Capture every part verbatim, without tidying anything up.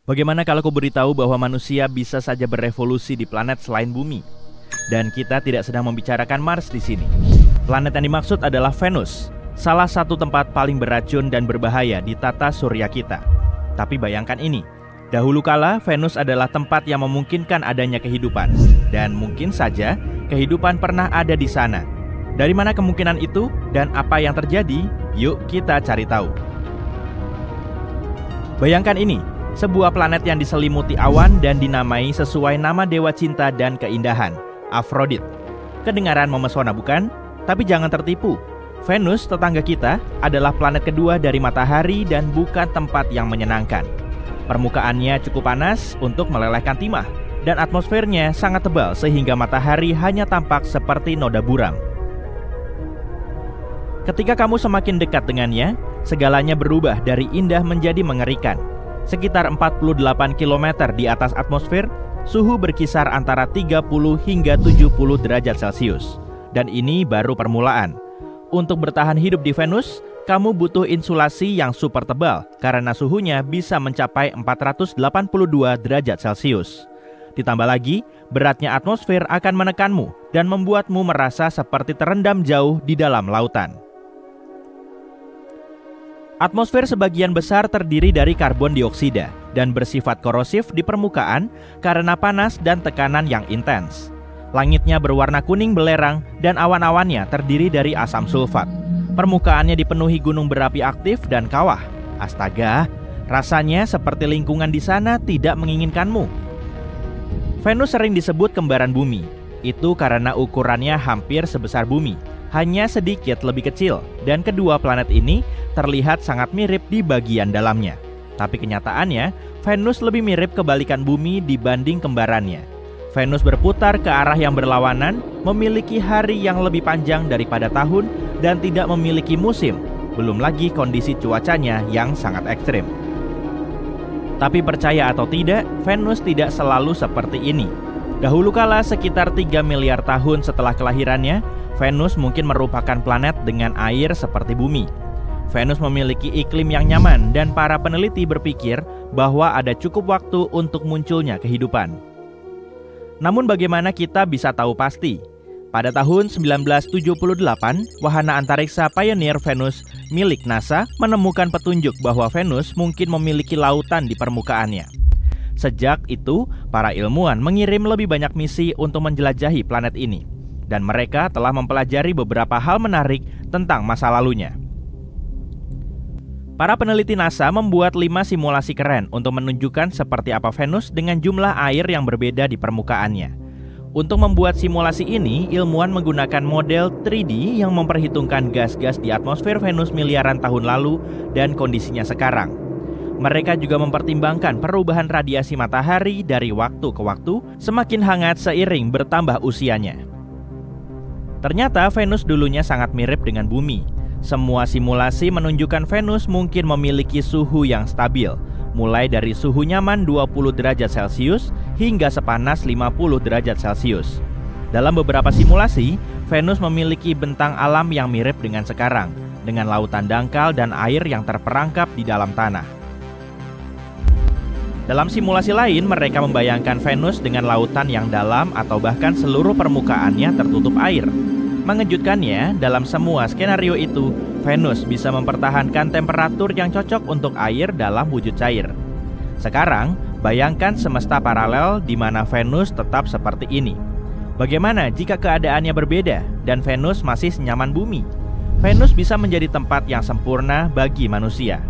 Bagaimana kalau aku beritahu bahwa manusia bisa saja berevolusi di planet selain bumi? Dan kita tidak sedang membicarakan Mars di sini. Planet yang dimaksud adalah Venus, salah satu tempat paling beracun dan berbahaya di tata surya kita. Tapi bayangkan ini, dahulu kala Venus adalah tempat yang memungkinkan adanya kehidupan. Dan mungkin saja kehidupan pernah ada di sana. Dari mana kemungkinan itu dan apa yang terjadi? Yuk kita cari tahu. Bayangkan ini, sebuah planet yang diselimuti awan dan dinamai sesuai nama dewa cinta dan keindahan, Aphrodite. Kedengaran memesona bukan? Tapi jangan tertipu. Venus, tetangga kita, adalah planet kedua dari matahari dan bukan tempat yang menyenangkan. Permukaannya cukup panas untuk melelehkan timah, dan atmosfernya sangat tebal sehingga matahari hanya tampak seperti noda buram. Ketika kamu semakin dekat dengannya, segalanya berubah dari indah menjadi mengerikan. Sekitar empat puluh delapan kilometer di atas atmosfer, suhu berkisar antara tiga puluh hingga tujuh puluh derajat Celcius. Dan ini baru permulaan. Untuk bertahan hidup di Venus, kamu butuh insulasi yang super tebal karena suhunya bisa mencapai empat ratus delapan puluh dua derajat Celcius. Ditambah lagi, beratnya atmosfer akan menekanmu dan membuatmu merasa seperti terendam jauh di dalam lautan. Atmosfer sebagian besar terdiri dari karbon dioksida dan bersifat korosif di permukaan karena panas dan tekanan yang intens. Langitnya berwarna kuning belerang dan awan-awannya terdiri dari asam sulfat. Permukaannya dipenuhi gunung berapi aktif dan kawah. Astaga, rasanya seperti lingkungan di sana tidak menginginkanmu. Venus sering disebut kembaran bumi. Itu karena ukurannya hampir sebesar bumi, hanya sedikit lebih kecil, dan kedua planet ini terlihat sangat mirip di bagian dalamnya. Tapi kenyataannya, Venus lebih mirip kebalikan bumi dibanding kembarannya. Venus berputar ke arah yang berlawanan, memiliki hari yang lebih panjang daripada tahun, dan tidak memiliki musim, belum lagi kondisi cuacanya yang sangat ekstrim. Tapi percaya atau tidak, Venus tidak selalu seperti ini. Dahulu kala sekitar tiga miliar tahun setelah kelahirannya, Venus mungkin merupakan planet dengan air seperti bumi. Venus memiliki iklim yang nyaman dan para peneliti berpikir bahwa ada cukup waktu untuk munculnya kehidupan. Namun bagaimana kita bisa tahu pasti? Pada tahun sembilan belas tujuh puluh delapan, wahana antariksa Pioneer Venus milik NASA menemukan petunjuk bahwa Venus mungkin memiliki lautan di permukaannya. Sejak itu, para ilmuwan mengirim lebih banyak misi untuk menjelajahi planet ini. Dan mereka telah mempelajari beberapa hal menarik tentang masa lalunya. Para peneliti NASA membuat lima simulasi keren untuk menunjukkan seperti apa Venus dengan jumlah air yang berbeda di permukaannya. Untuk membuat simulasi ini, ilmuwan menggunakan model tiga D yang memperhitungkan gas-gas di atmosfer Venus miliaran tahun lalu dan kondisinya sekarang. Mereka juga mempertimbangkan perubahan radiasi matahari dari waktu ke waktu semakin hangat seiring bertambah usianya. Ternyata Venus dulunya sangat mirip dengan bumi. Semua simulasi menunjukkan Venus mungkin memiliki suhu yang stabil, mulai dari suhu nyaman dua puluh derajat Celcius hingga sepanas lima puluh derajat Celcius. Dalam beberapa simulasi, Venus memiliki bentang alam yang mirip dengan sekarang, dengan lautan dangkal dan air yang terperangkap di dalam tanah. Dalam simulasi lain, mereka membayangkan Venus dengan lautan yang dalam atau bahkan seluruh permukaannya tertutup air. Mengejutkannya, dalam semua skenario itu, Venus bisa mempertahankan temperatur yang cocok untuk air dalam wujud cair. Sekarang, bayangkan semesta paralel di mana Venus tetap seperti ini. Bagaimana jika keadaannya berbeda dan Venus masih senyaman bumi? Venus bisa menjadi tempat yang sempurna bagi manusia.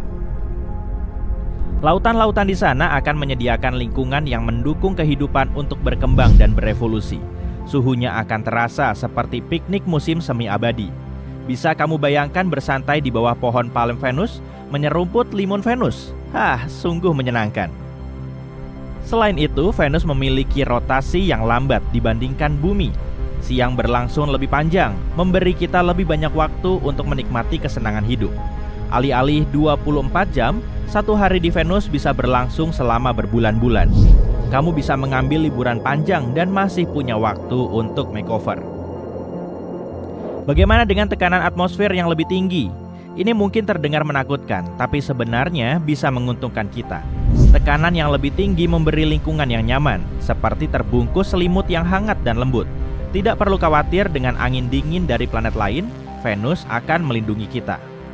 Lautan-lautan di sana akan menyediakan lingkungan yang mendukung kehidupan untuk berkembang dan berevolusi. Suhunya akan terasa seperti piknik musim semi abadi. Bisa kamu bayangkan bersantai di bawah pohon palem Venus, menyerumput limun Venus? Hah, sungguh menyenangkan. Selain itu, Venus memiliki rotasi yang lambat dibandingkan bumi. Siang berlangsung lebih panjang, memberi kita lebih banyak waktu untuk menikmati kesenangan hidup. Alih-alih dua puluh empat jam, satu hari di Venus bisa berlangsung selama berbulan-bulan. Kamu bisa mengambil liburan panjang dan masih punya waktu untuk makeover. Bagaimana dengan tekanan atmosfer yang lebih tinggi? Ini mungkin terdengar menakutkan, tapi sebenarnya bisa menguntungkan kita. Tekanan yang lebih tinggi memberi lingkungan yang nyaman, seperti terbungkus selimut yang hangat dan lembut. Tidak perlu khawatir dengan angin dingin dari planet lain, Venus akan melindungi kita.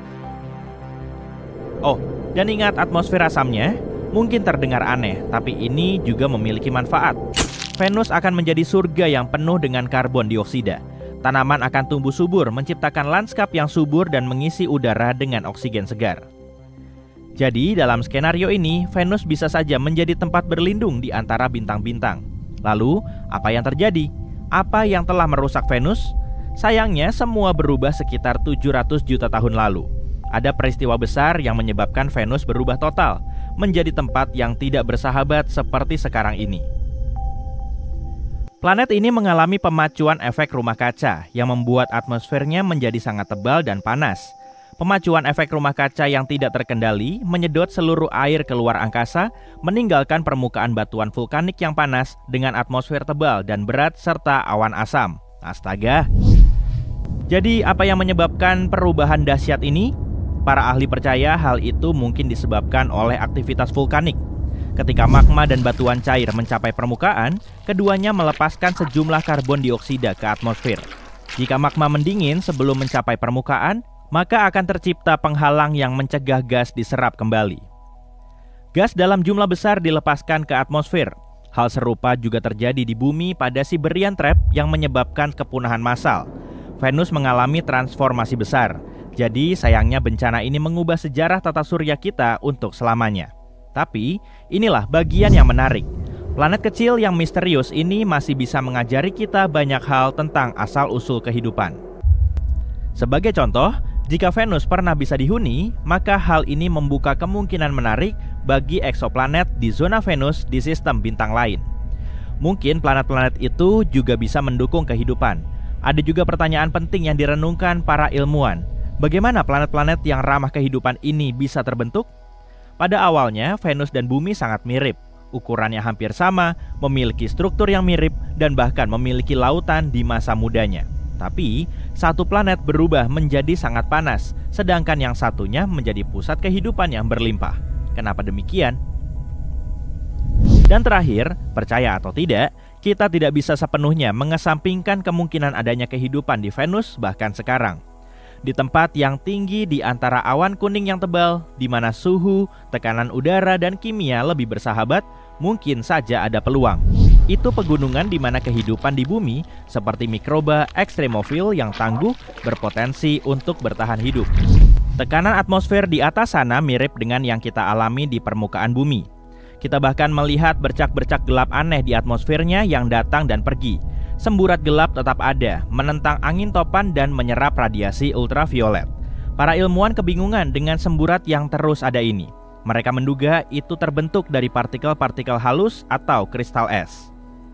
Oh, dan ingat atmosfer asamnya, mungkin terdengar aneh, tapi ini juga memiliki manfaat. Venus akan menjadi surga yang penuh dengan karbon dioksida. Tanaman akan tumbuh subur, menciptakan lanskap yang subur dan mengisi udara dengan oksigen segar. Jadi, dalam skenario ini, Venus bisa saja menjadi tempat berlindung di antara bintang-bintang. Lalu, apa yang terjadi? Apa yang telah merusak Venus? Sayangnya, semua berubah sekitar tujuh ratus juta tahun lalu. Ada peristiwa besar yang menyebabkan Venus berubah total, menjadi tempat yang tidak bersahabat seperti sekarang ini. Planet ini mengalami pemacuan efek rumah kaca yang membuat atmosfernya menjadi sangat tebal dan panas. Pemacuan efek rumah kaca yang tidak terkendali menyedot seluruh air keluar angkasa, meninggalkan permukaan batuan vulkanik yang panas dengan atmosfer tebal dan berat serta awan asam. Astaga. Jadi apa yang menyebabkan perubahan dahsyat ini? Para ahli percaya hal itu mungkin disebabkan oleh aktivitas vulkanik. Ketika magma dan batuan cair mencapai permukaan, keduanya melepaskan sejumlah karbon dioksida ke atmosfer. Jika magma mendingin sebelum mencapai permukaan, maka akan tercipta penghalang yang mencegah gas diserap kembali. Gas dalam jumlah besar dilepaskan ke atmosfer. Hal serupa juga terjadi di bumi pada Siberian Trap yang menyebabkan kepunahan massal. Venus mengalami transformasi besar. Jadi sayangnya bencana ini mengubah sejarah tata surya kita untuk selamanya. Tapi, inilah bagian yang menarik. Planet kecil yang misterius ini masih bisa mengajari kita banyak hal tentang asal-usul kehidupan. Sebagai contoh, jika Venus pernah bisa dihuni, maka hal ini membuka kemungkinan menarik bagi eksoplanet di zona Venus di sistem bintang lain. Mungkin planet-planet itu juga bisa mendukung kehidupan. Ada juga pertanyaan penting yang direnungkan para ilmuwan. Bagaimana planet-planet yang ramah kehidupan ini bisa terbentuk? Pada awalnya, Venus dan Bumi sangat mirip. Ukurannya hampir sama, memiliki struktur yang mirip, dan bahkan memiliki lautan di masa mudanya. Tapi, satu planet berubah menjadi sangat panas, sedangkan yang satunya menjadi pusat kehidupan yang berlimpah. Kenapa demikian? Dan terakhir, percaya atau tidak, kita tidak bisa sepenuhnya mengesampingkan kemungkinan adanya kehidupan di Venus bahkan sekarang. Di tempat yang tinggi di antara awan kuning yang tebal, di mana suhu, tekanan udara, dan kimia lebih bersahabat, mungkin saja ada peluang. Itu pegunungan di mana kehidupan di bumi, seperti mikroba ekstremofil yang tangguh, berpotensi untuk bertahan hidup. Tekanan atmosfer di atas sana mirip dengan yang kita alami di permukaan bumi. Kita bahkan melihat bercak-bercak gelap aneh di atmosfernya yang datang dan pergi. Semburat gelap tetap ada, menentang angin topan dan menyerap radiasi ultraviolet. Para ilmuwan kebingungan dengan semburat yang terus ada ini. Mereka menduga itu terbentuk dari partikel-partikel halus atau kristal es.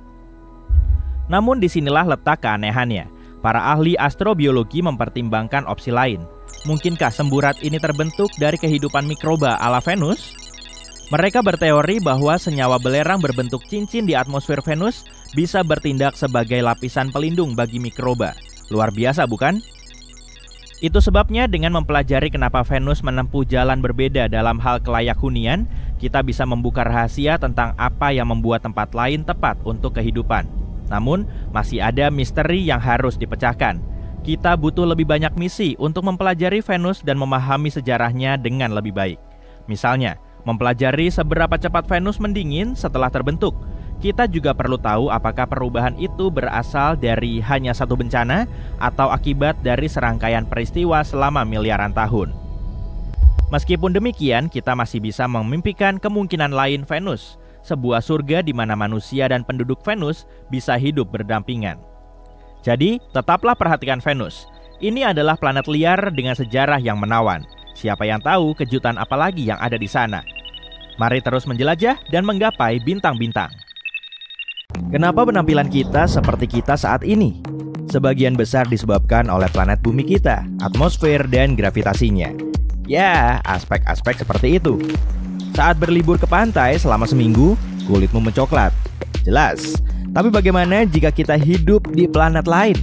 Namun disinilah letak keanehannya. Para ahli astrobiologi mempertimbangkan opsi lain. Mungkinkah semburat ini terbentuk dari kehidupan mikroba ala Venus? Mereka berteori bahwa senyawa belerang berbentuk cincin di atmosfer Venus bisa bertindak sebagai lapisan pelindung bagi mikroba. Luar biasa bukan? Itu sebabnya dengan mempelajari kenapa Venus menempuh jalan berbeda dalam hal kelayak hunian, kita bisa membuka rahasia tentang apa yang membuat tempat lain tepat untuk kehidupan. Namun, masih ada misteri yang harus dipecahkan. Kita butuh lebih banyak misi untuk mempelajari Venus dan memahami sejarahnya dengan lebih baik. Misalnya, mempelajari seberapa cepat Venus mendingin setelah terbentuk. Kita juga perlu tahu apakah perubahan itu berasal dari hanya satu bencana atau akibat dari serangkaian peristiwa selama miliaran tahun. Meskipun demikian, kita masih bisa memimpikan kemungkinan lain Venus, sebuah surga di mana manusia dan penduduk Venus bisa hidup berdampingan. Jadi, tetaplah perhatikan Venus. Ini adalah planet liar dengan sejarah yang menawan. Siapa yang tahu kejutan apa lagi yang ada di sana? Mari terus menjelajah dan menggapai bintang-bintang. Kenapa penampilan kita seperti kita saat ini? Sebagian besar disebabkan oleh planet bumi kita, atmosfer, dan gravitasinya. Ya, aspek-aspek seperti itu. Saat berlibur ke pantai selama seminggu, kulitmu mencoklat. Jelas. Tapi bagaimana jika kita hidup di planet lain?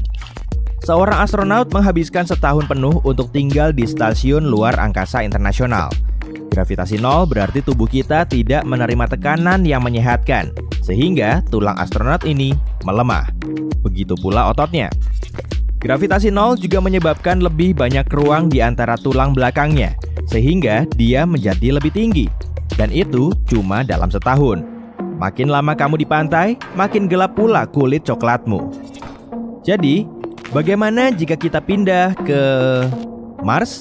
Seorang astronaut menghabiskan setahun penuh untuk tinggal di Stasiun Luar Angkasa Internasional. Gravitasi nol berarti tubuh kita tidak menerima tekanan yang menyehatkan, sehingga tulang astronot ini melemah. Begitu pula ototnya. Gravitasi nol juga menyebabkan lebih banyak ruang di antara tulang belakangnya, sehingga dia menjadi lebih tinggi. Dan itu cuma dalam setahun. Makin lama kamu di pantai, makin gelap pula kulit coklatmu. Jadi, bagaimana jika kita pindah ke Mars?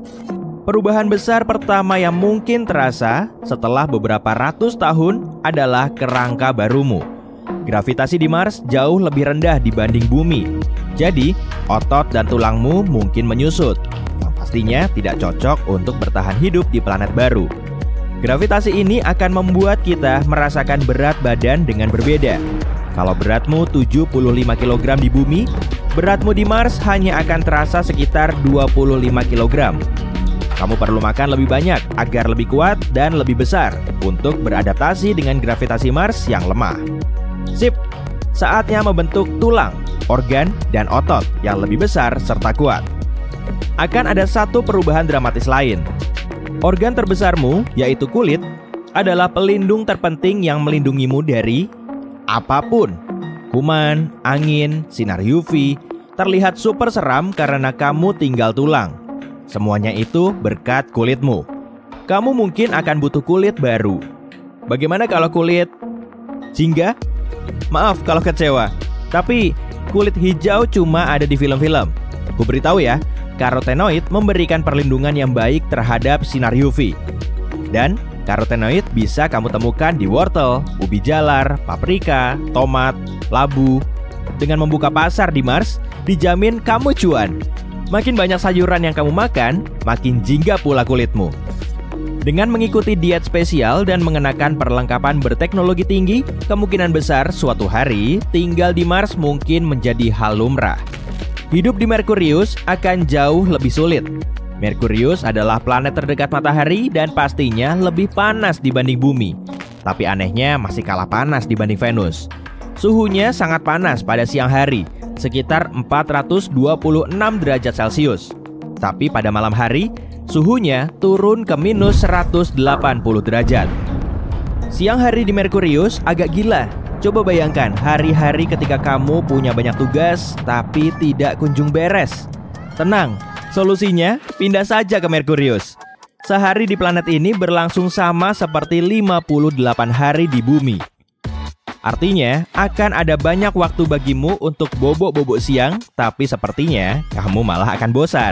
Perubahan besar pertama yang mungkin terasa setelah beberapa ratus tahun adalah kerangka barumu. Gravitasi di Mars jauh lebih rendah dibanding bumi. Jadi, otot dan tulangmu mungkin menyusut, yang pastinya tidak cocok untuk bertahan hidup di planet baru. Gravitasi ini akan membuat kita merasakan berat badan dengan berbeda. Kalau beratmu tujuh puluh lima kilogram di bumi, beratmu di Mars hanya akan terasa sekitar dua puluh lima kilogram. Kamu perlu makan lebih banyak agar lebih kuat dan lebih besar untuk beradaptasi dengan gravitasi Mars yang lemah. Sip, saatnya membentuk tulang, organ, dan otot yang lebih besar serta kuat. Akan ada satu perubahan dramatis lain. Organ terbesarmu, yaitu kulit, adalah pelindung terpenting yang melindungimu dari apapun. Kuman, angin, sinar U V, terlihat super seram karena kamu tinggal tulang. Semuanya itu berkat kulitmu. Kamu mungkin akan butuh kulit baru. Bagaimana kalau kulit jingga? Maaf kalau kecewa, tapi kulit hijau cuma ada di film-film. Ku beritahu ya, karotenoid memberikan perlindungan yang baik terhadap sinar U V. Dan karotenoid bisa kamu temukan di wortel, ubi jalar, paprika, tomat, labu. Dengan membuka pasar di Mars, dijamin kamu cuan. Makin banyak sayuran yang kamu makan, makin jingga pula kulitmu. Dengan mengikuti diet spesial dan mengenakan perlengkapan berteknologi tinggi, kemungkinan besar suatu hari tinggal di Mars mungkin menjadi hal lumrah. Hidup di Merkurius akan jauh lebih sulit. Merkurius adalah planet terdekat matahari dan pastinya lebih panas dibanding bumi. Tapi anehnya masih kalah panas dibanding Venus. Suhunya sangat panas pada siang hari, sekitar empat ratus dua puluh enam derajat Celcius. Tapi pada malam hari, suhunya turun ke minus seratus delapan puluh derajat. Siang hari di Merkurius agak gila. Coba bayangkan hari-hari ketika kamu punya banyak tugas, tapi tidak kunjung beres. Tenang, solusinya pindah saja ke Merkurius. Sehari di planet ini berlangsung sama seperti lima puluh delapan hari di bumi. Artinya, akan ada banyak waktu bagimu untuk bobok-bobok siang, tapi sepertinya kamu malah akan bosan.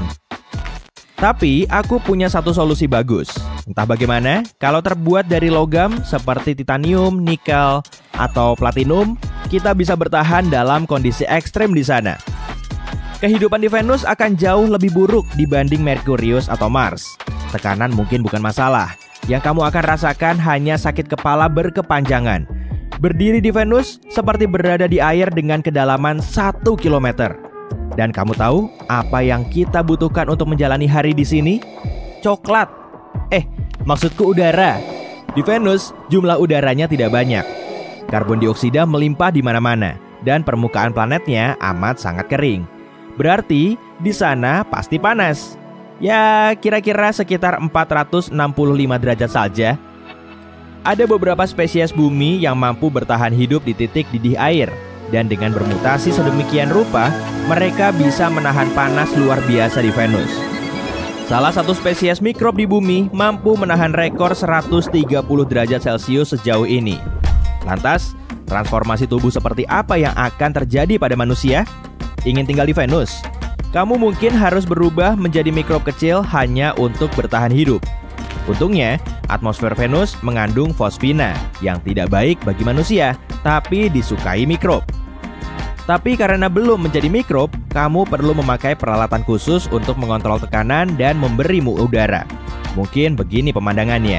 Tapi, aku punya satu solusi bagus. Entah bagaimana, kalau terbuat dari logam seperti titanium, nikel, atau platinum, kita bisa bertahan dalam kondisi ekstrem di sana. Kehidupan di Venus akan jauh lebih buruk dibanding Merkurius atau Mars. Tekanan mungkin bukan masalah. Yang kamu akan rasakan hanya sakit kepala berkepanjangan. Berdiri di Venus seperti berada di air dengan kedalaman satu kilometer. Dan kamu tahu apa yang kita butuhkan untuk menjalani hari di sini? Coklat. Eh, maksudku udara. Di Venus, jumlah udaranya tidak banyak. Karbon dioksida melimpah di mana-mana dan permukaan planetnya amat sangat kering. Berarti di sana pasti panas. Ya, kira-kira sekitar empat ratus enam puluh lima derajat saja. Ada beberapa spesies bumi yang mampu bertahan hidup di titik didih air. Dan dengan bermutasi sedemikian rupa, mereka bisa menahan panas luar biasa di Venus. Salah satu spesies mikrob di bumi mampu menahan rekor seratus tiga puluh derajat Celcius sejauh ini. Lantas, transformasi tubuh seperti apa yang akan terjadi pada manusia? Ingin tinggal di Venus? Kamu mungkin harus berubah menjadi mikrob kecil hanya untuk bertahan hidup. Untungnya, atmosfer Venus mengandung fosfina yang tidak baik bagi manusia, tapi disukai mikrob. Tapi karena belum menjadi mikrob, kamu perlu memakai peralatan khusus untuk mengontrol tekanan dan memberimu udara. Mungkin begini pemandangannya.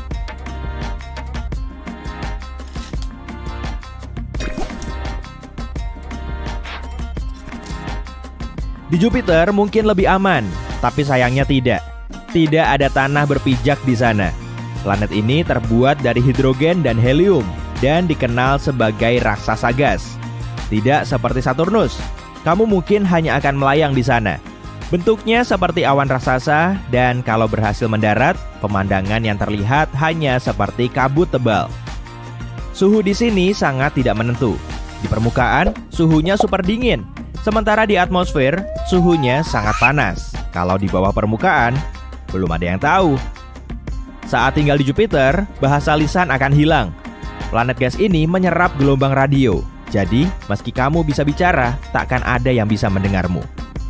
Di Jupiter mungkin lebih aman, tapi sayangnya tidak. Tidak ada tanah berpijak di sana. Planet ini terbuat dari hidrogen dan helium dan dikenal sebagai raksasa gas. Tidak seperti Saturnus, kamu mungkin hanya akan melayang di sana. Bentuknya seperti awan raksasa dan kalau berhasil mendarat, pemandangan yang terlihat hanya seperti kabut tebal. Suhu di sini sangat tidak menentu. Di permukaan, suhunya super dingin, sementara di atmosfer, suhunya sangat panas. Kalau di bawah permukaan, belum ada yang tahu. Saat tinggal di Jupiter, bahasa lisan akan hilang. Planet gas ini menyerap gelombang radio. Jadi, meski kamu bisa bicara, takkan ada yang bisa mendengarmu.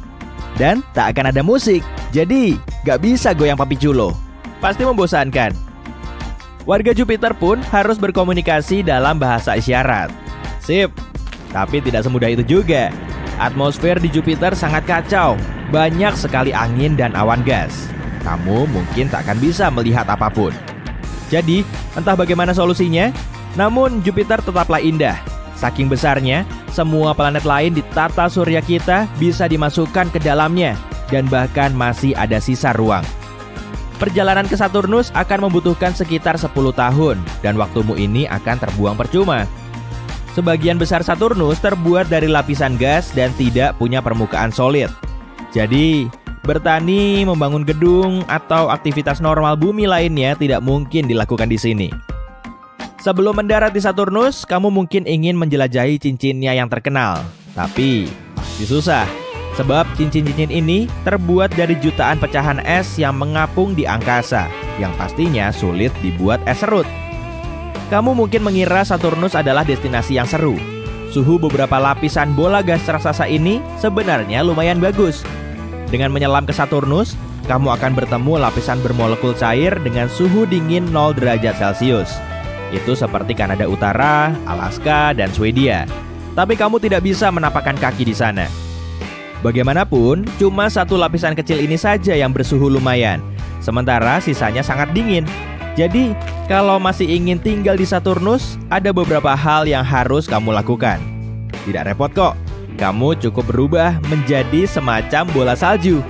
Dan tak akan ada musik, jadi gak bisa goyang papi culo. Pasti membosankan. Warga Jupiter pun harus berkomunikasi dalam bahasa isyarat. Sip, tapi tidak semudah itu juga. Atmosfer di Jupiter sangat kacau. Banyak sekali angin dan awan gas. Kamu mungkin tak akan bisa melihat apapun. Jadi, entah bagaimana solusinya, namun Jupiter tetaplah indah. Saking besarnya, semua planet lain di tata surya kita bisa dimasukkan ke dalamnya, dan bahkan masih ada sisa ruang. Perjalanan ke Saturnus akan membutuhkan sekitar sepuluh tahun, dan waktumu ini akan terbuang percuma. Sebagian besar Saturnus terbuat dari lapisan gas dan tidak punya permukaan solid. Jadi, bertani, membangun gedung, atau aktivitas normal bumi lainnya tidak mungkin dilakukan di sini. Sebelum mendarat di Saturnus, kamu mungkin ingin menjelajahi cincinnya yang terkenal. Tapi, pasti susah. Sebab cincin-cincin ini terbuat dari jutaan pecahan es yang mengapung di angkasa, yang pastinya sulit dibuat es serut. Kamu mungkin mengira Saturnus adalah destinasi yang seru. Suhu beberapa lapisan bola gas raksasa ini sebenarnya lumayan bagus. Dengan menyelam ke Saturnus, kamu akan bertemu lapisan bermolekul cair dengan suhu dingin nol derajat Celcius. Itu seperti Kanada Utara, Alaska, dan Swedia. Tapi kamu tidak bisa menapakkan kaki di sana. Bagaimanapun, cuma satu lapisan kecil ini saja yang bersuhu lumayan. Sementara sisanya sangat dingin. Jadi, kalau masih ingin tinggal di Saturnus, ada beberapa hal yang harus kamu lakukan. Tidak repot kok. Kamu cukup berubah menjadi semacam bola salju.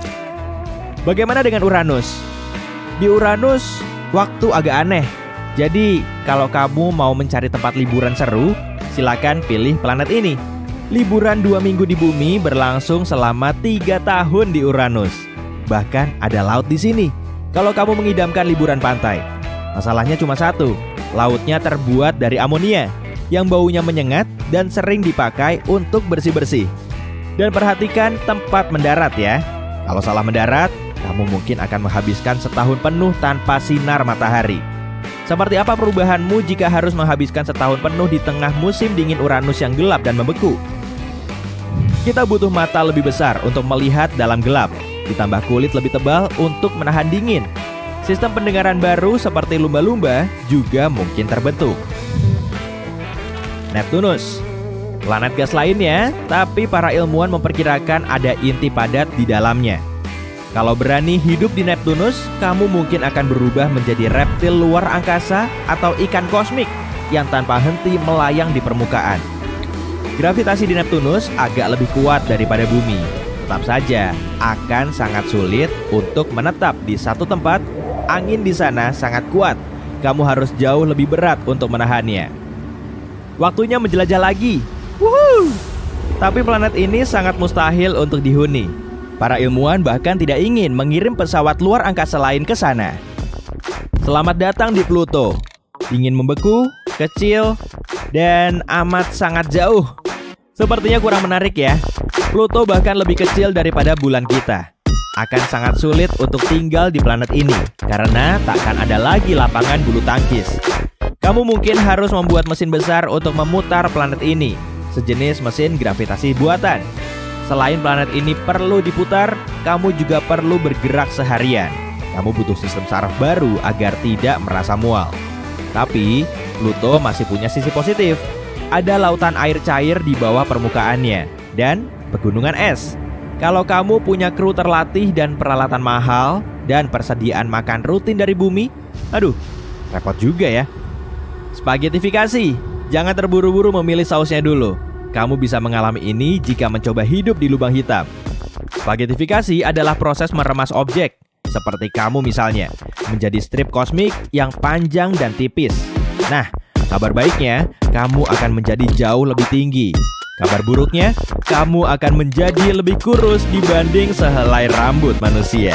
Bagaimana dengan Uranus? Di Uranus, waktu agak aneh. Jadi, kalau kamu mau mencari tempat liburan seru, silakan pilih planet ini. Liburan dua minggu di bumi berlangsung selama tiga tahun di Uranus. Bahkan ada laut di sini. Kalau kamu mengidamkan liburan pantai, masalahnya cuma satu. Lautnya terbuat dari amonia yang baunya menyengat dan sering dipakai untuk bersih-bersih. Dan perhatikan tempat mendarat ya. Kalau salah mendarat, kamu mungkin akan menghabiskan setahun penuh tanpa sinar matahari. Seperti apa perubahanmu jika harus menghabiskan setahun penuh di tengah musim dingin Uranus yang gelap dan membeku? Kita butuh mata lebih besar untuk melihat dalam gelap, ditambah kulit lebih tebal untuk menahan dingin. Sistem pendengaran baru seperti lumba-lumba juga mungkin terbentuk. Neptunus, planet gas lainnya, tapi para ilmuwan memperkirakan ada inti padat di dalamnya. Kalau berani hidup di Neptunus, kamu mungkin akan berubah menjadi reptil luar angkasa atau ikan kosmik yang tanpa henti melayang di permukaan. Gravitasi di Neptunus agak lebih kuat daripada bumi. Tetap saja, akan sangat sulit untuk menetap di satu tempat. Angin di sana sangat kuat. Kamu harus jauh lebih berat untuk menahannya. Waktunya menjelajah lagi. Wuhu! Tapi planet ini sangat mustahil untuk dihuni. Para ilmuwan bahkan tidak ingin mengirim pesawat luar angkasa lain ke sana. Selamat datang di Pluto. Dingin membeku, kecil, dan amat sangat jauh. Sepertinya kurang menarik ya. Pluto bahkan lebih kecil daripada bulan kita. Akan sangat sulit untuk tinggal di planet ini karena takkan ada lagi lapangan bulu tangkis. Kamu mungkin harus membuat mesin besar untuk memutar planet ini, sejenis mesin gravitasi buatan. Selain planet ini perlu diputar, kamu juga perlu bergerak seharian. Kamu butuh sistem saraf baru agar tidak merasa mual. Tapi, Pluto masih punya sisi positif. Ada lautan air cair di bawah permukaannya dan pegunungan es. Kalau kamu punya kru terlatih dan peralatan mahal dan persediaan makan rutin dari bumi, aduh, repot juga ya. Spaghettifikasi, jangan terburu-buru memilih sausnya dulu. Kamu bisa mengalami ini jika mencoba hidup di lubang hitam. Spaghettifikasi adalah proses meremas objek, seperti kamu misalnya, menjadi strip kosmik yang panjang dan tipis. Nah, kabar baiknya, kamu akan menjadi jauh lebih tinggi. Kabar buruknya, kamu akan menjadi lebih kurus dibanding sehelai rambut manusia.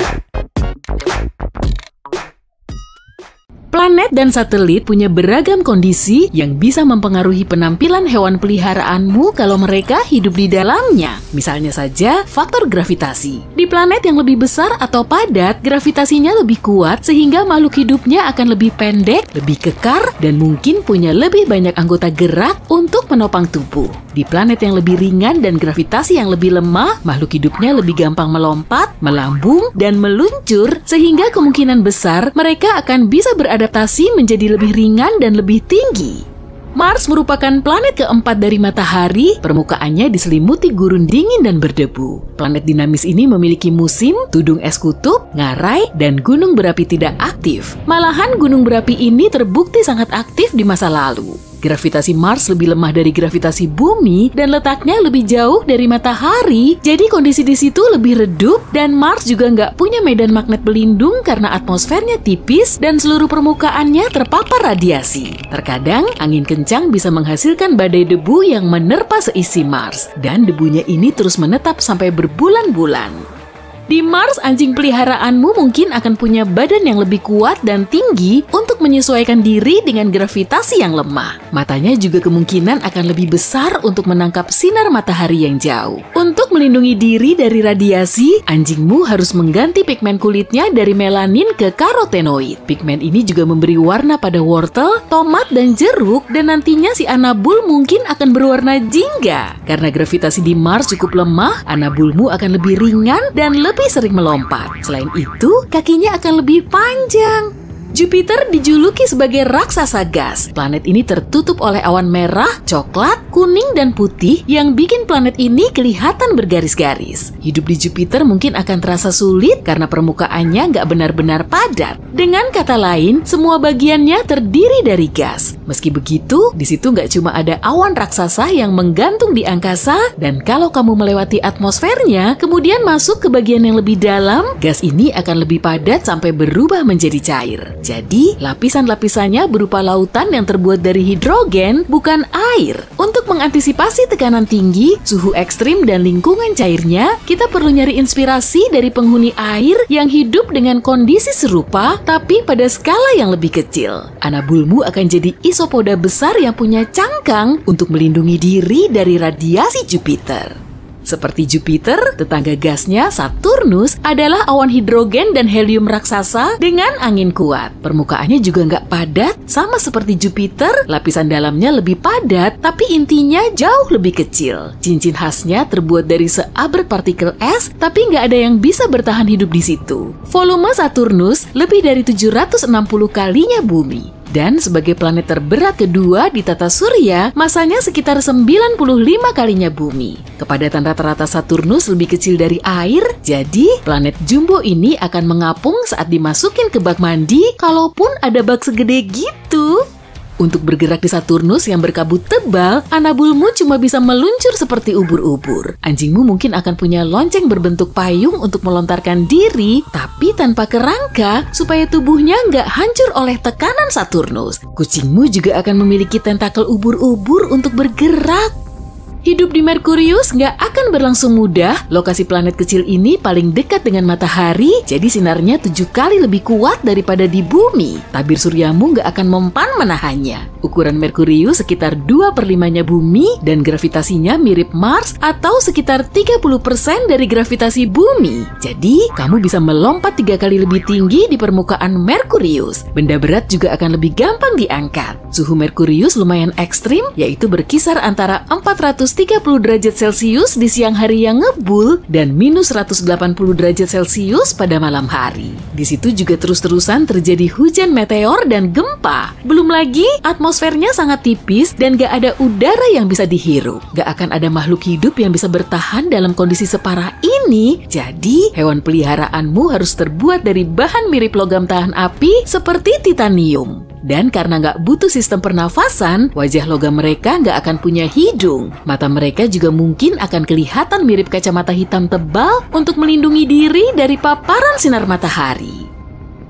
Planet dan satelit punya beragam kondisi yang bisa mempengaruhi penampilan hewan peliharaanmu kalau mereka hidup di dalamnya. Misalnya saja, faktor gravitasi. Di planet yang lebih besar atau padat, gravitasinya lebih kuat sehingga makhluk hidupnya akan lebih pendek, lebih kekar, dan mungkin punya lebih banyak anggota gerak untuk menopang tubuh. Di planet yang lebih ringan dan gravitasi yang lebih lemah, makhluk hidupnya lebih gampang melompat, melambung, dan meluncur sehingga kemungkinan besar mereka akan bisa beradaptasi menjadi lebih ringan dan lebih tinggi. Mars merupakan planet keempat dari matahari, permukaannya diselimuti gurun dingin dan berdebu. Planet dinamis ini memiliki musim, tudung es kutub, ngarai, dan gunung berapi tidak aktif. Malahan gunung berapi ini terbukti sangat aktif di masa lalu. Gravitasi Mars lebih lemah dari gravitasi bumi dan letaknya lebih jauh dari matahari, jadi kondisi di situ lebih redup dan Mars juga nggak punya medan magnet pelindung karena atmosfernya tipis dan seluruh permukaannya terpapar radiasi. Terkadang, angin kencang bisa menghasilkan badai debu yang menerpa seisi Mars dan debunya ini terus menetap sampai berbulan-bulan. Di Mars, anjing peliharaanmu mungkin akan punya badan yang lebih kuat dan tinggi untuk menyesuaikan diri dengan gravitasi yang lemah. Matanya juga kemungkinan akan lebih besar untuk menangkap sinar matahari yang jauh. Untuk melindungi diri dari radiasi, anjingmu harus mengganti pigmen kulitnya dari melanin ke karotenoid. Pigmen ini juga memberi warna pada wortel, tomat, dan jeruk, dan nantinya si anabul mungkin akan berwarna jingga. Karena gravitasi di Mars cukup lemah, anabulmu akan lebih ringan dan lebih lebih sering melompat. Selain itu, kakinya akan lebih panjang. Jupiter dijuluki sebagai raksasa gas. Planet ini tertutup oleh awan merah, coklat, kuning, dan putih yang bikin planet ini kelihatan bergaris-garis. Hidup di Jupiter mungkin akan terasa sulit karena permukaannya nggak benar-benar padat. Dengan kata lain, semua bagiannya terdiri dari gas. Meski begitu, di situ nggak cuma ada awan raksasa yang menggantung di angkasa, dan kalau kamu melewati atmosfernya, kemudian masuk ke bagian yang lebih dalam, gas ini akan lebih padat sampai berubah menjadi cair. Jadi, lapisan-lapisannya berupa lautan yang terbuat dari hidrogen, bukan air. Untuk mengantisipasi tekanan tinggi, suhu ekstrim, dan lingkungan cairnya, kita perlu nyari inspirasi dari penghuni air yang hidup dengan kondisi serupa, tapi pada skala yang lebih kecil. Anabulmu akan jadi isopoda besar yang punya cangkang untuk melindungi diri dari radiasi Jupiter. Seperti Jupiter, tetangga gasnya Saturnus adalah awan hidrogen dan helium raksasa dengan angin kuat. Permukaannya juga nggak padat, sama seperti Jupiter, lapisan dalamnya lebih padat, tapi intinya jauh lebih kecil. Cincin khasnya terbuat dari seabrek partikel es, tapi nggak ada yang bisa bertahan hidup di situ. Volume Saturnus lebih dari tujuh ratus enam puluh kalinya bumi. Dan sebagai planet terberat kedua di tata surya, masanya sekitar sembilan puluh lima kalinya bumi. Kepadatan rata-rata Saturnus lebih kecil dari air, jadi planet jumbo ini akan mengapung saat dimasukin ke bak mandi, kalaupun ada bak segede gitu. Untuk bergerak di Saturnus yang berkabut tebal, anabulmu cuma bisa meluncur seperti ubur-ubur. Anjingmu mungkin akan punya lonceng berbentuk payung untuk melontarkan diri, tapi tanpa kerangka supaya tubuhnya nggak hancur oleh tekanan Saturnus. Kucingmu juga akan memiliki tentakel ubur-ubur untuk bergerak. Hidup di Merkurius nggak akan berlangsung mudah. Lokasi planet kecil ini paling dekat dengan matahari, jadi sinarnya tujuh kali lebih kuat daripada di bumi. Tabir suryamu nggak akan mempan menahannya. Ukuran Merkurius sekitar dua per limanya bumi, dan gravitasinya mirip Mars atau sekitar tiga puluh persen dari gravitasi bumi. Jadi, kamu bisa melompat tiga kali lebih tinggi di permukaan Merkurius. Benda berat juga akan lebih gampang diangkat. Suhu Merkurius lumayan ekstrim, yaitu berkisar antara empat ratus tiga puluh derajat Celcius di siang hari yang ngebul dan minus seratus delapan puluh derajat Celcius pada malam hari. Di situ juga terus-terusan terjadi hujan meteor dan gempa. Belum lagi atmosfernya sangat tipis dan gak ada udara yang bisa dihirup. Gak akan ada makhluk hidup yang bisa bertahan dalam kondisi separah ini. Jadi hewan peliharaanmu harus terbuat dari bahan mirip logam tahan api seperti titanium. Dan karena nggak butuh sistem pernafasan, wajah logam mereka nggak akan punya hidung. Mata mereka juga mungkin akan kelihatan mirip kacamata hitam tebal untuk melindungi diri dari paparan sinar matahari.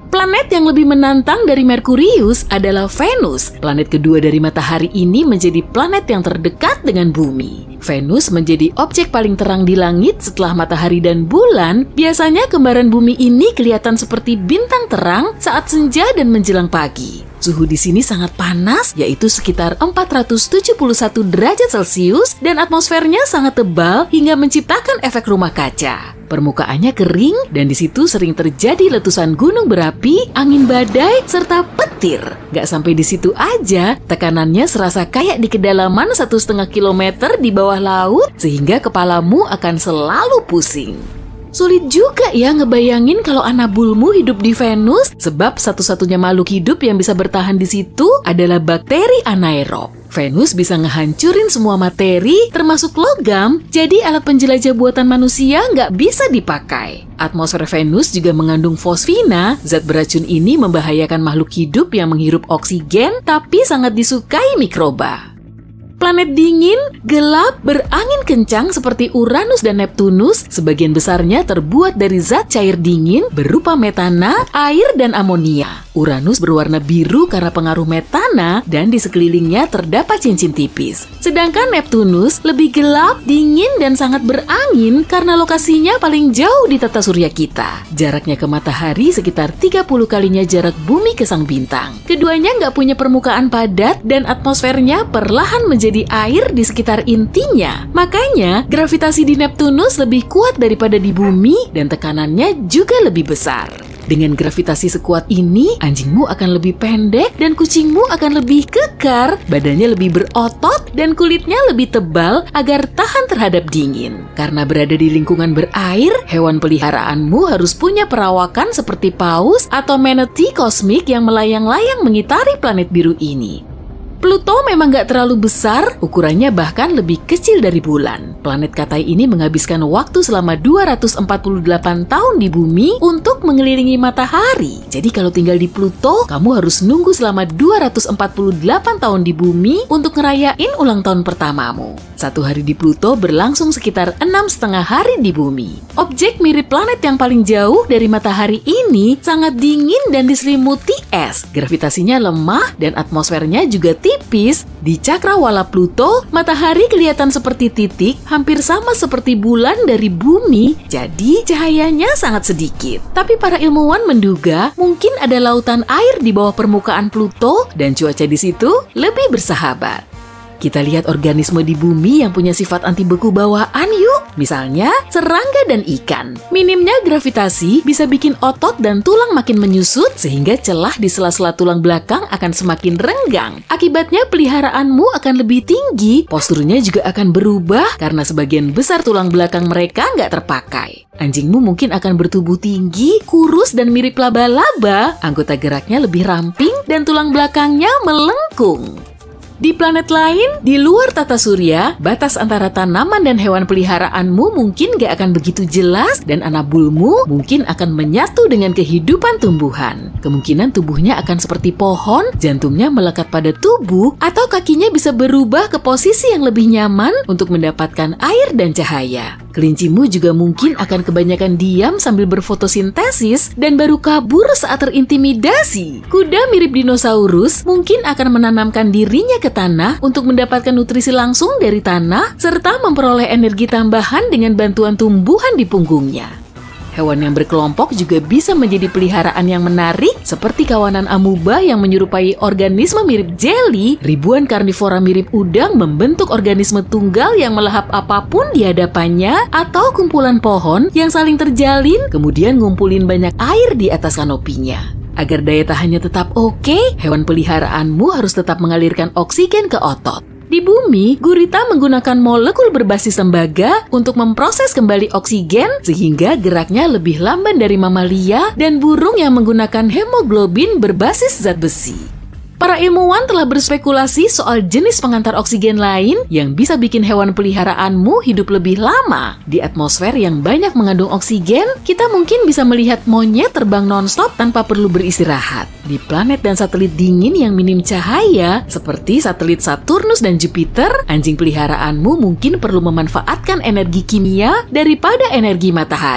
Planet yang lebih menantang dari Merkurius adalah Venus. Planet kedua dari matahari ini menjadi planet yang terdekat dengan bumi. Venus menjadi objek paling terang di langit setelah matahari dan bulan. Biasanya kembaran bumi ini kelihatan seperti bintang terang saat senja dan menjelang pagi. Suhu di sini sangat panas, yaitu sekitar empat ratus tujuh puluh satu derajat Celcius, dan atmosfernya sangat tebal hingga menciptakan efek rumah kaca. Permukaannya kering, dan di situ sering terjadi letusan gunung berapi, angin badai, serta petir. Gak sampai di situ aja, tekanannya serasa kayak di kedalaman satu setengah kilometer di bawah laut, sehingga kepalamu akan selalu pusing. Sulit juga ya ngebayangin kalau anak bulmu hidup di Venus, sebab satu-satunya makhluk hidup yang bisa bertahan di situ adalah bakteri anaerob. Venus bisa ngehancurin semua materi, termasuk logam, jadi alat penjelajah buatan manusia nggak bisa dipakai. Atmosfer Venus juga mengandung fosfina, zat beracun ini membahayakan makhluk hidup yang menghirup oksigen, tapi sangat disukai mikroba. Planet dingin, gelap, berangin kencang seperti Uranus dan Neptunus, sebagian besarnya terbuat dari zat cair dingin berupa metana, air, dan amonia. Uranus berwarna biru karena pengaruh metana dan di sekelilingnya terdapat cincin tipis. Sedangkan Neptunus lebih gelap, dingin, dan sangat berangin karena lokasinya paling jauh di tata surya kita. Jaraknya ke matahari sekitar tiga puluh kalinya jarak bumi ke sang bintang. Keduanya nggak punya permukaan padat dan atmosfernya perlahan menjadi air di sekitar intinya. Makanya gravitasi di Neptunus lebih kuat daripada di bumi dan tekanannya juga lebih besar. Dengan gravitasi sekuat ini, anjingmu akan lebih pendek dan kucingmu akan lebih kekar, badannya lebih berotot dan kulitnya lebih tebal agar tahan terhadap dingin. Karena berada di lingkungan berair, hewan peliharaanmu harus punya perawakan seperti paus atau manatee kosmik yang melayang-layang mengitari planet biru ini. Pluto memang gak terlalu besar, ukurannya bahkan lebih kecil dari bulan. Planet Katai ini menghabiskan waktu selama dua ratus empat puluh delapan tahun di bumi untuk mengelilingi matahari. Jadi kalau tinggal di Pluto, kamu harus nunggu selama dua ratus empat puluh delapan tahun di bumi untuk ngerayain ulang tahun pertamamu. Satu hari di Pluto berlangsung sekitar enam setengah hari di bumi. Objek mirip planet yang paling jauh dari matahari ini sangat dingin dan diselimuti es. Gravitasinya lemah dan atmosfernya juga tipis. Di cakrawala Pluto, matahari kelihatan seperti titik, hampir sama seperti bulan dari bumi, jadi cahayanya sangat sedikit. Tapi para ilmuwan menduga mungkin ada lautan air di bawah permukaan Pluto dan cuaca di situ lebih bersahabat. Kita lihat organisme di bumi yang punya sifat anti beku bawaan yuk. Misalnya, serangga dan ikan. Minimnya gravitasi bisa bikin otot dan tulang makin menyusut sehingga celah di sela-sela tulang belakang akan semakin renggang. Akibatnya peliharaanmu akan lebih tinggi, posturnya juga akan berubah karena sebagian besar tulang belakang mereka nggak terpakai. Anjingmu mungkin akan bertubuh tinggi, kurus, dan mirip laba-laba. Anggota geraknya lebih ramping dan tulang belakangnya melengkung. Di planet lain, di luar tata surya, batas antara tanaman dan hewan peliharaanmu mungkin gak akan begitu jelas dan anabulmu mungkin akan menyatu dengan kehidupan tumbuhan. Kemungkinan tubuhnya akan seperti pohon, jantungnya melekat pada tubuh, atau kakinya bisa berubah ke posisi yang lebih nyaman untuk mendapatkan air dan cahaya. Kelincimu juga mungkin akan kebanyakan diam sambil berfotosintesis dan baru kabur saat terintimidasi. Kuda mirip dinosaurus mungkin akan menanamkan dirinya ke tanah untuk mendapatkan nutrisi langsung dari tanah serta memperoleh energi tambahan dengan bantuan tumbuhan di punggungnya. Hewan yang berkelompok juga bisa menjadi peliharaan yang menarik seperti kawanan amuba yang menyerupai organisme mirip jeli, ribuan karnivora mirip udang membentuk organisme tunggal yang melahap apapun di hadapannya, atau kumpulan pohon yang saling terjalin kemudian ngumpulin banyak air di atas kanopinya. Agar daya tahannya tetap oke, hewan peliharaanmu harus tetap mengalirkan oksigen ke otot. Di bumi, gurita menggunakan molekul berbasis tembaga untuk memproses kembali oksigen sehingga geraknya lebih lamban dari mamalia dan burung yang menggunakan hemoglobin berbasis zat besi. Para ilmuwan telah berspekulasi soal jenis pengantar oksigen lain yang bisa bikin hewan peliharaanmu hidup lebih lama. Di atmosfer yang banyak mengandung oksigen, kita mungkin bisa melihat monyet terbang non-stop tanpa perlu beristirahat. Di planet dan satelit dingin yang minim cahaya, seperti satelit Saturnus dan Jupiter, anjing peliharaanmu mungkin perlu memanfaatkan energi kimia daripada energi matahari.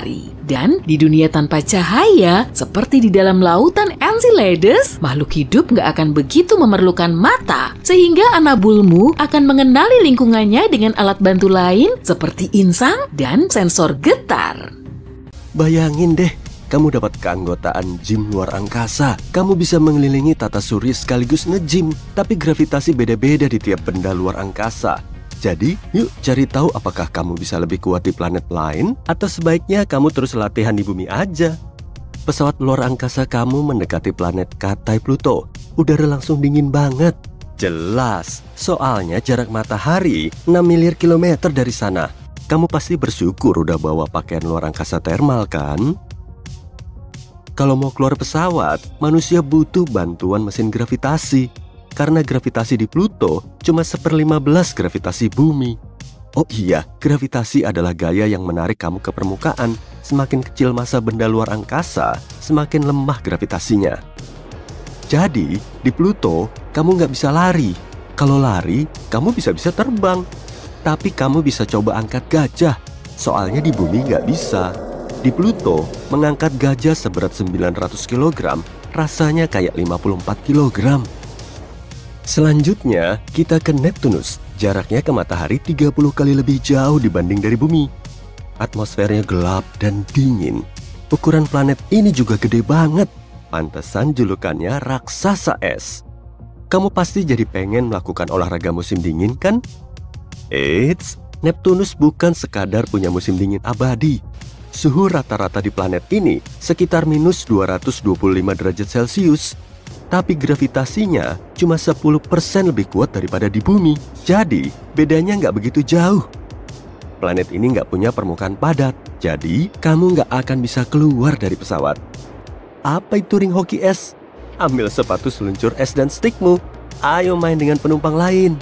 Dan di dunia tanpa cahaya, seperti di dalam lautan Enceladus, makhluk hidup nggak akan begitu memerlukan mata, sehingga anabulmu akan mengenali lingkungannya dengan alat bantu lain seperti insang dan sensor getar. Bayangin deh, kamu dapat keanggotaan gym luar angkasa. Kamu bisa mengelilingi tata surya sekaligus nge-gym, tapi gravitasi beda-beda di tiap benda luar angkasa. Jadi, yuk cari tahu apakah kamu bisa lebih kuat di planet lain, atau sebaiknya kamu terus latihan di bumi aja. Pesawat luar angkasa kamu mendekati planet Katai Pluto. Udara langsung dingin banget. Jelas, soalnya jarak matahari enam miliar kilometer dari sana. Kamu pasti bersyukur udah bawa pakaian luar angkasa termal kan? Kalau mau keluar pesawat, manusia butuh bantuan mesin gravitasi. Karena gravitasi di Pluto cuma seperlima belas gravitasi bumi. Oh iya, gravitasi adalah gaya yang menarik kamu ke permukaan. Semakin kecil massa benda luar angkasa, semakin lemah gravitasinya. Jadi, di Pluto, kamu nggak bisa lari. Kalau lari, kamu bisa-bisa terbang. Tapi kamu bisa coba angkat gajah. Soalnya di bumi nggak bisa. Di Pluto, mengangkat gajah seberat sembilan ratus kilogram rasanya kayak lima puluh empat kilogram. Selanjutnya, kita ke Neptunus. Jaraknya ke matahari tiga puluh kali lebih jauh dibanding dari bumi. Atmosfernya gelap dan dingin. Ukuran planet ini juga gede banget. Pantesan julukannya raksasa es. Kamu pasti jadi pengen melakukan olahraga musim dingin kan? Eits, Neptunus bukan sekadar punya musim dingin abadi. Suhu rata-rata di planet ini sekitar minus dua ratus dua puluh lima derajat Celcius. Tapi gravitasinya cuma sepuluh persen lebih kuat daripada di bumi. Jadi, bedanya nggak begitu jauh. Planet ini nggak punya permukaan padat. Jadi, kamu nggak akan bisa keluar dari pesawat. Apa itu ring hoki es? Ambil sepatu seluncur es dan stikmu. Ayo main dengan penumpang lain.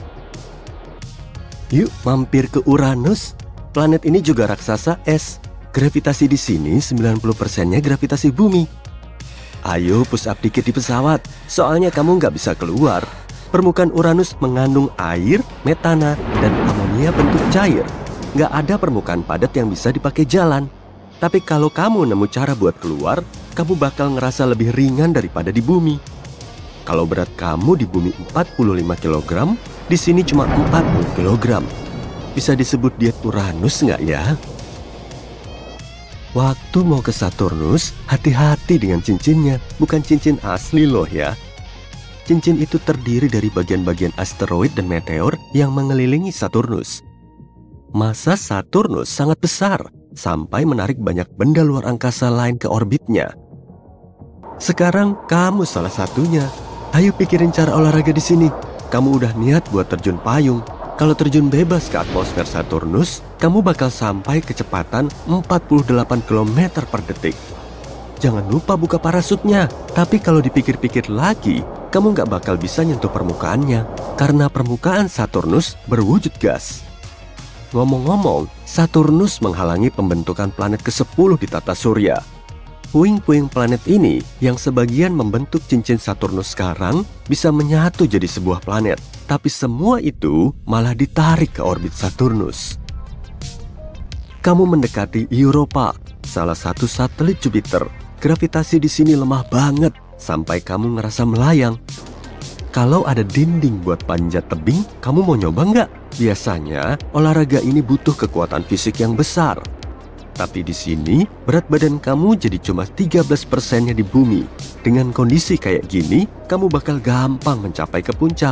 Yuk mampir ke Uranus. Planet ini juga raksasa es. Gravitasi di sini sembilan puluh persennya gravitasi bumi. Ayo push up dikit di pesawat, soalnya kamu nggak bisa keluar. Permukaan Uranus mengandung air, metana, dan amonia bentuk cair. Nggak ada permukaan padat yang bisa dipakai jalan. Tapi kalau kamu nemu cara buat keluar, kamu bakal ngerasa lebih ringan daripada di bumi. Kalau berat kamu di bumi empat puluh lima kilogram, di sini cuma empat puluh kilogram. Bisa disebut diet Uranus nggak ya? Waktu mau ke Saturnus, hati-hati dengan cincinnya, bukan cincin asli loh ya. Cincin itu terdiri dari bagian-bagian asteroid dan meteor yang mengelilingi Saturnus. Massa Saturnus sangat besar, sampai menarik banyak benda luar angkasa lain ke orbitnya. Sekarang kamu salah satunya. Ayo pikirin cara olahraga di sini. Kamu udah niat buat terjun payung. Kalau terjun bebas ke atmosfer Saturnus, kamu bakal sampai kecepatan empat puluh delapan kilometer per detik. Jangan lupa buka parasutnya. Tapi kalau dipikir-pikir lagi, kamu nggak bakal bisa nyentuh permukaannya. Karena permukaan Saturnus berwujud gas. Ngomong-ngomong, Saturnus menghalangi pembentukan planet kesepuluh di tata surya. Puing-puing planet ini yang sebagian membentuk cincin Saturnus sekarang bisa menyatu jadi sebuah planet. Tapi semua itu malah ditarik ke orbit Saturnus. Kamu mendekati Europa, salah satu satelit Jupiter. Gravitasi di sini lemah banget sampai kamu ngerasa melayang. Kalau ada dinding buat panjat tebing, kamu mau nyoba nggak? Biasanya olahraga ini butuh kekuatan fisik yang besar. Tapi di sini berat badan kamu jadi cuma tiga belas persennya di bumi. Dengan kondisi kayak gini, kamu bakal gampang mencapai ke puncak.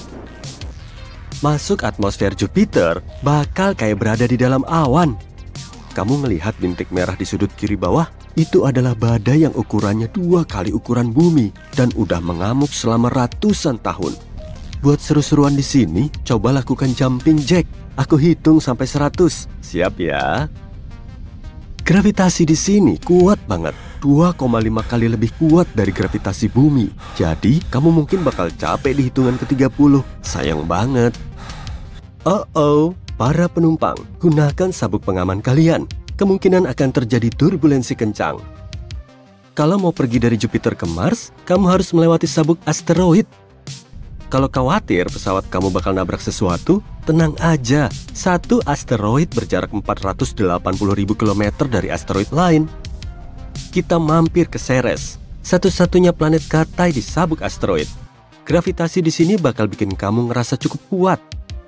Masuk atmosfer Jupiter bakal kayak berada di dalam awan. Kamu ngelihat bintik merah di sudut kiri bawah? Itu adalah badai yang ukurannya dua kali ukuran bumi dan udah mengamuk selama ratusan tahun. Buat seru-seruan di sini, coba lakukan jumping jack. Aku hitung sampai seratus. Siap ya? Gravitasi di sini kuat banget, dua koma lima kali lebih kuat dari gravitasi bumi. Jadi, kamu mungkin bakal capek di hitungan ke tiga puluh. Sayang banget. Oh-oh, para penumpang, gunakan sabuk pengaman kalian. Kemungkinan akan terjadi turbulensi kencang. Kalau mau pergi dari Jupiter ke Mars, kamu harus melewati sabuk asteroid. Kalau khawatir pesawat kamu bakal nabrak sesuatu, tenang aja. Satu asteroid berjarak empat ratus delapan puluh ribu kilometer dari asteroid lain. kita mampir ke Ceres, satu-satunya planet Katai di sabuk asteroid. Gravitasi di sini bakal bikin kamu ngerasa cukup kuat.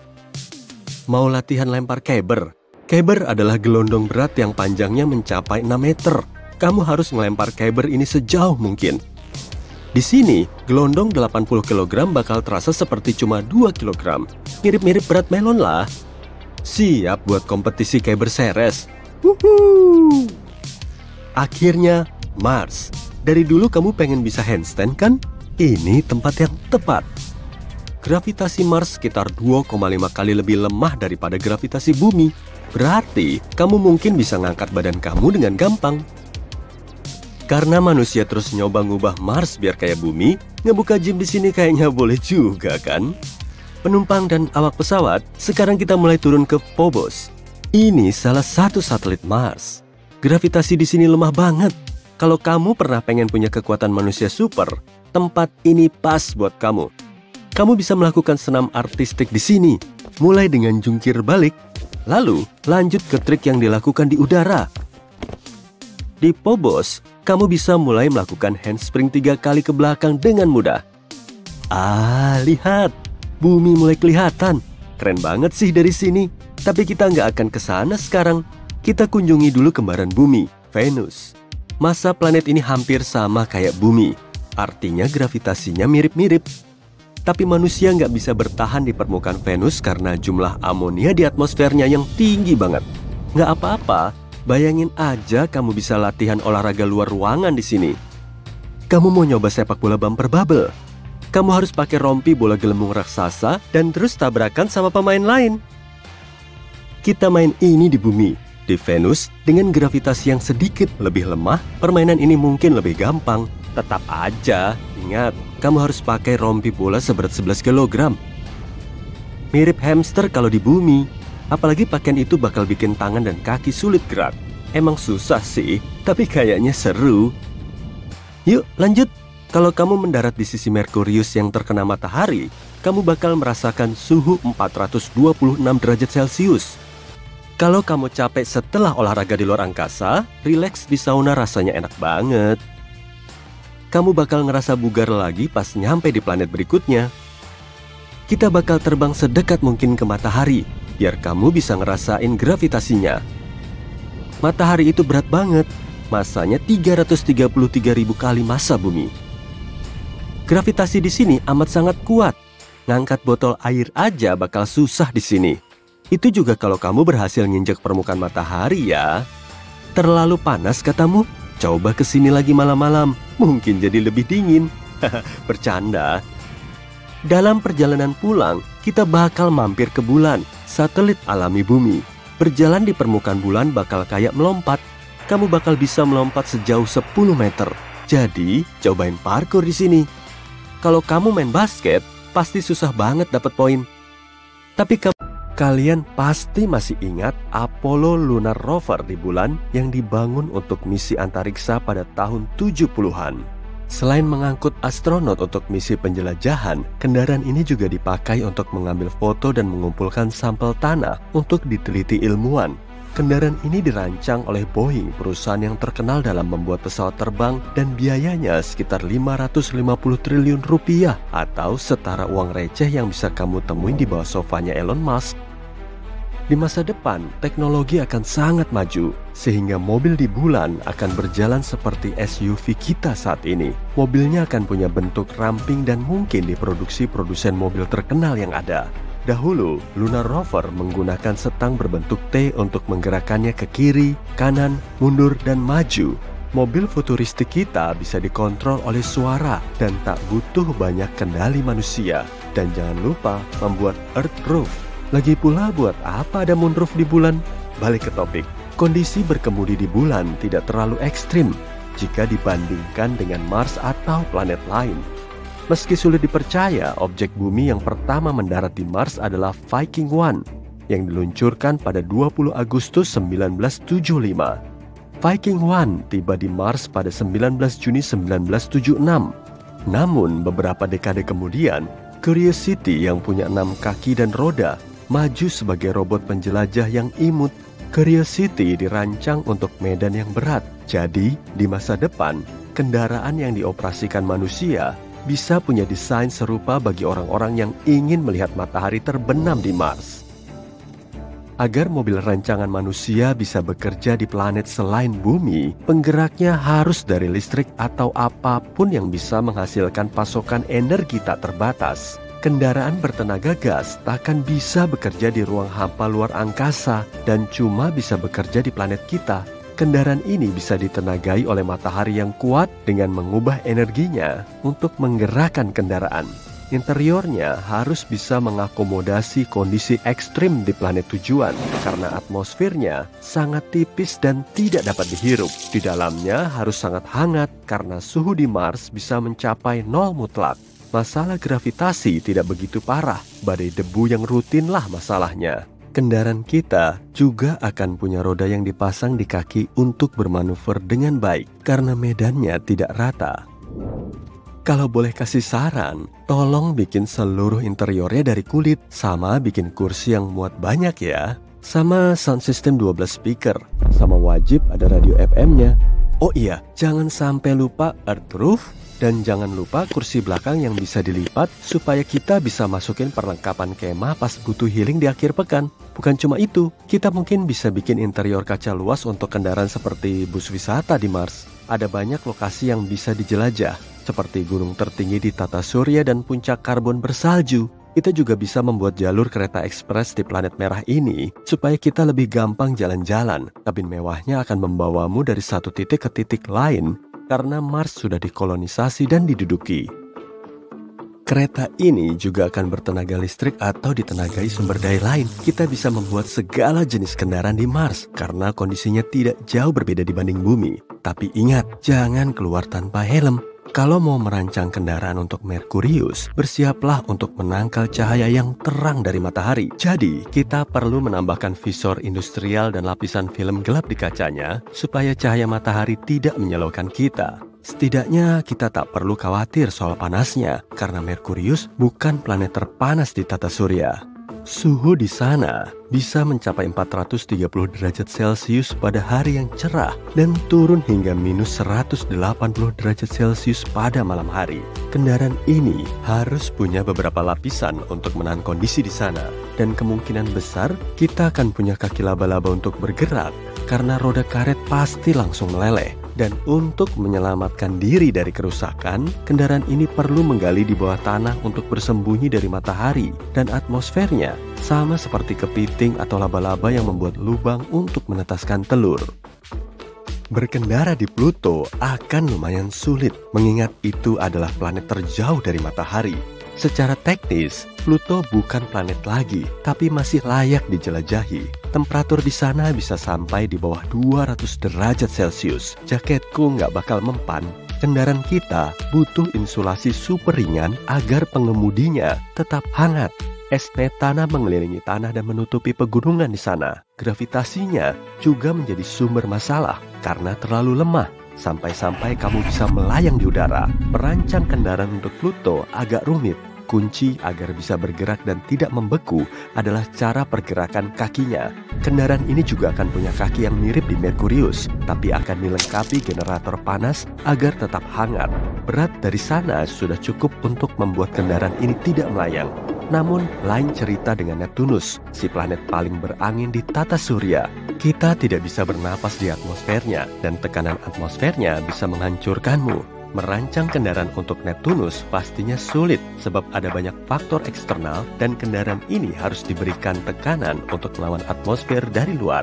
Mau latihan lempar Kyber? Kyber adalah gelondong berat yang panjangnya mencapai enam meter. Kamu harus melempar Kyber ini sejauh mungkin. Di sini, gelondong delapan puluh kilogram bakal terasa seperti cuma dua kilogram. Mirip-mirip berat melon lah. Siap buat kompetisi Kyber Ceres. Wuhuu! Akhirnya, Mars. Dari dulu kamu pengen bisa handstand kan? Ini tempat yang tepat. Gravitasi Mars sekitar dua koma lima kali lebih lemah daripada gravitasi bumi. Berarti, kamu mungkin bisa ngangkat badan kamu dengan gampang. Karena manusia terus nyoba ngubah Mars biar kayak bumi, ngebuka gym di sini kayaknya boleh juga kan? Penumpang dan awak pesawat, sekarang kita mulai turun ke Phobos. Ini salah satu satelit Mars. Gravitasi di sini lemah banget. Kalau kamu pernah pengen punya kekuatan manusia super, tempat ini pas buat kamu. Kamu bisa melakukan senam artistik di sini, mulai dengan jungkir balik, lalu lanjut ke trik yang dilakukan di udara. Di Phobos, kamu bisa mulai melakukan handspring tiga kali ke belakang dengan mudah. Ah, lihat, bumi mulai kelihatan. Keren banget sih dari sini. Tapi kita nggak akan ke sana sekarang. Kita kunjungi dulu kembaran bumi, Venus. Massa planet ini hampir sama kayak bumi. Artinya gravitasinya mirip-mirip. Tapi manusia nggak bisa bertahan di permukaan Venus karena jumlah amonia di atmosfernya yang tinggi banget. Nggak apa-apa, bayangin aja kamu bisa latihan olahraga luar ruangan di sini. Kamu mau nyoba sepak bola bumper bubble? Kamu harus pakai rompi bola gelembung raksasa dan terus tabrakan sama pemain lain. Kita main ini di bumi. Di Venus, dengan gravitasi yang sedikit lebih lemah, permainan ini mungkin lebih gampang. Tetap aja, ingat, kamu harus pakai rompi bola seberat sebelas kilogram. Mirip hamster kalau di bumi. Apalagi pakaian itu bakal bikin tangan dan kaki sulit gerak. Emang susah sih, tapi kayaknya seru. Yuk, lanjut. Kalau kamu mendarat di sisi Merkurius yang terkena matahari, kamu bakal merasakan suhu empat ratus dua puluh enam derajat Celcius. Kalau kamu capek setelah olahraga di luar angkasa, rileks di sauna rasanya enak banget. Kamu bakal ngerasa bugar lagi pas nyampe di planet berikutnya. Kita bakal terbang sedekat mungkin ke matahari, biar kamu bisa ngerasain gravitasinya. Matahari itu berat banget, massanya tiga ratus tiga puluh tiga ribu kali massa bumi. Gravitasi di sini amat sangat kuat. Ngangkat botol air aja bakal susah di sini. Itu juga kalau kamu berhasil nginjek permukaan matahari ya. Terlalu panas katamu? Coba kesini lagi malam-malam, mungkin jadi lebih dingin. Bercanda. Dalam perjalanan pulang, kita bakal mampir ke bulan, satelit alami bumi. Berjalan di permukaan bulan bakal kayak melompat. Kamu bakal bisa melompat sejauh sepuluh meter. Jadi, cobain parkour di sini. Kalau kamu main basket, pasti susah banget dapat poin. Tapi kamu Kalian pasti masih ingat Apollo Lunar Rover di bulan yang dibangun untuk misi antariksa pada tahun tujuh puluhan. Selain mengangkut astronot untuk misi penjelajahan, kendaraan ini juga dipakai untuk mengambil foto dan mengumpulkan sampel tanah untuk diteliti ilmuwan. Kendaraan ini dirancang oleh Boeing, perusahaan yang terkenal dalam membuat pesawat terbang, dan biayanya sekitar lima ratus lima puluh triliun rupiah atau setara uang receh yang bisa kamu temuin di bawah sofanya Elon Musk. Di masa depan, teknologi akan sangat maju, sehingga mobil di bulan akan berjalan seperti S U V kita saat ini. Mobilnya akan punya bentuk ramping dan mungkin diproduksi produsen mobil terkenal yang ada. Dahulu, Lunar Rover menggunakan setang berbentuk T untuk menggerakkannya ke kiri, kanan, mundur, dan maju. Mobil futuristik kita bisa dikontrol oleh suara dan tak butuh banyak kendali manusia. Dan jangan lupa membuat Earth Roof. Lagi pula, buat apa ada moonroof di bulan? Balik ke topik, kondisi berkemudi di bulan tidak terlalu ekstrim jika dibandingkan dengan Mars atau planet lain. Meski sulit dipercaya, objek bumi yang pertama mendarat di Mars adalah Viking One yang diluncurkan pada dua puluh Agustus seribu sembilan ratus tujuh puluh lima. Viking One tiba di Mars pada sembilan belas Juni seribu sembilan ratus tujuh puluh enam. Namun beberapa dekade kemudian, Curiosity yang punya enam kaki dan roda maju sebagai robot penjelajah yang imut. Curiosity dirancang untuk medan yang berat, Jadi, di masa depan, kendaraan yang dioperasikan manusia bisa punya desain serupa bagi orang-orang yang ingin melihat matahari terbenam di Mars. Agar mobil rancangan manusia bisa bekerja di planet selain bumi, penggeraknya harus dari listrik atau apapun yang bisa menghasilkan pasokan energi tak terbatas. Kendaraan bertenaga gas takkan bisa bekerja di ruang hampa luar angkasa dan cuma bisa bekerja di planet kita. Kendaraan ini bisa ditenagai oleh matahari yang kuat dengan mengubah energinya untuk menggerakkan kendaraan. Interiornya harus bisa mengakomodasi kondisi ekstrim di planet tujuan karena atmosfernya sangat tipis dan tidak dapat dihirup. Di dalamnya harus sangat hangat karena suhu di Mars bisa mencapai nol mutlak. Masalah gravitasi tidak begitu parah, badai debu yang rutinlah masalahnya. Kendaraan kita juga akan punya roda yang dipasang di kaki untuk bermanuver dengan baik karena medannya tidak rata. Kalau boleh kasih saran, tolong bikin seluruh interiornya dari kulit, sama bikin kursi yang muat banyak ya. Sama sound system dua belas speaker, sama wajib ada radio F M-nya. Oh iya, jangan sampai lupa earth roof, dan jangan lupa kursi belakang yang bisa dilipat supaya kita bisa masukin perlengkapan kemah pas butuh healing di akhir pekan. Bukan cuma itu, kita mungkin bisa bikin interior kaca luas untuk kendaraan seperti bus wisata di Mars. Ada banyak lokasi yang bisa dijelajah, seperti gunung tertinggi di tata surya dan puncak karbon bersalju. Kita juga bisa membuat jalur kereta ekspres di planet merah ini supaya kita lebih gampang jalan-jalan. Kabin mewahnya akan membawamu dari satu titik ke titik lain karena Mars sudah dikolonisasi dan diduduki. Kereta ini juga akan bertenaga listrik atau ditenagai sumber daya lain. Kita bisa membuat segala jenis kendaraan di Mars karena kondisinya tidak jauh berbeda dibanding bumi. Tapi ingat, jangan keluar tanpa helm. Kalau mau merancang kendaraan untuk Merkurius, bersiaplah untuk menangkal cahaya yang terang dari matahari. Jadi, kita perlu menambahkan visor industrial dan lapisan film gelap di kacanya supaya cahaya matahari tidak menyilaukan kita. Setidaknya kita tak perlu khawatir soal panasnya, karena Merkurius bukan planet terpanas di tata surya. Suhu di sana bisa mencapai empat ratus tiga puluh derajat Celcius pada hari yang cerah dan turun hingga minus seratus delapan puluh derajat Celcius pada malam hari. Kendaraan ini harus punya beberapa lapisan untuk menahan kondisi di sana. Dan kemungkinan besar kita akan punya kaki laba-laba untuk bergerak karena roda karet pasti langsung meleleh. Dan untuk menyelamatkan diri dari kerusakan, kendaraan ini perlu menggali di bawah tanah untuk bersembunyi dari matahari dan atmosfernya, sama seperti kepiting atau laba-laba yang membuat lubang untuk menetaskan telur. Berkendara di Pluto akan lumayan sulit, mengingat itu adalah planet terjauh dari matahari. Secara teknis, Pluto bukan planet lagi, tapi masih layak dijelajahi. Temperatur di sana bisa sampai di bawah dua ratus derajat Celcius. Jaketku nggak bakal mempan. Kendaraan kita butuh insulasi super ringan agar pengemudinya tetap hangat. Es metana mengelilingi tanah dan menutupi pegunungan di sana. Gravitasinya juga menjadi sumber masalah karena terlalu lemah. Sampai-sampai kamu bisa melayang di udara. Merancang kendaraan untuk Pluto agak rumit. Kunci agar bisa bergerak dan tidak membeku adalah cara pergerakan kakinya. Kendaraan ini juga akan punya kaki yang mirip di Merkurius, tapi akan dilengkapi generator panas agar tetap hangat. Berat dari sana sudah cukup untuk membuat kendaraan ini tidak melayang. Namun, lain cerita dengan Neptunus, si planet paling berangin di tata surya. Kita tidak bisa bernapas di atmosfernya, dan tekanan atmosfernya bisa menghancurkanmu. Merancang kendaraan untuk Neptunus pastinya sulit sebab ada banyak faktor eksternal dan kendaraan ini harus diberikan tekanan untuk melawan atmosfer dari luar.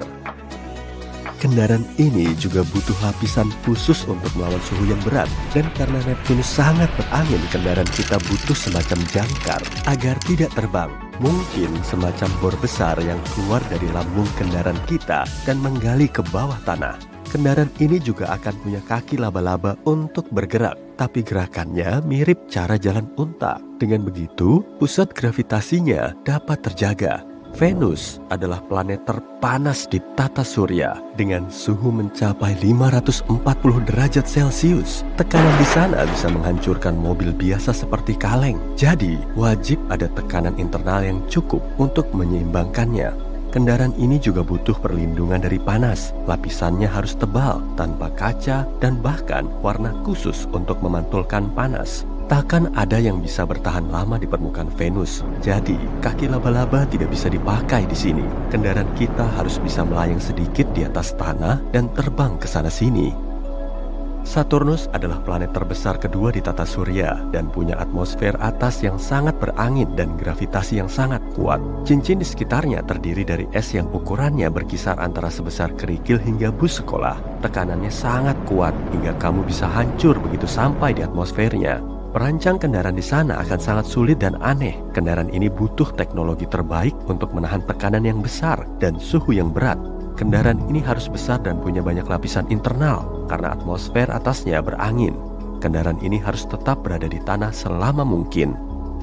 Kendaraan ini juga butuh lapisan khusus untuk melawan suhu yang berat, dan karena Neptunus sangat berangin, kendaraan kita butuh semacam jangkar agar tidak terbang. Mungkin semacam bor besar yang keluar dari lambung kendaraan kita dan menggali ke bawah tanah. Kendaraan ini juga akan punya kaki laba-laba untuk bergerak, tapi gerakannya mirip cara jalan unta. Dengan begitu, pusat gravitasinya dapat terjaga. Venus adalah planet terpanas di tata surya dengan suhu mencapai lima ratus empat puluh derajat Celcius. Tekanan di sana bisa menghancurkan mobil biasa seperti kaleng. Jadi, wajib ada tekanan internal yang cukup untuk menyeimbangkannya. Kendaraan ini juga butuh perlindungan dari panas. Lapisannya harus tebal, tanpa kaca, dan bahkan warna khusus untuk memantulkan panas. Takkan ada yang bisa bertahan lama di permukaan Venus. Jadi, kaki laba-laba tidak bisa dipakai di sini. Kendaraan kita harus bisa melayang sedikit di atas tanah dan terbang ke sana-sini. Saturnus adalah planet terbesar kedua di tata surya dan punya atmosfer atas yang sangat berangin dan gravitasi yang sangat kuat. Cincin di sekitarnya terdiri dari es yang ukurannya berkisar antara sebesar kerikil hingga bus sekolah. Tekanannya sangat kuat hingga kamu bisa hancur begitu sampai di atmosfernya. Perancang kendaraan di sana akan sangat sulit dan aneh. Kendaraan ini butuh teknologi terbaik untuk menahan tekanan yang besar dan suhu yang berat. Kendaraan ini harus besar dan punya banyak lapisan internal karena atmosfer atasnya berangin. Kendaraan ini harus tetap berada di tanah selama mungkin.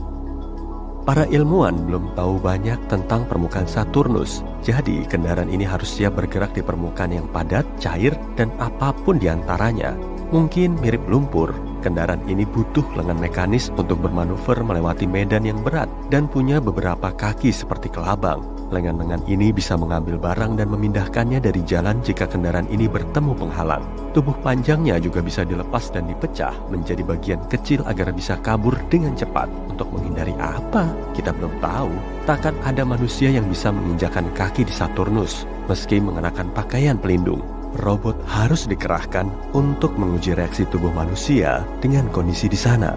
Para ilmuwan belum tahu banyak tentang permukaan Saturnus, jadi kendaraan ini harus siap bergerak di permukaan yang padat, cair, dan apapun di antaranya. Mungkin mirip lumpur, kendaraan ini butuh lengan mekanis untuk bermanuver melewati medan yang berat dan punya beberapa kaki seperti kelabang. Lengan-lengan ini bisa mengambil barang dan memindahkannya dari jalan jika kendaraan ini bertemu penghalang. Tubuh panjangnya juga bisa dilepas dan dipecah menjadi bagian kecil agar bisa kabur dengan cepat. Untuk menghindari apa? Kita belum tahu. Takkan ada manusia yang bisa menginjakan kaki di Saturnus meski mengenakan pakaian pelindung. Robot harus dikerahkan untuk menguji reaksi tubuh manusia dengan kondisi di sana.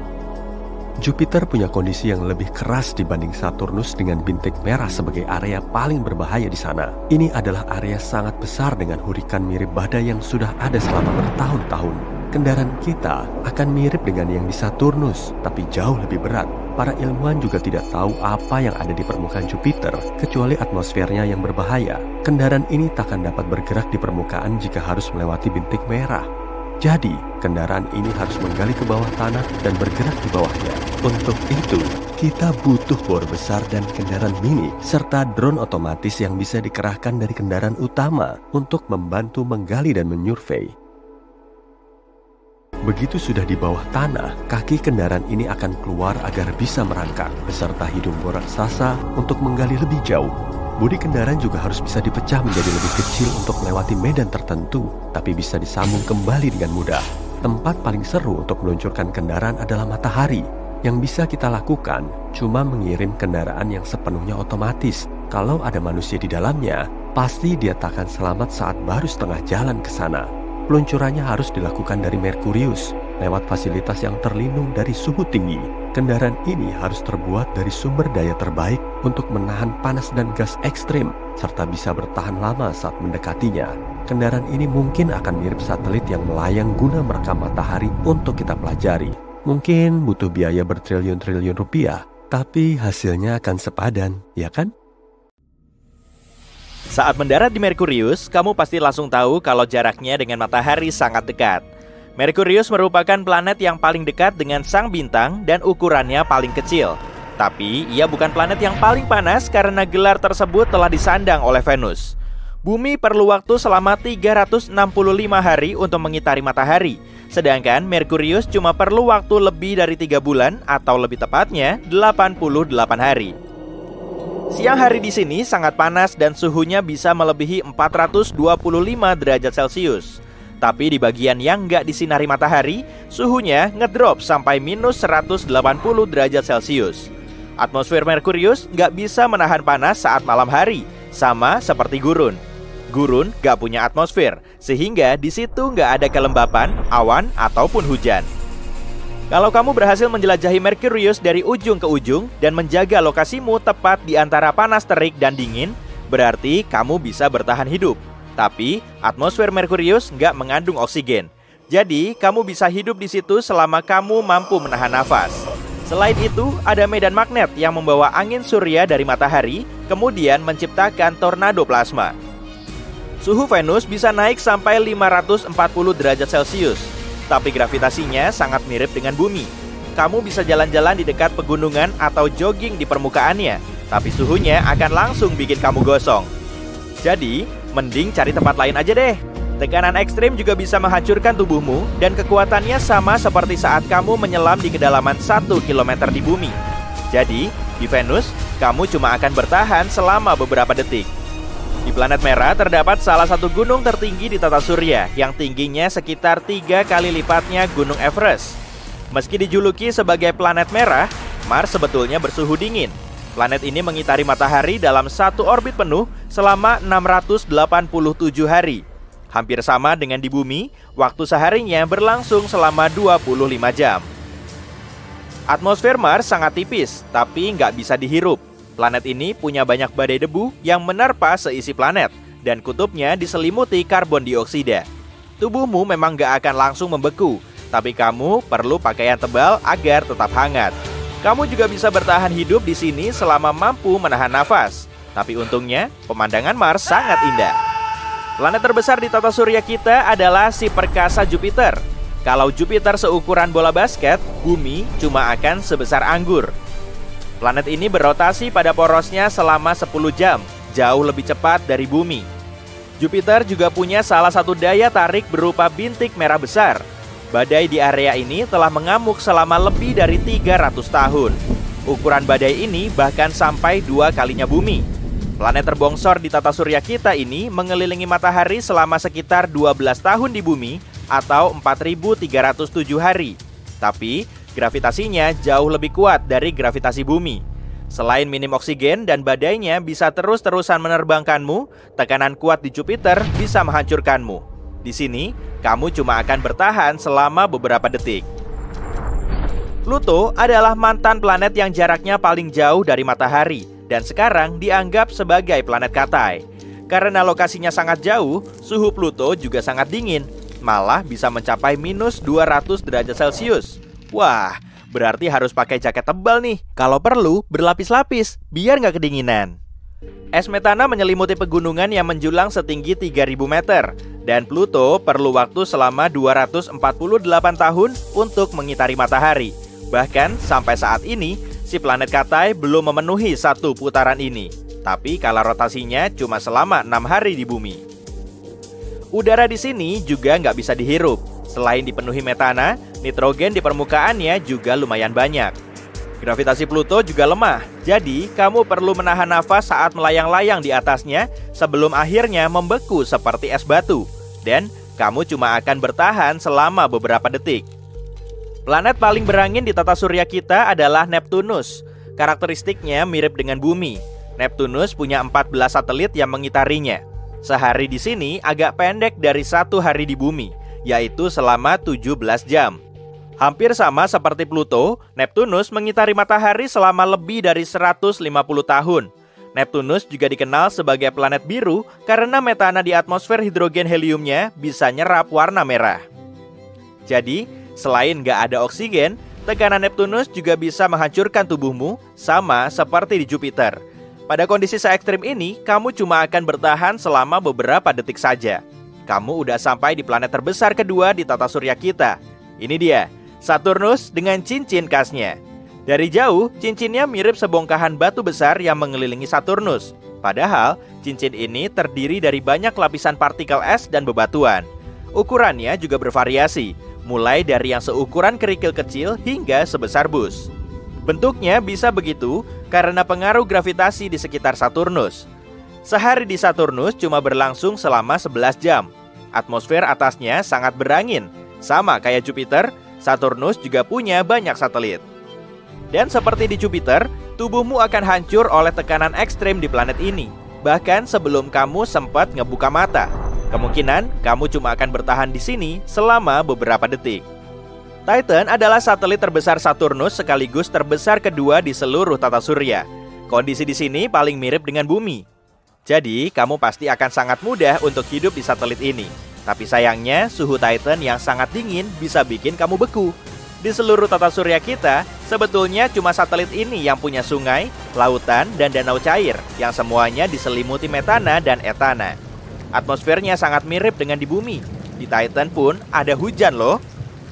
Jupiter punya kondisi yang lebih keras dibanding Saturnus dengan bintik merah sebagai area paling berbahaya di sana. Ini adalah area sangat besar dengan hurikan mirip badai yang sudah ada selama bertahun-tahun. Kendaraan kita akan mirip dengan yang di Saturnus, tapi jauh lebih berat. Para ilmuwan juga tidak tahu apa yang ada di permukaan Jupiter, kecuali atmosfernya yang berbahaya. Kendaraan ini takkan dapat bergerak di permukaan jika harus melewati bintik merah. Jadi, kendaraan ini harus menggali ke bawah tanah dan bergerak di bawahnya. Untuk itu, kita butuh bor besar dan kendaraan mini, serta drone otomatis yang bisa dikerahkan dari kendaraan utama untuk membantu menggali dan menyurvei. Begitu sudah di bawah tanah, kaki kendaraan ini akan keluar agar bisa merangkak, beserta hidung bor raksasa untuk menggali lebih jauh. Bodi kendaraan juga harus bisa dipecah menjadi lebih kecil untuk melewati medan tertentu, tapi bisa disambung kembali dengan mudah. Tempat paling seru untuk meluncurkan kendaraan adalah matahari. Yang bisa kita lakukan cuma mengirim kendaraan yang sepenuhnya otomatis. Kalau ada manusia di dalamnya, pasti dia takkan selamat saat baru setengah jalan ke sana. Peluncurannya harus dilakukan dari Merkurius, lewat fasilitas yang terlindung dari suhu tinggi. Kendaraan ini harus terbuat dari sumber daya terbaik untuk menahan panas dan gas ekstrim, serta bisa bertahan lama saat mendekatinya. Kendaraan ini mungkin akan mirip satelit yang melayang guna merekam matahari untuk kita pelajari. Mungkin butuh biaya bertriliun-triliun rupiah, tapi hasilnya akan sepadan, ya kan? Saat mendarat di Merkurius, kamu pasti langsung tahu kalau jaraknya dengan matahari sangat dekat. Merkurius merupakan planet yang paling dekat dengan sang bintang dan ukurannya paling kecil. Tapi, ia bukan planet yang paling panas karena gelar tersebut telah disandang oleh Venus. Bumi perlu waktu selama tiga ratus enam puluh lima hari untuk mengitari matahari. Sedangkan Merkurius cuma perlu waktu lebih dari tiga bulan atau lebih tepatnya delapan puluh delapan hari. Siang hari di sini sangat panas dan suhunya bisa melebihi empat ratus dua puluh lima derajat Celcius. Tapi di bagian yang nggak disinari matahari, suhunya ngedrop sampai minus seratus delapan puluh derajat Celcius. Atmosfer Merkurius nggak bisa menahan panas saat malam hari, sama seperti gurun. Gurun nggak punya atmosfer, sehingga di situ nggak ada kelembapan, awan, ataupun hujan. Kalau kamu berhasil menjelajahi Merkurius dari ujung ke ujung dan menjaga lokasimu tepat di antara panas terik dan dingin, berarti kamu bisa bertahan hidup. Tapi, atmosfer Merkurius nggak mengandung oksigen. Jadi, kamu bisa hidup di situ selama kamu mampu menahan nafas. Selain itu, ada medan magnet yang membawa angin surya dari matahari, kemudian menciptakan tornado plasma. Suhu Venus bisa naik sampai lima ratus empat puluh derajat Celcius. Tapi gravitasinya sangat mirip dengan bumi. Kamu bisa jalan-jalan di dekat pegunungan atau jogging di permukaannya, tapi suhunya akan langsung bikin kamu gosong. Jadi, mending cari tempat lain aja deh. Tekanan ekstrim juga bisa menghancurkan tubuhmu, dan kekuatannya sama seperti saat kamu menyelam di kedalaman satu kilometer di bumi. Jadi, di Venus, kamu cuma akan bertahan selama beberapa detik. Di planet merah terdapat salah satu gunung tertinggi di tata surya yang tingginya sekitar tiga kali lipatnya Gunung Everest. Meski dijuluki sebagai planet merah, Mars sebetulnya bersuhu dingin. Planet ini mengitari matahari dalam satu orbit penuh selama enam ratus delapan puluh tujuh hari. Hampir sama dengan di bumi, waktu seharinya berlangsung selama dua puluh lima jam. Atmosfer Mars sangat tipis, tapi nggak bisa dihirup. Planet ini punya banyak badai debu yang menerpa seisi planet, dan kutubnya diselimuti karbon dioksida. Tubuhmu memang nggak akan langsung membeku, tapi kamu perlu pakaian tebal agar tetap hangat. Kamu juga bisa bertahan hidup di sini selama mampu menahan nafas. Tapi untungnya, pemandangan Mars sangat indah. Planet terbesar di tata surya kita adalah si perkasa Jupiter. Kalau Jupiter seukuran bola basket, Bumi cuma akan sebesar anggur. Planet ini berotasi pada porosnya selama sepuluh jam, jauh lebih cepat dari Bumi. Jupiter juga punya salah satu daya tarik berupa bintik merah besar. Badai di area ini telah mengamuk selama lebih dari tiga ratus tahun. Ukuran badai ini bahkan sampai dua kalinya Bumi. Planet terbongsor di tata surya kita ini mengelilingi matahari selama sekitar dua belas tahun di Bumi atau empat ribu tiga ratus tujuh hari. Tapi gravitasinya jauh lebih kuat dari gravitasi Bumi. Selain minim oksigen dan badainya bisa terus-terusan menerbangkanmu, tekanan kuat di Jupiter bisa menghancurkanmu. Di sini, kamu cuma akan bertahan selama beberapa detik. Pluto adalah mantan planet yang jaraknya paling jauh dari matahari dan sekarang dianggap sebagai planet katai. Karena lokasinya sangat jauh, suhu Pluto juga sangat dingin, malah bisa mencapai minus dua ratus derajat Celcius. Wah, berarti harus pakai jaket tebal nih. Kalau perlu, berlapis-lapis, biar nggak kedinginan. Es metana menyelimuti pegunungan yang menjulang setinggi tiga ribu meter. Dan Pluto perlu waktu selama dua ratus empat puluh delapan tahun untuk mengitari matahari. Bahkan sampai saat ini, si planet katai belum memenuhi satu putaran ini. Tapi kala rotasinya cuma selama enam hari di bumi. Udara di sini juga nggak bisa dihirup. Selain dipenuhi metana, nitrogen di permukaannya juga lumayan banyak. Gravitasi Pluto juga lemah, jadi kamu perlu menahan nafas saat melayang-layang di atasnya sebelum akhirnya membeku seperti es batu. Dan kamu cuma akan bertahan selama beberapa detik. Planet paling berangin di tata surya kita adalah Neptunus. Karakteristiknya mirip dengan bumi. Neptunus punya empat belas satelit yang mengitarinya. Sehari di sini agak pendek dari satu hari di bumi, yaitu selama tujuh belas jam. Hampir sama seperti Pluto, Neptunus mengitari matahari selama lebih dari seratus lima puluh tahun. Neptunus juga dikenal sebagai planet biru karena metana di atmosfer hidrogen heliumnya bisa nyerap warna merah. Jadi, selain nggak ada oksigen, tekanan Neptunus juga bisa menghancurkan tubuhmu sama seperti di Jupiter. Pada kondisi se-ekstrim ini, kamu cuma akan bertahan selama beberapa detik saja. Kamu udah sampai di planet terbesar kedua di tata surya kita. Ini dia, Saturnus dengan cincin khasnya. Dari jauh, cincinnya mirip sebongkahan batu besar yang mengelilingi Saturnus. Padahal, cincin ini terdiri dari banyak lapisan partikel es dan bebatuan. Ukurannya juga bervariasi, mulai dari yang seukuran kerikil kecil hingga sebesar bus. Bentuknya bisa begitu karena pengaruh gravitasi di sekitar Saturnus. Sehari di Saturnus cuma berlangsung selama sebelas jam. Atmosfer atasnya sangat berangin. Sama kayak Jupiter, Saturnus juga punya banyak satelit. Dan seperti di Jupiter, tubuhmu akan hancur oleh tekanan ekstrim di planet ini. Bahkan sebelum kamu sempat ngebuka mata. Kemungkinan kamu cuma akan bertahan di sini selama beberapa detik. Titan adalah satelit terbesar Saturnus sekaligus terbesar kedua di seluruh tata surya. Kondisi di sini paling mirip dengan bumi. Jadi, kamu pasti akan sangat mudah untuk hidup di satelit ini. Tapi sayangnya, suhu Titan yang sangat dingin bisa bikin kamu beku. Di seluruh tata surya kita, sebetulnya cuma satelit ini yang punya sungai, lautan, dan danau cair, yang semuanya diselimuti metana dan etana. Atmosfernya sangat mirip dengan di bumi. Di Titan pun ada hujan loh.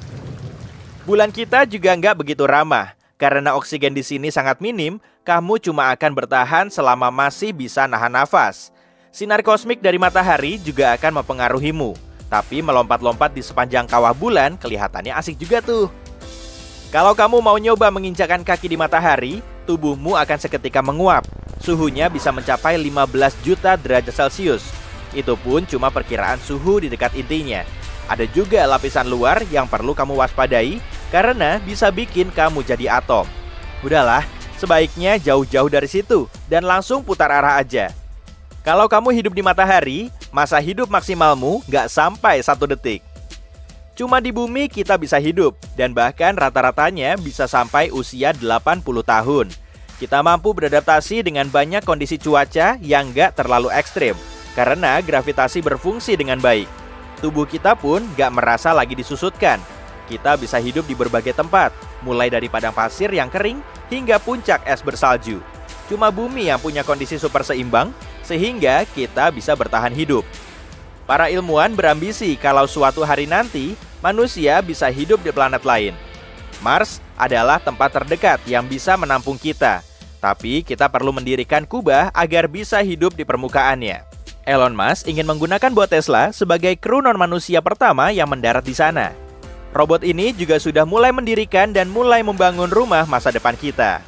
Bulan kita juga nggak begitu ramah. Karena oksigen di sini sangat minim, kamu cuma akan bertahan selama masih bisa nahan nafas. Sinar kosmik dari matahari juga akan mempengaruhimu. Tapi melompat-lompat di sepanjang kawah bulan kelihatannya asik juga tuh. Kalau kamu mau nyoba menginjakkan kaki di matahari, tubuhmu akan seketika menguap. Suhunya bisa mencapai lima belas juta derajat Celcius. Itu pun cuma perkiraan suhu di dekat intinya. Ada juga lapisan luar yang perlu kamu waspadai karena bisa bikin kamu jadi atom. Udahlah, sebaiknya jauh-jauh dari situ dan langsung putar arah aja. Kalau kamu hidup di matahari, masa hidup maksimalmu nggak sampai satu detik. Cuma di bumi kita bisa hidup, dan bahkan rata-ratanya bisa sampai usia delapan puluh tahun. Kita mampu beradaptasi dengan banyak kondisi cuaca yang nggak terlalu ekstrim, karena gravitasi berfungsi dengan baik. Tubuh kita pun nggak merasa lagi disusutkan. Kita bisa hidup di berbagai tempat, mulai dari padang pasir yang kering hingga puncak es bersalju. Cuma bumi yang punya kondisi super seimbang, sehingga kita bisa bertahan hidup. Para ilmuwan berambisi kalau suatu hari nanti, manusia bisa hidup di planet lain. Mars adalah tempat terdekat yang bisa menampung kita, tapi kita perlu mendirikan kubah agar bisa hidup di permukaannya. Elon Musk ingin menggunakan bot Tesla sebagai kru non-manusia pertama yang mendarat di sana. Robot ini juga sudah mulai mendirikan dan mulai membangun rumah masa depan kita.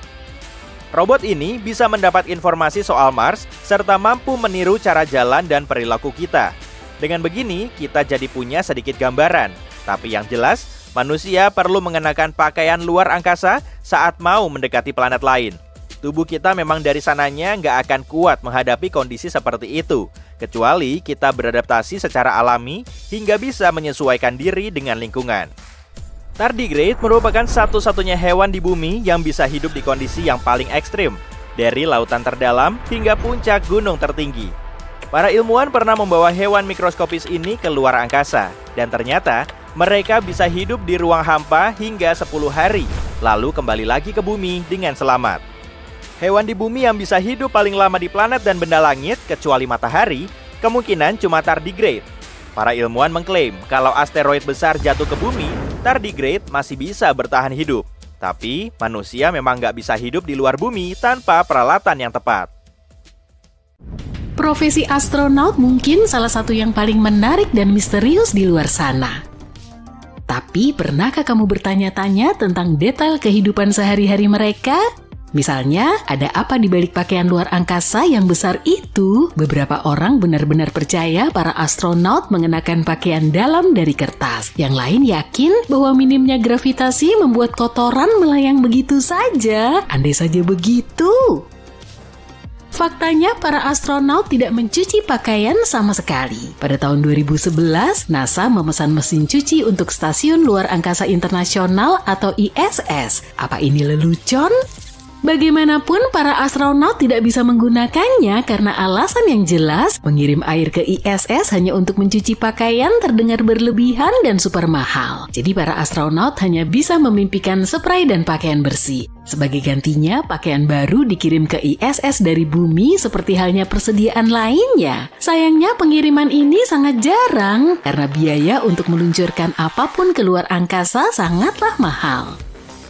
Robot ini bisa mendapat informasi soal Mars serta mampu meniru cara jalan dan perilaku kita. Dengan begini, kita jadi punya sedikit gambaran. Tapi yang jelas, manusia perlu mengenakan pakaian luar angkasa saat mau mendekati planet lain. Tubuh kita memang dari sananya nggak akan kuat menghadapi kondisi seperti itu, kecuali kita beradaptasi secara alami hingga bisa menyesuaikan diri dengan lingkungan. Tardigrade merupakan satu-satunya hewan di bumi yang bisa hidup di kondisi yang paling ekstrim, dari lautan terdalam hingga puncak gunung tertinggi. Para ilmuwan pernah membawa hewan mikroskopis ini ke luar angkasa, dan ternyata mereka bisa hidup di ruang hampa hingga sepuluh hari, lalu kembali lagi ke bumi dengan selamat. Hewan di bumi yang bisa hidup paling lama di planet dan benda langit, kecuali matahari, kemungkinan cuma tardigrade. Para ilmuwan mengklaim kalau asteroid besar jatuh ke bumi, tardigrade masih bisa bertahan hidup. Tapi manusia memang nggak bisa hidup di luar bumi tanpa peralatan yang tepat. Profesi astronot mungkin salah satu yang paling menarik dan misterius di luar sana. Tapi pernahkah kamu bertanya-tanya tentang detail kehidupan sehari-hari mereka? Misalnya, ada apa di balik pakaian luar angkasa yang besar itu? Beberapa orang benar-benar percaya para astronot mengenakan pakaian dalam dari kertas. Yang lain yakin bahwa minimnya gravitasi membuat kotoran melayang begitu saja. Andai saja begitu. Faktanya, para astronot tidak mencuci pakaian sama sekali. Pada tahun dua ribu sebelas, NASA memesan mesin cuci untuk Stasiun Luar Angkasa Internasional atau I S S. Apa ini lelucon? Bagaimanapun, para astronot tidak bisa menggunakannya karena alasan yang jelas, mengirim air ke I S S hanya untuk mencuci pakaian terdengar berlebihan dan super mahal. Jadi para astronot hanya bisa memimpikan spray dan pakaian bersih. Sebagai gantinya, pakaian baru dikirim ke I S S dari bumi seperti halnya persediaan lainnya. Sayangnya pengiriman ini sangat jarang karena biaya untuk meluncurkan apapun ke luar angkasa sangatlah mahal.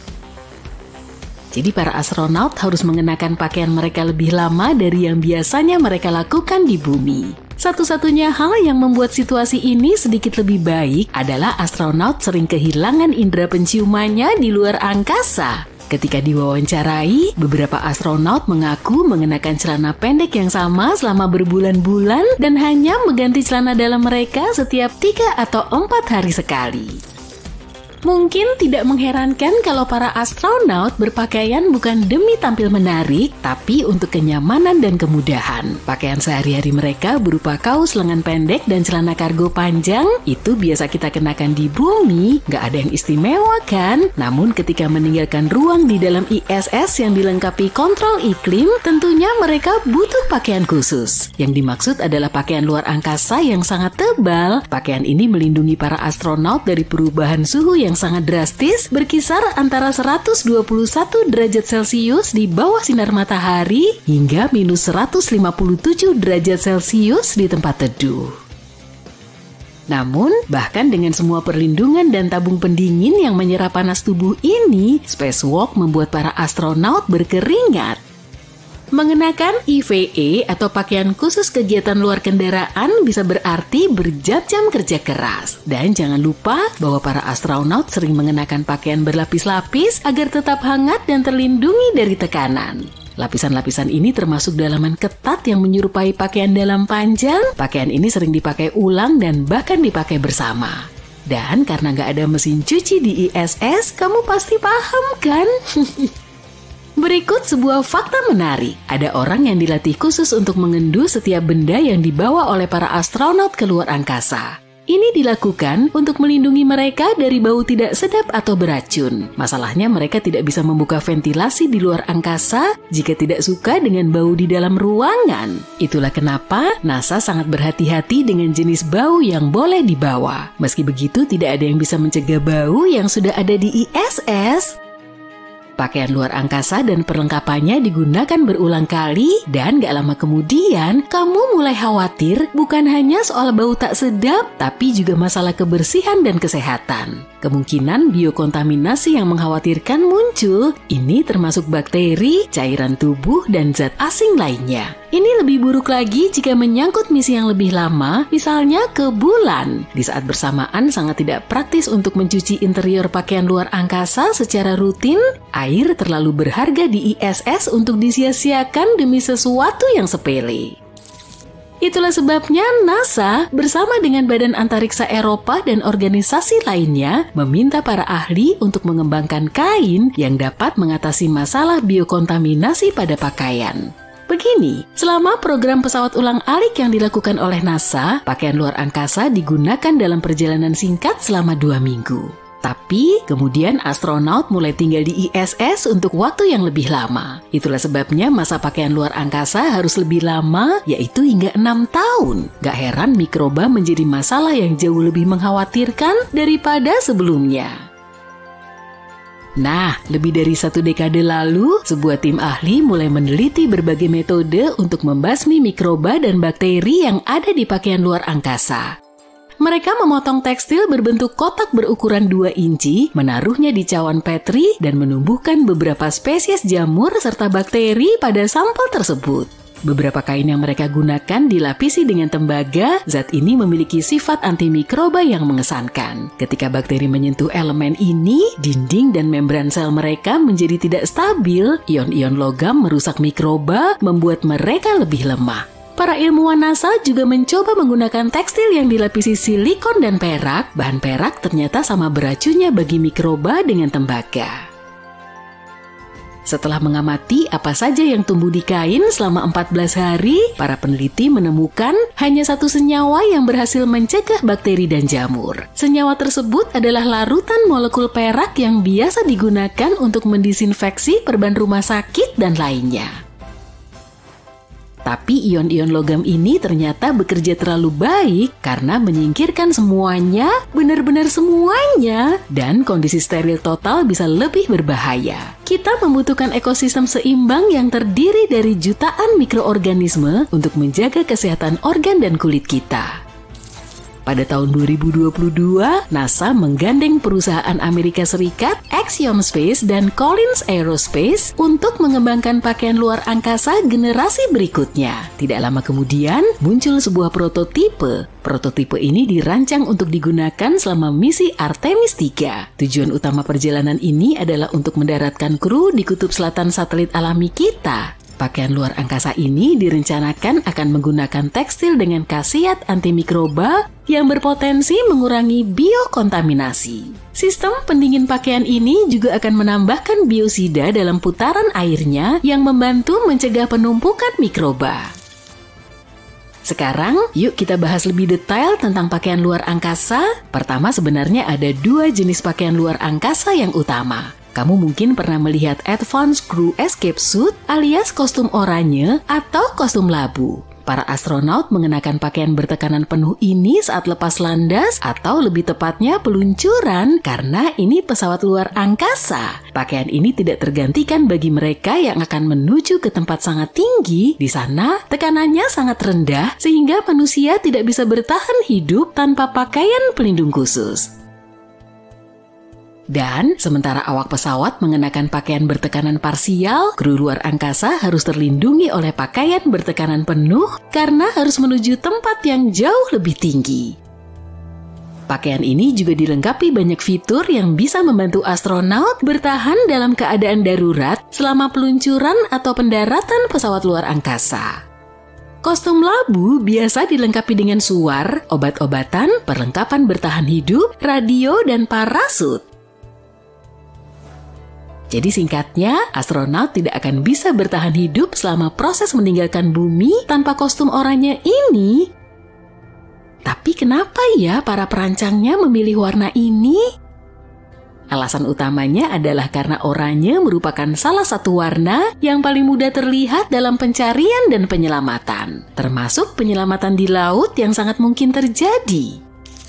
Jadi para astronot harus mengenakan pakaian mereka lebih lama dari yang biasanya mereka lakukan di bumi. Satu-satunya hal yang membuat situasi ini sedikit lebih baik adalah astronot sering kehilangan indera penciumannya di luar angkasa. Ketika diwawancarai, beberapa astronot mengaku mengenakan celana pendek yang sama selama berbulan-bulan dan hanya mengganti celana dalam mereka setiap tiga atau empat hari sekali. Mungkin tidak mengherankan kalau para astronot berpakaian bukan demi tampil menarik, tapi untuk kenyamanan dan kemudahan. Pakaian sehari-hari mereka berupa kaos lengan pendek dan celana kargo panjang, itu biasa kita kenakan di bumi, nggak ada yang istimewa kan? Namun ketika meninggalkan ruang di dalam I S S yang dilengkapi kontrol iklim, tentunya mereka butuh pakaian khusus. Yang dimaksud adalah pakaian luar angkasa yang sangat tebal. Pakaian ini melindungi para astronot dari perubahan suhu yang yang sangat drastis berkisar antara seratus dua puluh satu derajat Celcius di bawah sinar matahari hingga minus seratus lima puluh tujuh derajat Celcius di tempat teduh. Namun, bahkan dengan semua perlindungan dan tabung pendingin yang menyerap panas tubuh ini, spacewalk membuat para astronot berkeringat. Mengenakan I V E atau pakaian khusus kegiatan luar kendaraan bisa berarti berjam-jam kerja keras. Dan jangan lupa bahwa para astronot sering mengenakan pakaian berlapis-lapis agar tetap hangat dan terlindungi dari tekanan. Lapisan-lapisan ini termasuk dalaman ketat yang menyerupai pakaian dalam panjang. Pakaian ini sering dipakai ulang dan bahkan dipakai bersama. Dan karena nggak ada mesin cuci di I S S, kamu pasti paham kan? Berikut sebuah fakta menarik. Ada orang yang dilatih khusus untuk mengendu setiap benda yang dibawa oleh para astronot ke luar angkasa. Ini dilakukan untuk melindungi mereka dari bau tidak sedap atau beracun. Masalahnya mereka tidak bisa membuka ventilasi di luar angkasa jika tidak suka dengan bau di dalam ruangan. Itulah kenapa NASA sangat berhati-hati dengan jenis bau yang boleh dibawa. Meski begitu, tidak ada yang bisa mencegah bau yang sudah ada di I S S. Pakaian luar angkasa dan perlengkapannya digunakan berulang kali dan gak lama kemudian kamu mulai khawatir bukan hanya soal bau tak sedap tapi juga masalah kebersihan dan kesehatan. Kemungkinan biokontaminasi yang mengkhawatirkan muncul. Ini termasuk bakteri, cairan tubuh, dan zat asing lainnya. Ini lebih buruk lagi jika menyangkut misi yang lebih lama, misalnya ke bulan. Di saat bersamaan sangat tidak praktis untuk mencuci interior pakaian luar angkasa secara rutin. Air terlalu berharga di I S S untuk disia-siakan demi sesuatu yang sepele. Itulah sebabnya NASA bersama dengan Badan Antariksa Eropa dan organisasi lainnya meminta para ahli untuk mengembangkan kain yang dapat mengatasi masalah biokontaminasi pada pakaian. Begini, selama program pesawat ulang-alik yang dilakukan oleh NASA, pakaian luar angkasa digunakan dalam perjalanan singkat selama dua minggu. Tapi, kemudian astronot mulai tinggal di I S S untuk waktu yang lebih lama. Itulah sebabnya masa pakaian luar angkasa harus lebih lama, yaitu hingga enam tahun. Gak heran mikroba menjadi masalah yang jauh lebih mengkhawatirkan daripada sebelumnya. Nah, lebih dari satu dekade lalu, sebuah tim ahli mulai meneliti berbagai metode untuk membasmi mikroba dan bakteri yang ada di pakaian luar angkasa. Mereka memotong tekstil berbentuk kotak berukuran dua inci, menaruhnya di cawan petri, dan menumbuhkan beberapa spesies jamur serta bakteri pada sampel tersebut. Beberapa kain yang mereka gunakan dilapisi dengan tembaga. Zat ini memiliki sifat antimikroba yang mengesankan. Ketika bakteri menyentuh elemen ini, dinding dan membran sel mereka menjadi tidak stabil. Ion-ion logam merusak mikroba, membuat mereka lebih lemah. Para ilmuwan NASA juga mencoba menggunakan tekstil yang dilapisi silikon dan perak. Bahan perak ternyata sama beracunnya bagi mikroba dengan tembaga. Setelah mengamati apa saja yang tumbuh di kain selama empat belas hari, para peneliti menemukan hanya satu senyawa yang berhasil mencegah bakteri dan jamur. Senyawa tersebut adalah larutan molekul perak yang biasa digunakan untuk mendisinfeksi perban rumah sakit dan lainnya. Tapi ion-ion logam ini ternyata bekerja terlalu baik karena menyingkirkan semuanya, benar-benar semuanya, dan kondisi steril total bisa lebih berbahaya. Kita membutuhkan ekosistem seimbang yang terdiri dari jutaan mikroorganisme untuk menjaga kesehatan organ dan kulit kita. Pada tahun dua ribu dua puluh dua, NASA menggandeng perusahaan Amerika Serikat, Axiom Space dan Collins Aerospace untuk mengembangkan pakaian luar angkasa generasi berikutnya. Tidak lama kemudian, muncul sebuah prototipe. Prototipe ini dirancang untuk digunakan selama misi Artemis tiga. Tujuan utama perjalanan ini adalah untuk mendaratkan kru di kutub selatan satelit alami kita. Pakaian luar angkasa ini direncanakan akan menggunakan tekstil dengan khasiat antimikroba yang berpotensi mengurangi biokontaminasi. Sistem pendingin pakaian ini juga akan menambahkan biosida dalam putaran airnya yang membantu mencegah penumpukan mikroba. Sekarang, yuk kita bahas lebih detail tentang pakaian luar angkasa. Pertama, sebenarnya ada dua jenis pakaian luar angkasa yang utama. Kamu mungkin pernah melihat Advanced Crew Escape Suit alias kostum oranye atau kostum labu. Para astronot mengenakan pakaian bertekanan penuh ini saat lepas landas atau lebih tepatnya peluncuran karena ini pesawat luar angkasa. Pakaian ini tidak tergantikan bagi mereka yang akan menuju ke tempat sangat tinggi. Di sana tekanannya sangat rendah sehingga manusia tidak bisa bertahan hidup tanpa pakaian pelindung khusus. Dan sementara awak pesawat mengenakan pakaian bertekanan parsial, kru luar angkasa harus terlindungi oleh pakaian bertekanan penuh karena harus menuju tempat yang jauh lebih tinggi. Pakaian ini juga dilengkapi banyak fitur yang bisa membantu astronot bertahan dalam keadaan darurat selama peluncuran atau pendaratan pesawat luar angkasa. Kostum labu biasa dilengkapi dengan suar, obat-obatan, perlengkapan bertahan hidup, radio, dan parasut. Jadi singkatnya, astronot tidak akan bisa bertahan hidup selama proses meninggalkan bumi tanpa kostum oranye ini. Tapi kenapa ya para perancangnya memilih warna ini? Alasan utamanya adalah karena oranye merupakan salah satu warna yang paling mudah terlihat dalam pencarian dan penyelamatan, termasuk penyelamatan di laut yang sangat mungkin terjadi.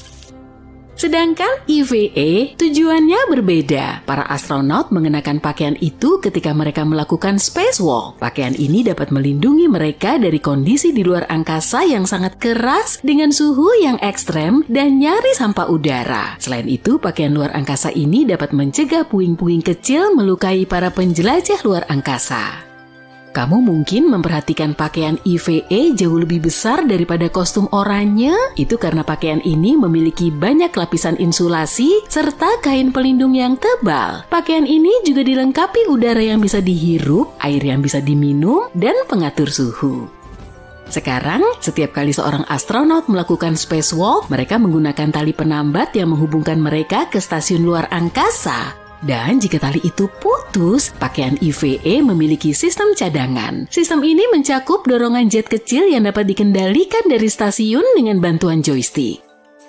Sedangkan E V A tujuannya berbeda. Para astronot mengenakan pakaian itu ketika mereka melakukan spacewalk. Pakaian ini dapat melindungi mereka dari kondisi di luar angkasa yang sangat keras dengan suhu yang ekstrem dan nyaris hampa udara. Selain itu, pakaian luar angkasa ini dapat mencegah puing-puing kecil melukai para penjelajah luar angkasa. Kamu mungkin memperhatikan pakaian E V A jauh lebih besar daripada kostum oranye. Itu karena pakaian ini memiliki banyak lapisan insulasi serta kain pelindung yang tebal. Pakaian ini juga dilengkapi udara yang bisa dihirup, air yang bisa diminum, dan pengatur suhu. Sekarang, setiap kali seorang astronot melakukan spacewalk, mereka menggunakan tali penambat yang menghubungkan mereka ke stasiun luar angkasa. Dan jika tali itu putus, pakaian E V A memiliki sistem cadangan. Sistem ini mencakup dorongan jet kecil yang dapat dikendalikan dari stasiun dengan bantuan joystick.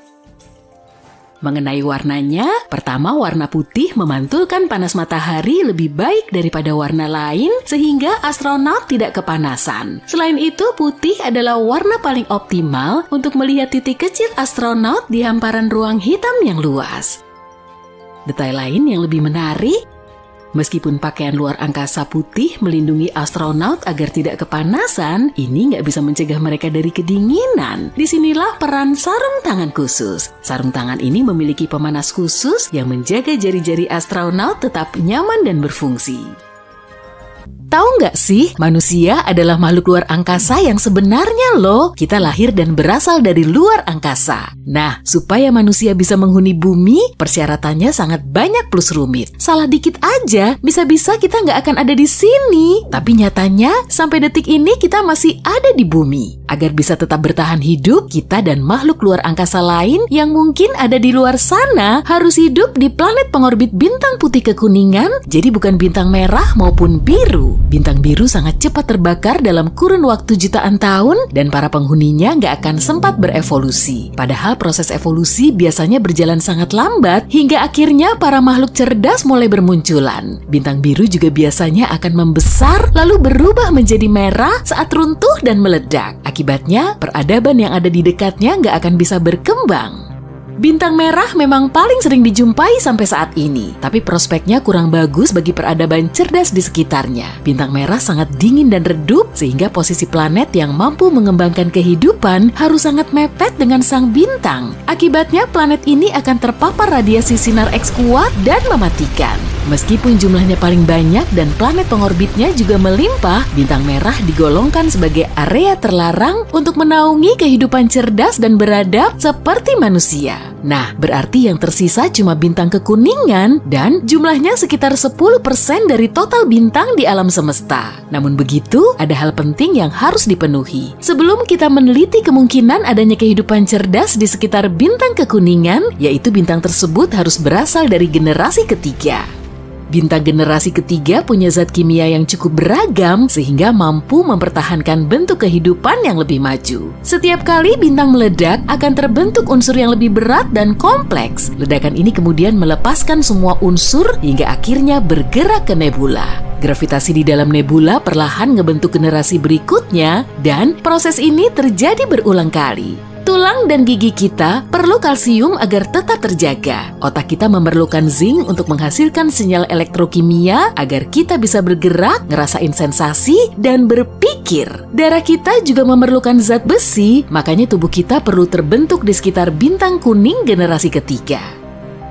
Mengenai warnanya, pertama warna putih memantulkan panas matahari lebih baik daripada warna lain sehingga astronot tidak kepanasan. Selain itu, putih adalah warna paling optimal untuk melihat titik kecil astronot di hamparan ruang hitam yang luas. Detail lain yang lebih menarik, meskipun pakaian luar angkasa putih melindungi astronot agar tidak kepanasan, ini nggak bisa mencegah mereka dari kedinginan. Disinilah peran sarung tangan khusus. Sarung tangan ini memiliki pemanas khusus yang menjaga jari-jari astronot tetap nyaman dan berfungsi. Tahu nggak sih, manusia adalah makhluk luar angkasa yang sebenarnya loh. Kita lahir dan berasal dari luar angkasa. Nah, supaya manusia bisa menghuni bumi, persyaratannya sangat banyak plus rumit. Salah dikit aja, bisa-bisa kita nggak akan ada di sini. Tapi nyatanya, sampai detik ini kita masih ada di bumi. Agar bisa tetap bertahan hidup, kita dan makhluk luar angkasa lain yang mungkin ada di luar sana harus hidup di planet pengorbit bintang putih kekuningan, jadi bukan bintang merah maupun biru. Bintang biru sangat cepat terbakar dalam kurun waktu jutaan tahun dan para penghuninya nggak akan sempat berevolusi. Padahal proses evolusi biasanya berjalan sangat lambat hingga akhirnya para makhluk cerdas mulai bermunculan. Bintang biru juga biasanya akan membesar lalu berubah menjadi merah saat runtuh dan meledak. Akibatnya, peradaban yang ada di dekatnya nggak akan bisa berkembang. Bintang merah memang paling sering dijumpai sampai saat ini, tapi prospeknya kurang bagus bagi peradaban cerdas di sekitarnya. Bintang merah sangat dingin dan redup, sehingga posisi planet yang mampu mengembangkan kehidupan harus sangat mepet dengan sang bintang. Akibatnya, planet ini akan terpapar radiasi sinar X kuat dan mematikan. Meskipun jumlahnya paling banyak dan planet pengorbitnya juga melimpah, bintang merah digolongkan sebagai area terlarang untuk menaungi kehidupan cerdas dan beradab seperti manusia. Nah, berarti yang tersisa cuma bintang kekuningan dan jumlahnya sekitar sepuluh persen dari total bintang di alam semesta. Namun begitu, ada hal penting yang harus dipenuhi. Sebelum kita meneliti kemungkinan adanya kehidupan cerdas di sekitar bintang kekuningan, yaitu bintang tersebut harus berasal dari generasi ketiga. Bintang generasi ketiga punya zat kimia yang cukup beragam sehingga mampu mempertahankan bentuk kehidupan yang lebih maju. Setiap kali bintang meledak akan terbentuk unsur yang lebih berat dan kompleks. Ledakan ini kemudian melepaskan semua unsur hingga akhirnya bergerak ke nebula. Gravitasi di dalam nebula perlahan ngebentuk generasi berikutnya dan proses ini terjadi berulang kali. Tulang dan gigi kita perlu kalsium agar tetap terjaga. Otak kita memerlukan zinc untuk menghasilkan sinyal elektrokimia agar kita bisa bergerak, ngerasain sensasi, dan berpikir. Darah kita juga memerlukan zat besi, makanya tubuh kita perlu terbentuk di sekitar bintang kuning generasi ketiga.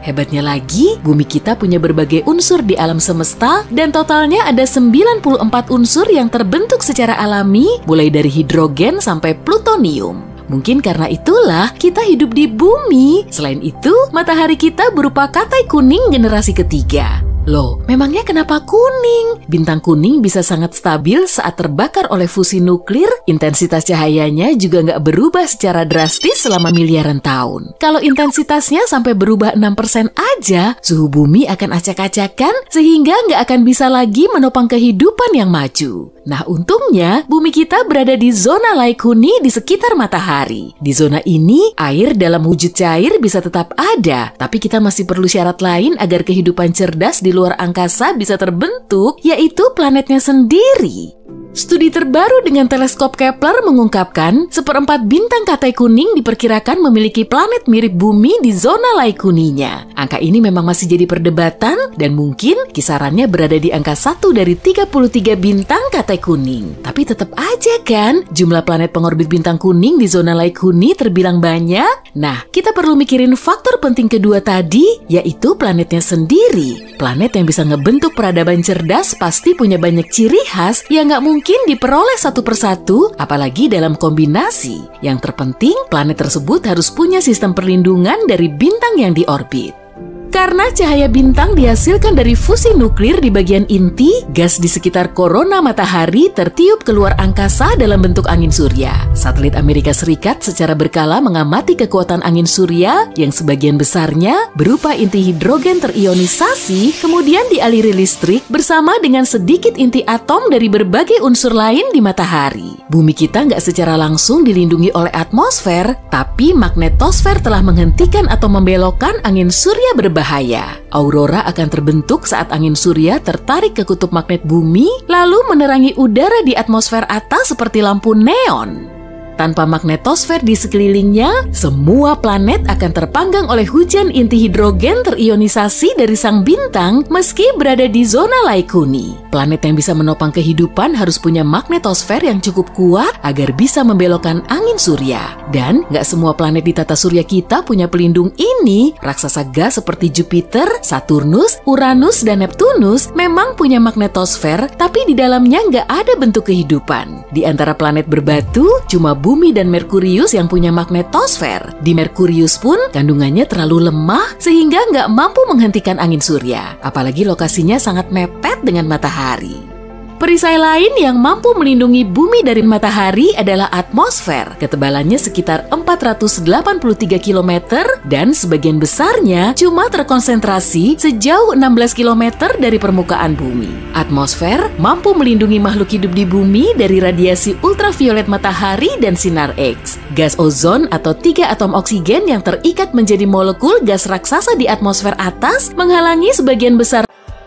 Hebatnya lagi, bumi kita punya berbagai unsur di alam semesta dan totalnya ada sembilan puluh empat unsur yang terbentuk secara alami, mulai dari hidrogen sampai plutonium. Mungkin karena itulah kita hidup di bumi. Selain itu, matahari kita berupa katai kuning generasi ketiga. Loh, memangnya kenapa kuning? Bintang kuning bisa sangat stabil saat terbakar oleh fusi nuklir. Intensitas cahayanya juga nggak berubah secara drastis selama miliaran tahun. Kalau intensitasnya sampai berubah enam persen aja, suhu bumi akan acak-acakan sehingga nggak akan bisa lagi menopang kehidupan yang maju. Nah, untungnya bumi kita berada di zona Laikuni di sekitar matahari. Di zona ini, air dalam wujud cair bisa tetap ada, tapi kita masih perlu syarat lain agar kehidupan cerdas di luar angkasa bisa terbentuk, yaitu planetnya sendiri. Studi terbaru dengan teleskop Kepler mengungkapkan seperempat bintang katai kuning diperkirakan memiliki planet mirip bumi di zona Laikuninya. Angka ini memang masih jadi perdebatan dan mungkin kisarannya berada di angka satu dari tiga puluh tiga bintang katai kuning. Tapi tetap aja kan, jumlah planet pengorbit bintang kuning di zona Laikuni terbilang banyak. Nah, kita perlu mikirin faktor penting kedua tadi, yaitu planetnya sendiri. Planet yang bisa ngebentuk peradaban cerdas pasti punya banyak ciri khas yang nggak mungkin diperoleh satu persatu, apalagi dalam kombinasi. Yang terpenting, planet tersebut harus punya sistem perlindungan dari bintang yang diorbit. Karena cahaya bintang dihasilkan dari fusi nuklir di bagian inti, gas di sekitar korona matahari tertiup keluar angkasa dalam bentuk angin surya. Satelit Amerika Serikat secara berkala mengamati kekuatan angin surya yang sebagian besarnya berupa inti hidrogen terionisasi, kemudian dialiri listrik bersama dengan sedikit inti atom dari berbagai unsur lain di matahari. Bumi kita nggak secara langsung dilindungi oleh atmosfer, tapi magnetosfer telah menghentikan atau membelokkan angin surya berbahaya. Bahaya. Aurora akan terbentuk saat angin surya tertarik ke kutub magnet bumi, lalu menerangi udara di atmosfer atas seperti lampu neon. Tanpa magnetosfer di sekelilingnya, semua planet akan terpanggang oleh hujan inti hidrogen terionisasi dari sang bintang meski berada di zona Laikuni. Planet yang bisa menopang kehidupan harus punya magnetosfer yang cukup kuat agar bisa membelokkan angin surya. Dan nggak semua planet di tata surya kita punya pelindung ini. Raksasa gas seperti Jupiter, Saturnus, Uranus, dan Neptunus memang punya magnetosfer, tapi di dalamnya nggak ada bentuk kehidupan. Di antara planet berbatu, cuma Bumi dan Merkurius yang punya magnetosfer. Di Merkurius pun kandungannya terlalu lemah sehingga nggak mampu menghentikan angin surya. Apalagi lokasinya sangat mepet dengan matahari. Perisai lain yang mampu melindungi bumi dari matahari adalah atmosfer. Ketebalannya sekitar empat ratus delapan puluh tiga kilometer dan sebagian besarnya cuma terkonsentrasi sejauh enam belas kilometer dari permukaan bumi. Atmosfer mampu melindungi makhluk hidup di bumi dari radiasi ultraviolet matahari dan sinar X. Gas ozon atau tiga atom oksigen yang terikat menjadi molekul gas raksasa di atmosfer atas menghalangi sebagian besar.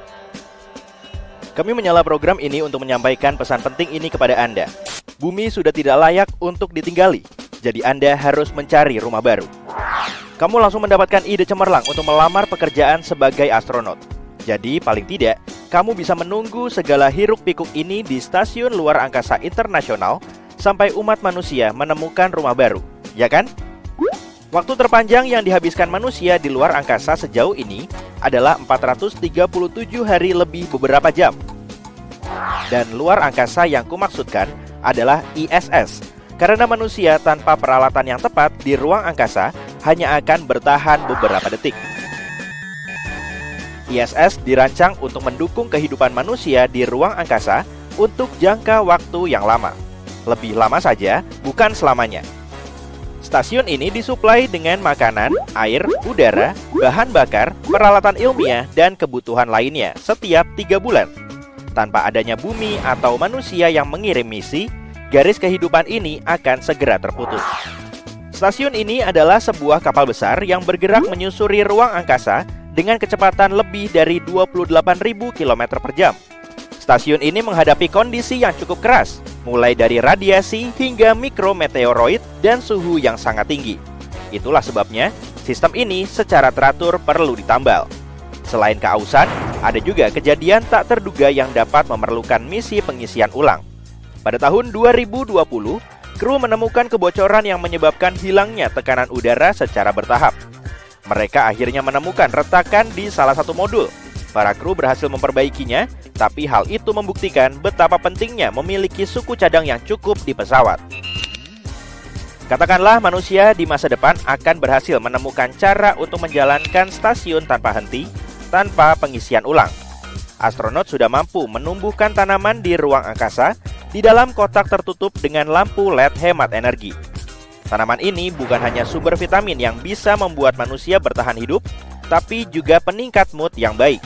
Kami menyala program ini untuk menyampaikan pesan penting ini kepada Anda. Bumi sudah tidak layak untuk ditinggali, jadi Anda harus mencari rumah baru. Kamu langsung mendapatkan ide cemerlang untuk melamar pekerjaan sebagai astronot. Jadi paling tidak, kamu bisa menunggu segala hiruk-pikuk ini di Stasiun Luar Angkasa Internasional sampai umat manusia menemukan rumah baru, ya kan? Waktu terpanjang yang dihabiskan manusia di luar angkasa sejauh ini adalah empat ratus tiga puluh tujuh hari lebih beberapa jam. Dan luar angkasa yang kumaksudkan adalah I S S, karena manusia tanpa peralatan yang tepat di ruang angkasa hanya akan bertahan beberapa detik. I S S dirancang untuk mendukung kehidupan manusia di ruang angkasa untuk jangka waktu yang lama. Lebih lama saja, bukan selamanya. Stasiun ini disuplai dengan makanan, air, udara, bahan bakar, peralatan ilmiah, dan kebutuhan lainnya setiap tiga bulan. Tanpa adanya bumi atau manusia yang mengirim misi, garis kehidupan ini akan segera terputus. Stasiun ini adalah sebuah kapal besar yang bergerak menyusuri ruang angkasa dengan kecepatan lebih dari dua puluh delapan ribu kilometer per jam. Stasiun ini menghadapi kondisi yang cukup keras, mulai dari radiasi hingga mikrometeoroid dan suhu yang sangat tinggi. Itulah sebabnya sistem ini secara teratur perlu ditambal. Selain keausan, ada juga kejadian tak terduga yang dapat memerlukan misi pengisian ulang. Pada tahun dua ribu dua puluh, kru menemukan kebocoran yang menyebabkan hilangnya tekanan udara secara bertahap. Mereka akhirnya menemukan retakan di salah satu modul. Para kru berhasil memperbaikinya, tapi hal itu membuktikan betapa pentingnya memiliki suku cadang yang cukup di pesawat. Katakanlah manusia di masa depan akan berhasil menemukan cara untuk menjalankan stasiun tanpa henti, tanpa pengisian ulang. Astronot sudah mampu menumbuhkan tanaman di ruang angkasa di dalam kotak tertutup dengan lampu L E D hemat energi. Tanaman ini bukan hanya sumber vitamin yang bisa membuat manusia bertahan hidup, tapi juga peningkat mood yang baik.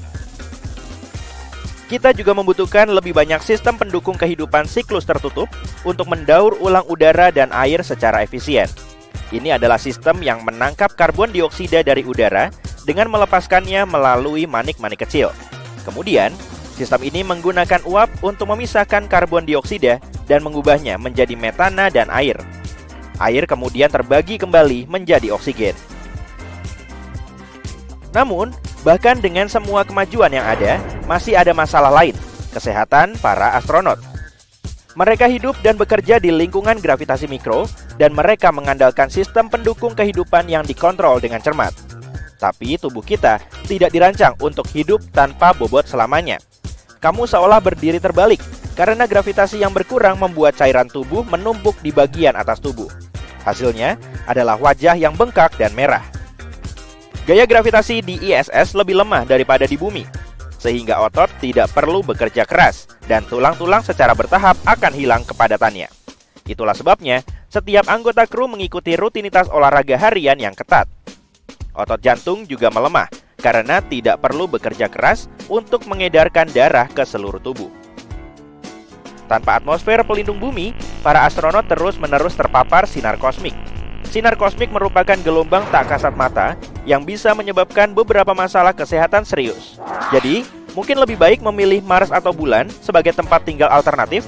Kita juga membutuhkan lebih banyak sistem pendukung kehidupan siklus tertutup untuk mendaur ulang udara dan air secara efisien. Ini adalah sistem yang menangkap karbon dioksida dari udara dengan melepaskannya melalui manik-manik kecil. Kemudian, sistem ini menggunakan uap untuk memisahkan karbon dioksida dan mengubahnya menjadi metana dan air. Air kemudian terbagi kembali menjadi oksigen. Namun, bahkan dengan semua kemajuan yang ada, masih ada masalah lain, kesehatan para astronot. Mereka hidup dan bekerja di lingkungan gravitasi mikro, dan mereka mengandalkan sistem pendukung kehidupan yang dikontrol dengan cermat. Tapi tubuh kita tidak dirancang untuk hidup tanpa bobot selamanya. Kamu seolah berdiri terbalik, karena gravitasi yang berkurang membuat cairan tubuh menumpuk di bagian atas tubuh. Hasilnya adalah wajah yang bengkak dan merah. Gaya gravitasi di I S S lebih lemah daripada di bumi, sehingga otot tidak perlu bekerja keras dan tulang-tulang secara bertahap akan hilang kepadatannya. Itulah sebabnya setiap anggota kru mengikuti rutinitas olahraga harian yang ketat. Otot jantung juga melemah karena tidak perlu bekerja keras untuk mengedarkan darah ke seluruh tubuh. Tanpa atmosfer pelindung bumi, para astronot terus-menerus terpapar sinar kosmik. Sinar kosmik merupakan gelombang tak kasat mata yang bisa menyebabkan beberapa masalah kesehatan serius. Jadi, mungkin lebih baik memilih Mars atau bulan sebagai tempat tinggal alternatif.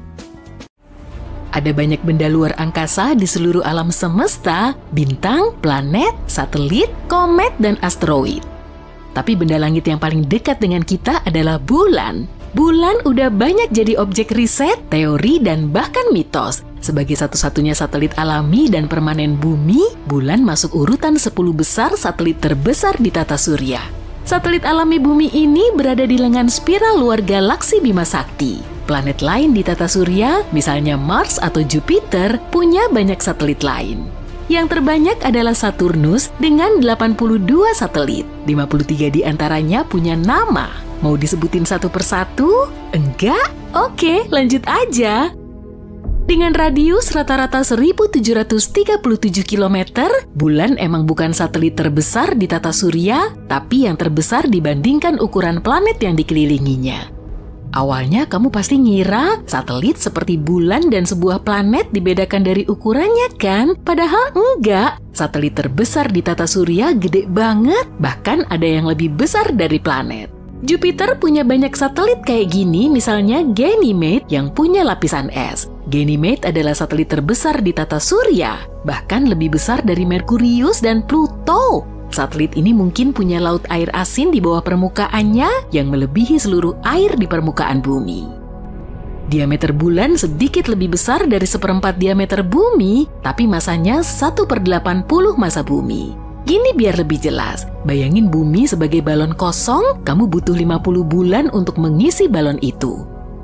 Ada banyak benda luar angkasa di seluruh alam semesta, bintang, planet, satelit, komet, dan asteroid. Tapi benda langit yang paling dekat dengan kita adalah bulan. Bulan udah banyak jadi objek riset, teori, dan bahkan mitos. Sebagai satu-satunya satelit alami dan permanen bumi, bulan masuk urutan sepuluh besar satelit terbesar di tata surya. Satelit alami bumi ini berada di lengan spiral luar galaksi Bima Sakti. Planet lain di tata surya, misalnya Mars atau Jupiter, punya banyak satelit lain. Yang terbanyak adalah Saturnus dengan delapan puluh dua satelit. lima puluh tiga di antaranya punya nama. Mau disebutin satu persatu? Enggak? Oke, lanjut aja. Dengan radius rata-rata seribu tujuh ratus tiga puluh tujuh kilometer, bulan emang bukan satelit terbesar di tata surya, tapi yang terbesar dibandingkan ukuran planet yang dikelilinginya. Awalnya kamu pasti ngira satelit seperti bulan dan sebuah planet dibedakan dari ukurannya kan? Padahal enggak. Satelit terbesar di tata surya gede banget, bahkan ada yang lebih besar dari planet. Jupiter punya banyak satelit kayak gini, misalnya Ganymede yang punya lapisan es. Ganymede adalah satelit terbesar di tata surya, bahkan lebih besar dari Merkurius dan Pluto. Satelit ini mungkin punya laut air asin di bawah permukaannya yang melebihi seluruh air di permukaan bumi. Diameter bulan sedikit lebih besar dari seperempat diameter bumi, tapi masanya satu per delapan puluh massa bumi. Gini biar lebih jelas, bayangin bumi sebagai balon kosong, kamu butuh lima puluh bulan untuk mengisi balon itu.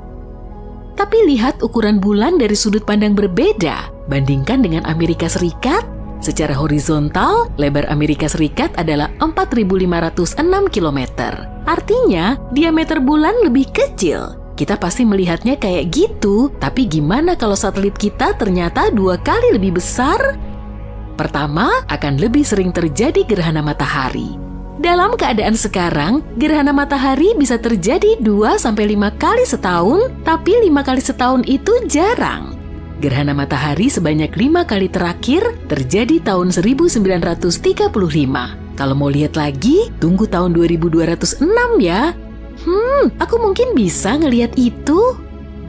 Tapi lihat ukuran bulan dari sudut pandang berbeda, bandingkan dengan Amerika Serikat. Secara horizontal, lebar Amerika Serikat adalah empat ribu lima ratus enam kilometer. Artinya, diameter bulan lebih kecil. Kita pasti melihatnya kayak gitu, tapi gimana kalau satelit kita ternyata dua kali lebih besar? Pertama, akan lebih sering terjadi gerhana matahari. Dalam keadaan sekarang, gerhana matahari bisa terjadi dua sampai lima kali setahun, tapi lima kali setahun itu jarang. Gerhana matahari sebanyak lima kali terakhir terjadi tahun seribu sembilan ratus tiga puluh lima. Kalau mau lihat lagi, tunggu tahun dua ribu dua ratus enam ya. Hmm, aku mungkin bisa ngelihat itu.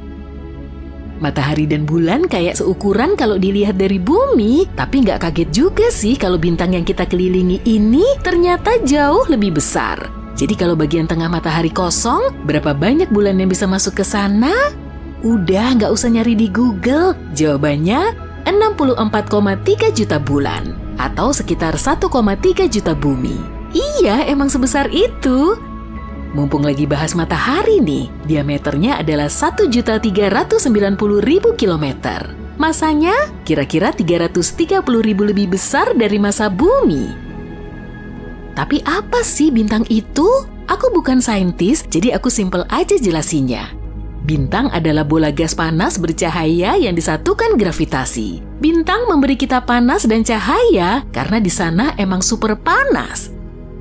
Matahari dan bulan kayak seukuran kalau dilihat dari bumi, tapi nggak kaget juga sih kalau bintang yang kita kelilingi ini ternyata jauh lebih besar. Jadi kalau bagian tengah matahari kosong, berapa banyak bulan yang bisa masuk ke sana? Udah, nggak usah nyari di Google. Jawabannya enam puluh empat koma tiga juta bulan. atau sekitar satu koma tiga juta bumi. Iya, emang sebesar itu. Mumpung lagi bahas matahari nih, diameternya adalah satu juta tiga ratus sembilan puluh ribu kilometer. Masanya kira-kira tiga ratus tiga puluh ribu lebih besar dari massa bumi. Tapi apa sih bintang itu? Aku bukan saintis, jadi aku simpel aja jelasinnya. Bintang adalah bola gas panas bercahaya yang disatukan gravitasi. Bintang memberi kita panas dan cahaya karena di sana emang super panas.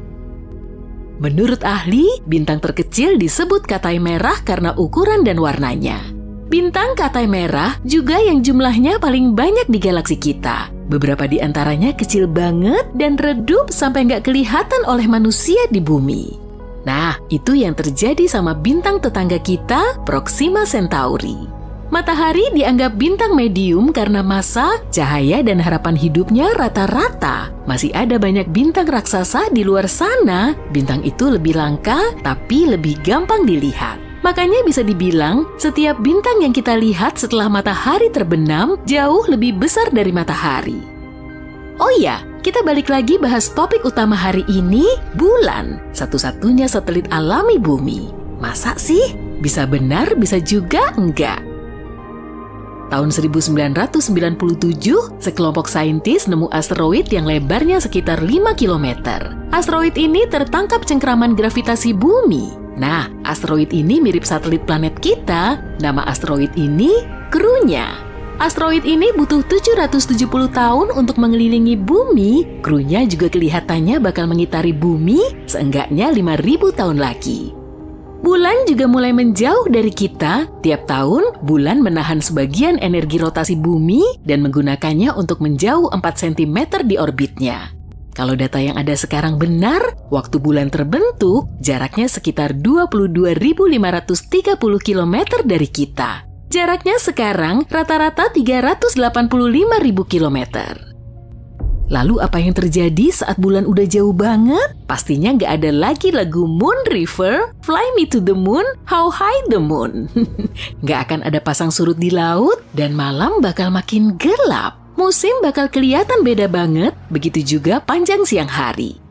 Menurut ahli, bintang terkecil disebut Katai Merah karena ukuran dan warnanya. Bintang Katai Merah juga yang jumlahnya paling banyak di galaksi kita. Beberapa di antaranya kecil banget dan redup sampai nggak kelihatan oleh manusia di bumi. Nah, itu yang terjadi sama bintang tetangga kita, Proxima Centauri. Matahari dianggap bintang medium karena massa, cahaya, dan harapan hidupnya rata-rata. Masih ada banyak bintang raksasa di luar sana. Bintang itu lebih langka, tapi lebih gampang dilihat. Makanya bisa dibilang, setiap bintang yang kita lihat setelah matahari terbenam jauh lebih besar dari matahari. Oh iya, kita balik lagi bahas topik utama hari ini, bulan. Satu-satunya satelit alami bumi. Masa sih? Bisa benar, bisa juga enggak. Tahun seribu sembilan ratus sembilan puluh tujuh, sekelompok saintis nemu asteroid yang lebarnya sekitar lima kilometer. Asteroid ini tertangkap cengkraman gravitasi bumi. Nah, asteroid ini mirip satelit planet kita. Nama asteroid ini Krunya. Asteroid ini butuh tujuh ratus tujuh puluh tahun untuk mengelilingi bumi. Krunya juga kelihatannya bakal mengitari bumi seenggaknya lima ribu tahun lagi. Bulan juga mulai menjauh dari kita. Tiap tahun, bulan menahan sebagian energi rotasi bumi dan menggunakannya untuk menjauh empat sentimeter di orbitnya. Kalau data yang ada sekarang benar, waktu bulan terbentuk, jaraknya sekitar dua puluh dua ribu lima ratus tiga puluh kilometer dari kita. Jaraknya sekarang rata-rata tiga ratus delapan puluh lima ribu kilometer. Lalu apa yang terjadi saat bulan udah jauh banget? Pastinya nggak ada lagi lagu Moon River, Fly Me to the Moon, How High the Moon. Nggak akan ada pasang surut di laut, dan malam bakal makin gelap. Musim bakal kelihatan beda banget, begitu juga panjang siang hari.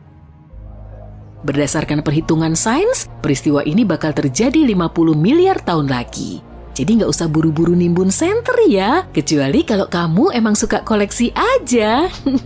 Berdasarkan perhitungan sains, peristiwa ini bakal terjadi lima puluh miliar tahun lagi. Jadi nggak usah buru-buru nimbun senter ya, kecuali kalau kamu emang suka koleksi aja.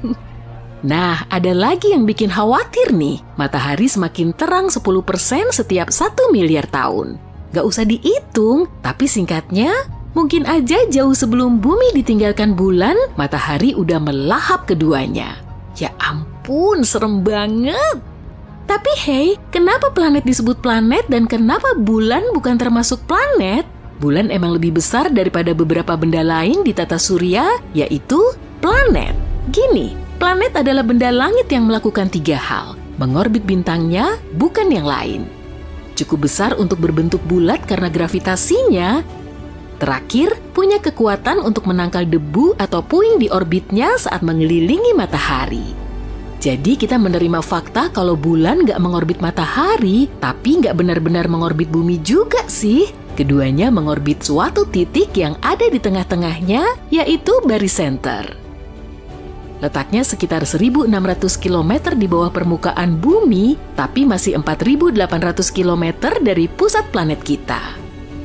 Nah, ada lagi yang bikin khawatir nih. Matahari semakin terang sepuluh persen setiap satu miliar tahun. Nggak usah dihitung, tapi singkatnya, mungkin aja jauh sebelum bumi ditinggalkan bulan, matahari udah melahap keduanya. Ya ampun, serem banget. Tapi hey, kenapa planet disebut planet dan kenapa bulan bukan termasuk planet? Bulan emang lebih besar daripada beberapa benda lain di tata surya, yaitu planet. Gini, planet adalah benda langit yang melakukan tiga hal. Mengorbit bintangnya, bukan yang lain. Cukup besar untuk berbentuk bulat karena gravitasinya. Terakhir, punya kekuatan untuk menangkal debu atau puing di orbitnya saat mengelilingi matahari. Jadi kita menerima fakta kalau bulan nggak mengorbit matahari, tapi nggak benar-benar mengorbit bumi juga sih. Keduanya mengorbit suatu titik yang ada di tengah-tengahnya, yaitu barycenter. Letaknya sekitar seribu enam ratus kilometer di bawah permukaan bumi, tapi masih empat ribu delapan ratus kilometer dari pusat planet kita.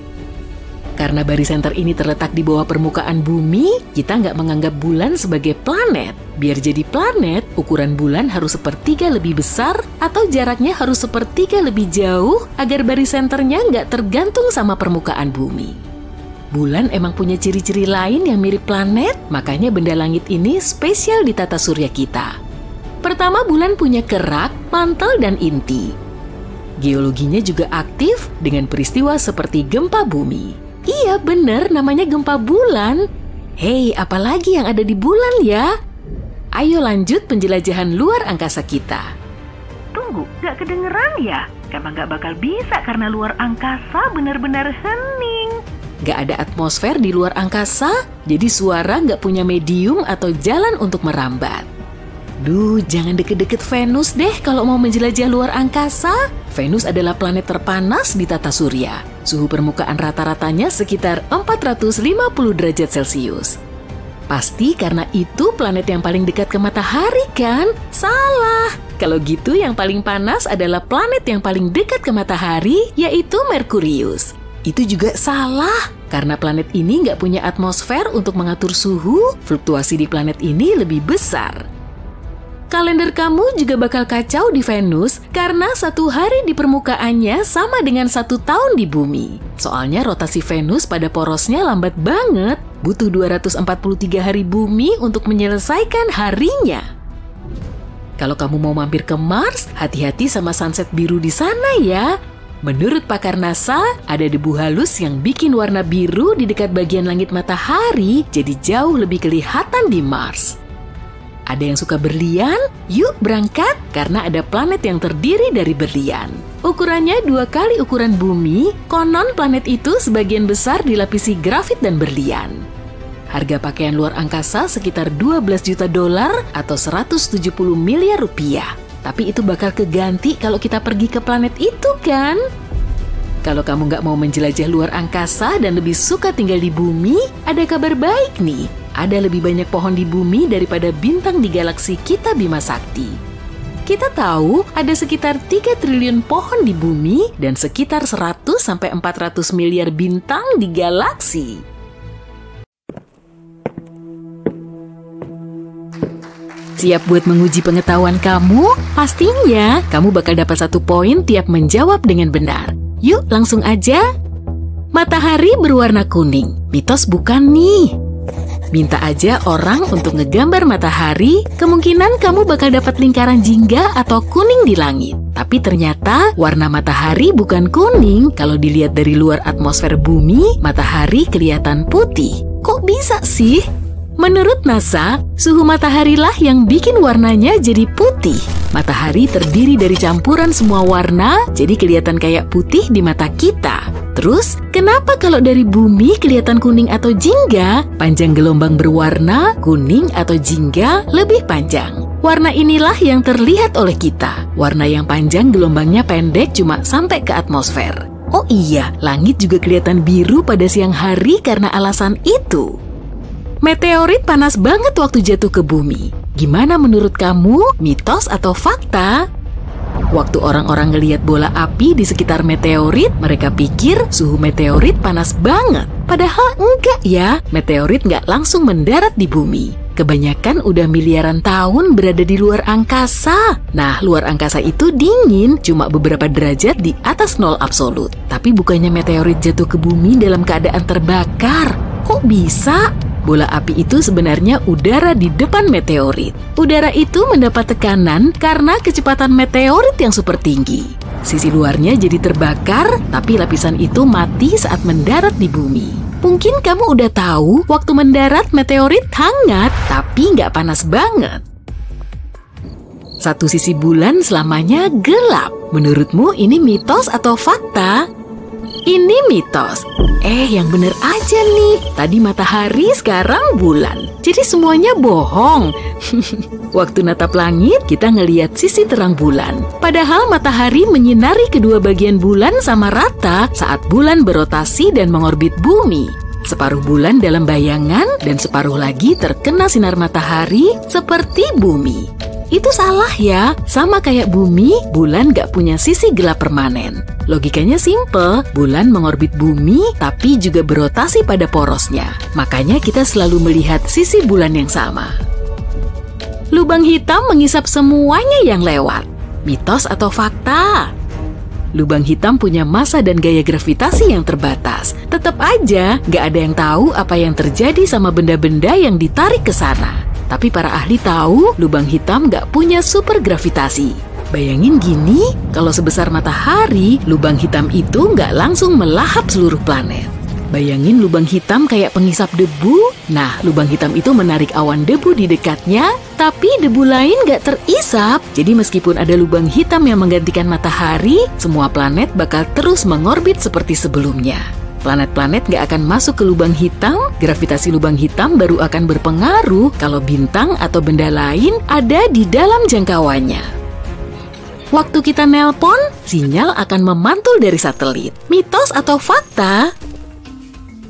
Karena barycenter ini terletak di bawah permukaan bumi, kita nggak menganggap bulan sebagai planet. Biar jadi planet, ukuran bulan harus sepertiga lebih besar atau jaraknya harus sepertiga lebih jauh agar barycenternya nggak tergantung sama permukaan bumi. Bulan emang punya ciri-ciri lain yang mirip planet, makanya benda langit ini spesial di tata surya kita. Pertama, bulan punya kerak, mantel, dan inti. Geologinya juga aktif dengan peristiwa seperti gempa bumi. Iya bener, namanya gempa bulan. Hei, apalagi yang ada di bulan ya? Ayo lanjut penjelajahan luar angkasa kita. Tunggu, gak kedengeran ya? Emang gak bakal bisa karena luar angkasa benar-benar hening. Gak ada atmosfer di luar angkasa, jadi suara gak punya medium atau jalan untuk merambat. Duh, jangan deket-deket Venus deh kalau mau menjelajah luar angkasa. Venus adalah planet terpanas di tata surya. Suhu permukaan rata-ratanya sekitar empat ratus lima puluh derajat Celcius. Pasti karena itu planet yang paling dekat ke matahari kan? Salah! Kalau gitu yang paling panas adalah planet yang paling dekat ke matahari, yaitu Merkurius. Itu juga salah, karena planet ini nggak punya atmosfer untuk mengatur suhu, fluktuasi di planet ini lebih besar. Kalender kamu juga bakal kacau di Venus karena satu hari di permukaannya sama dengan satu tahun di bumi. Soalnya rotasi Venus pada porosnya lambat banget, butuh dua ratus empat puluh tiga hari bumi untuk menyelesaikan harinya. Kalau kamu mau mampir ke Mars, hati-hati sama sunset biru di sana ya. Menurut pakar NASA, ada debu halus yang bikin warna biru di dekat bagian langit matahari jadi jauh lebih kelihatan di Mars. Ada yang suka berlian? Yuk berangkat, karena ada planet yang terdiri dari berlian. Ukurannya dua kali ukuran bumi, konon planet itu sebagian besar dilapisi grafit dan berlian. Harga pakaian luar angkasa sekitar dua belas juta dolar atau seratus tujuh puluh miliar rupiah. Tapi itu bakal keganti kalau kita pergi ke planet itu kan? Kalau kamu nggak mau menjelajah luar angkasa dan lebih suka tinggal di bumi, ada kabar baik nih. Ada lebih banyak pohon di bumi daripada bintang di galaksi kita Bima Sakti. Kita tahu ada sekitar tiga triliun pohon di bumi dan sekitar seratus sampai empat ratus miliar bintang di galaksi. Siap buat menguji pengetahuan kamu? Pastinya kamu bakal dapat satu poin tiap menjawab dengan benar. Yuk langsung aja. Matahari berwarna kuning. Mitos bukan nih? Minta aja orang untuk ngegambar matahari, kemungkinan kamu bakal dapat lingkaran jingga atau kuning di langit. Tapi ternyata warna matahari bukan kuning. Kalau dilihat dari luar atmosfer bumi, matahari kelihatan putih. Kok bisa sih? Menurut NASA, suhu mataharilah yang bikin warnanya jadi putih. Matahari terdiri dari campuran semua warna, jadi kelihatan kayak putih di mata kita. Terus, kenapa kalau dari bumi kelihatan kuning atau jingga, panjang gelombang berwarna kuning atau jingga lebih panjang? Warna inilah yang terlihat oleh kita. Warna yang panjang gelombangnya pendek cuma sampai ke atmosfer. Oh iya, langit juga kelihatan biru pada siang hari karena alasan itu. Meteorit panas banget waktu jatuh ke bumi. Gimana menurut kamu, mitos atau fakta? Waktu orang-orang ngelihat bola api di sekitar meteorit, mereka pikir suhu meteorit panas banget. Padahal enggak ya, meteorit nggak langsung mendarat di bumi. Kebanyakan udah miliaran tahun berada di luar angkasa. Nah, luar angkasa itu dingin, cuma beberapa derajat di atas nol absolut. Tapi bukannya meteorit jatuh ke bumi dalam keadaan terbakar. Kok bisa? Bola api itu sebenarnya udara di depan meteorit. Udara itu mendapat tekanan karena kecepatan meteorit yang super tinggi. Sisi luarnya jadi terbakar, tapi lapisan itu mati saat mendarat di bumi. Mungkin kamu udah tahu, waktu mendarat meteorit hangat, tapi nggak panas banget. Satu sisi bulan selamanya gelap. Menurutmu ini mitos atau fakta? Ini mitos. Eh, yang bener aja nih. Tadi matahari, sekarang bulan. Jadi semuanya bohong. Waktu natap langit, kita ngeliat sisi terang bulan. Padahal matahari menyinari kedua bagian bulan sama rata saat bulan berotasi dan mengorbit bumi. Separuh bulan dalam bayangan dan separuh lagi terkena sinar matahari seperti bumi. Itu salah ya, sama kayak bumi, bulan gak punya sisi gelap permanen. Logikanya simple, bulan mengorbit bumi tapi juga berotasi pada porosnya. Makanya kita selalu melihat sisi bulan yang sama. Lubang hitam mengisap semuanya yang lewat. Mitos atau fakta? Lubang hitam punya massa dan gaya gravitasi yang terbatas. Tetap aja, gak ada yang tahu apa yang terjadi sama benda-benda yang ditarik ke sana. Tapi para ahli tahu lubang hitam nggak punya super gravitasi. Bayangin gini, kalau sebesar matahari, lubang hitam itu nggak langsung melahap seluruh planet. Bayangin lubang hitam kayak pengisap debu. Nah, lubang hitam itu menarik awan debu di dekatnya, tapi debu lain nggak terisap. Jadi meskipun ada lubang hitam yang menggantikan matahari, semua planet bakal terus mengorbit seperti sebelumnya. Planet-planet gak akan masuk ke lubang hitam, gravitasi lubang hitam baru akan berpengaruh kalau bintang atau benda lain ada di dalam jangkauannya. Waktu kita nelpon, sinyal akan memantul dari satelit. Mitos atau fakta?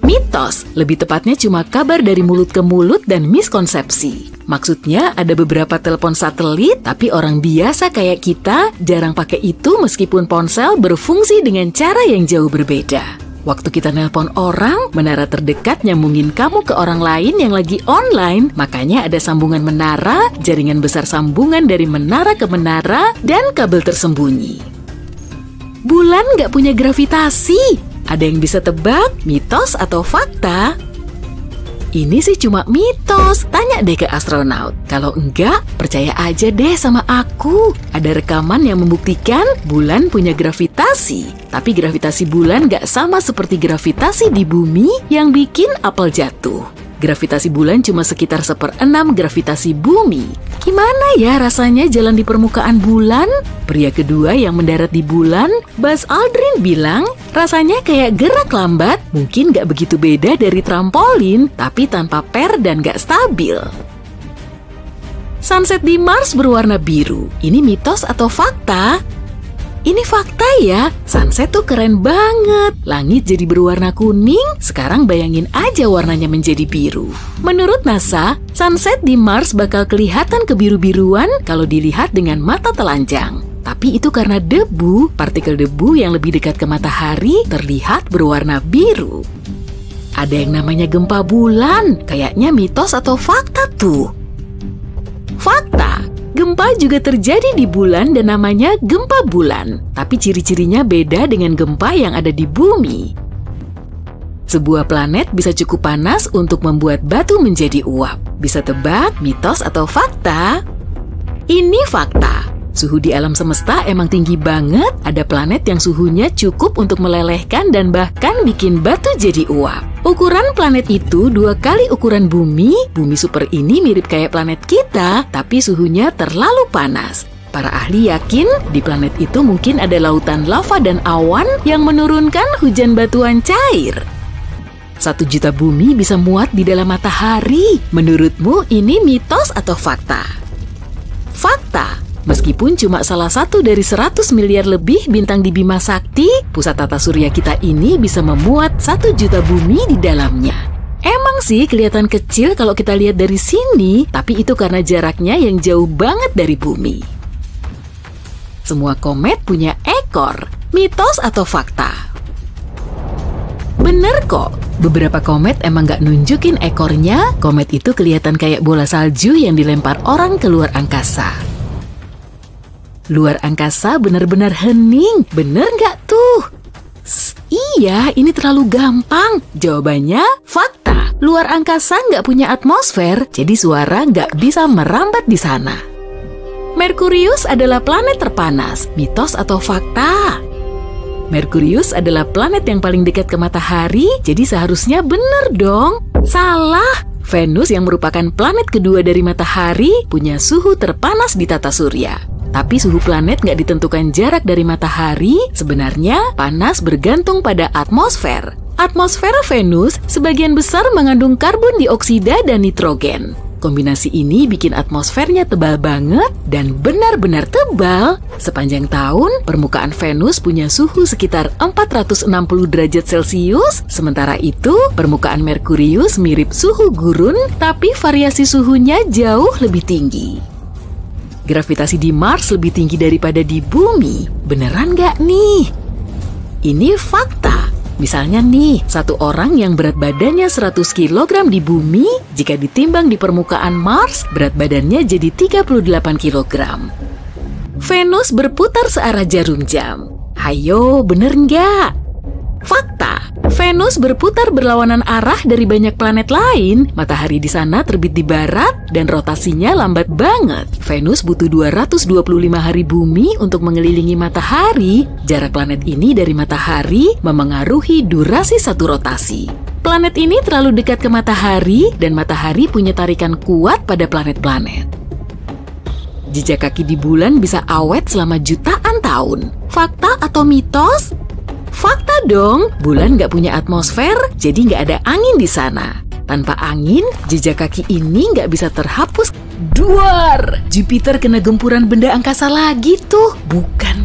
Mitos, lebih tepatnya cuma kabar dari mulut ke mulut dan miskonsepsi. Maksudnya ada beberapa telepon satelit, tapi orang biasa kayak kita jarang pakai itu meskipun ponsel berfungsi dengan cara yang jauh berbeda. Waktu kita nelpon orang, menara terdekat nyambungin kamu ke orang lain yang lagi online, makanya ada sambungan menara, jaringan besar sambungan dari menara ke menara, dan kabel tersembunyi. Bulan nggak punya gravitasi. Ada yang bisa tebak, mitos atau fakta? Ini sih cuma mitos, tanya deh ke astronaut. Kalau enggak, percaya aja deh sama aku. Ada rekaman yang membuktikan bulan punya gravitasi. Tapi gravitasi bulan nggak sama seperti gravitasi di bumi yang bikin apel jatuh. Gravitasi bulan cuma sekitar seperenam gravitasi bumi. Gimana ya rasanya jalan di permukaan bulan? Pria kedua yang mendarat di bulan, Buzz Aldrin bilang, rasanya kayak gerak lambat, mungkin gak begitu beda dari trampolin, tapi tanpa per dan gak stabil. Sunset di Mars berwarna biru. Ini mitos atau fakta? Ini fakta ya, sunset tuh keren banget. Langit jadi berwarna kuning, sekarang bayangin aja warnanya menjadi biru. Menurut NASA, sunset di Mars bakal kelihatan kebiru-biruan kalau dilihat dengan mata telanjang. Tapi itu karena debu, partikel debu yang lebih dekat ke matahari terlihat berwarna biru. Ada yang namanya gempa bulan, kayaknya mitos atau fakta tuh. Fakta. Gempa juga terjadi di bulan dan namanya gempa bulan, tapi ciri-cirinya beda dengan gempa yang ada di bumi. Sebuah planet bisa cukup panas untuk membuat batu menjadi uap. Bisa tebak mitos atau fakta? Ini fakta. Suhu di alam semesta emang tinggi banget, ada planet yang suhunya cukup untuk melelehkan dan bahkan bikin batu jadi uap. Ukuran planet itu dua kali ukuran bumi. Bumi super ini mirip kayak planet kita, tapi suhunya terlalu panas. Para ahli yakin di planet itu mungkin ada lautan lava dan awan yang menurunkan hujan batuan cair. Satu juta bumi bisa muat di dalam matahari. Menurutmu ini mitos atau fakta? Fakta. Meskipun cuma salah satu dari seratus miliar lebih bintang di Bima Sakti, pusat tata surya kita ini bisa memuat satu juta bumi di dalamnya. Emang sih kelihatan kecil kalau kita lihat dari sini, tapi itu karena jaraknya yang jauh banget dari bumi. Semua komet punya ekor, mitos atau fakta? Bener kok, beberapa komet emang gak nunjukin ekornya, komet itu kelihatan kayak bola salju yang dilempar orang ke luar angkasa. Luar angkasa benar-benar hening, bener nggak tuh? Sst, iya, ini terlalu gampang. Jawabannya fakta. Luar angkasa nggak punya atmosfer, jadi suara nggak bisa merambat di sana. Merkurius adalah planet terpanas, mitos atau fakta? Merkurius adalah planet yang paling dekat ke matahari, jadi seharusnya bener dong. Salah. Venus yang merupakan planet kedua dari matahari punya suhu terpanas di tata surya. Tapi suhu planet nggak ditentukan jarak dari matahari, sebenarnya panas bergantung pada atmosfer. Atmosfer Venus sebagian besar mengandung karbon dioksida dan nitrogen. Kombinasi ini bikin atmosfernya tebal banget dan benar-benar tebal. Sepanjang tahun, permukaan Venus punya suhu sekitar empat ratus enam puluh derajat Celcius, sementara itu permukaan Merkurius mirip suhu gurun, tapi variasi suhunya jauh lebih tinggi. Gravitasi di Mars lebih tinggi daripada di bumi. Beneran nggak nih? Ini fakta. Misalnya nih, satu orang yang berat badannya seratus kilogram di bumi, jika ditimbang di permukaan Mars, berat badannya jadi tiga puluh delapan kilogram. Venus berputar searah jarum jam. Hayo, bener nggak? Fakta. Venus berputar berlawanan arah dari banyak planet lain. Matahari di sana terbit di barat dan rotasinya lambat banget. Venus butuh dua ratus dua puluh lima hari bumi untuk mengelilingi matahari. Jarak planet ini dari matahari memengaruhi durasi satu rotasi. Planet ini terlalu dekat ke matahari dan matahari punya tarikan kuat pada planet-planet. Jejak kaki di bulan bisa awet selama jutaan tahun. Fakta atau mitos? Fakta dong, bulan nggak punya atmosfer, jadi nggak ada angin di sana. Tanpa angin, jejak kaki ini nggak bisa terhapus. Duar! Jupiter kena gempuran benda angkasa lagi tuh, bukan main.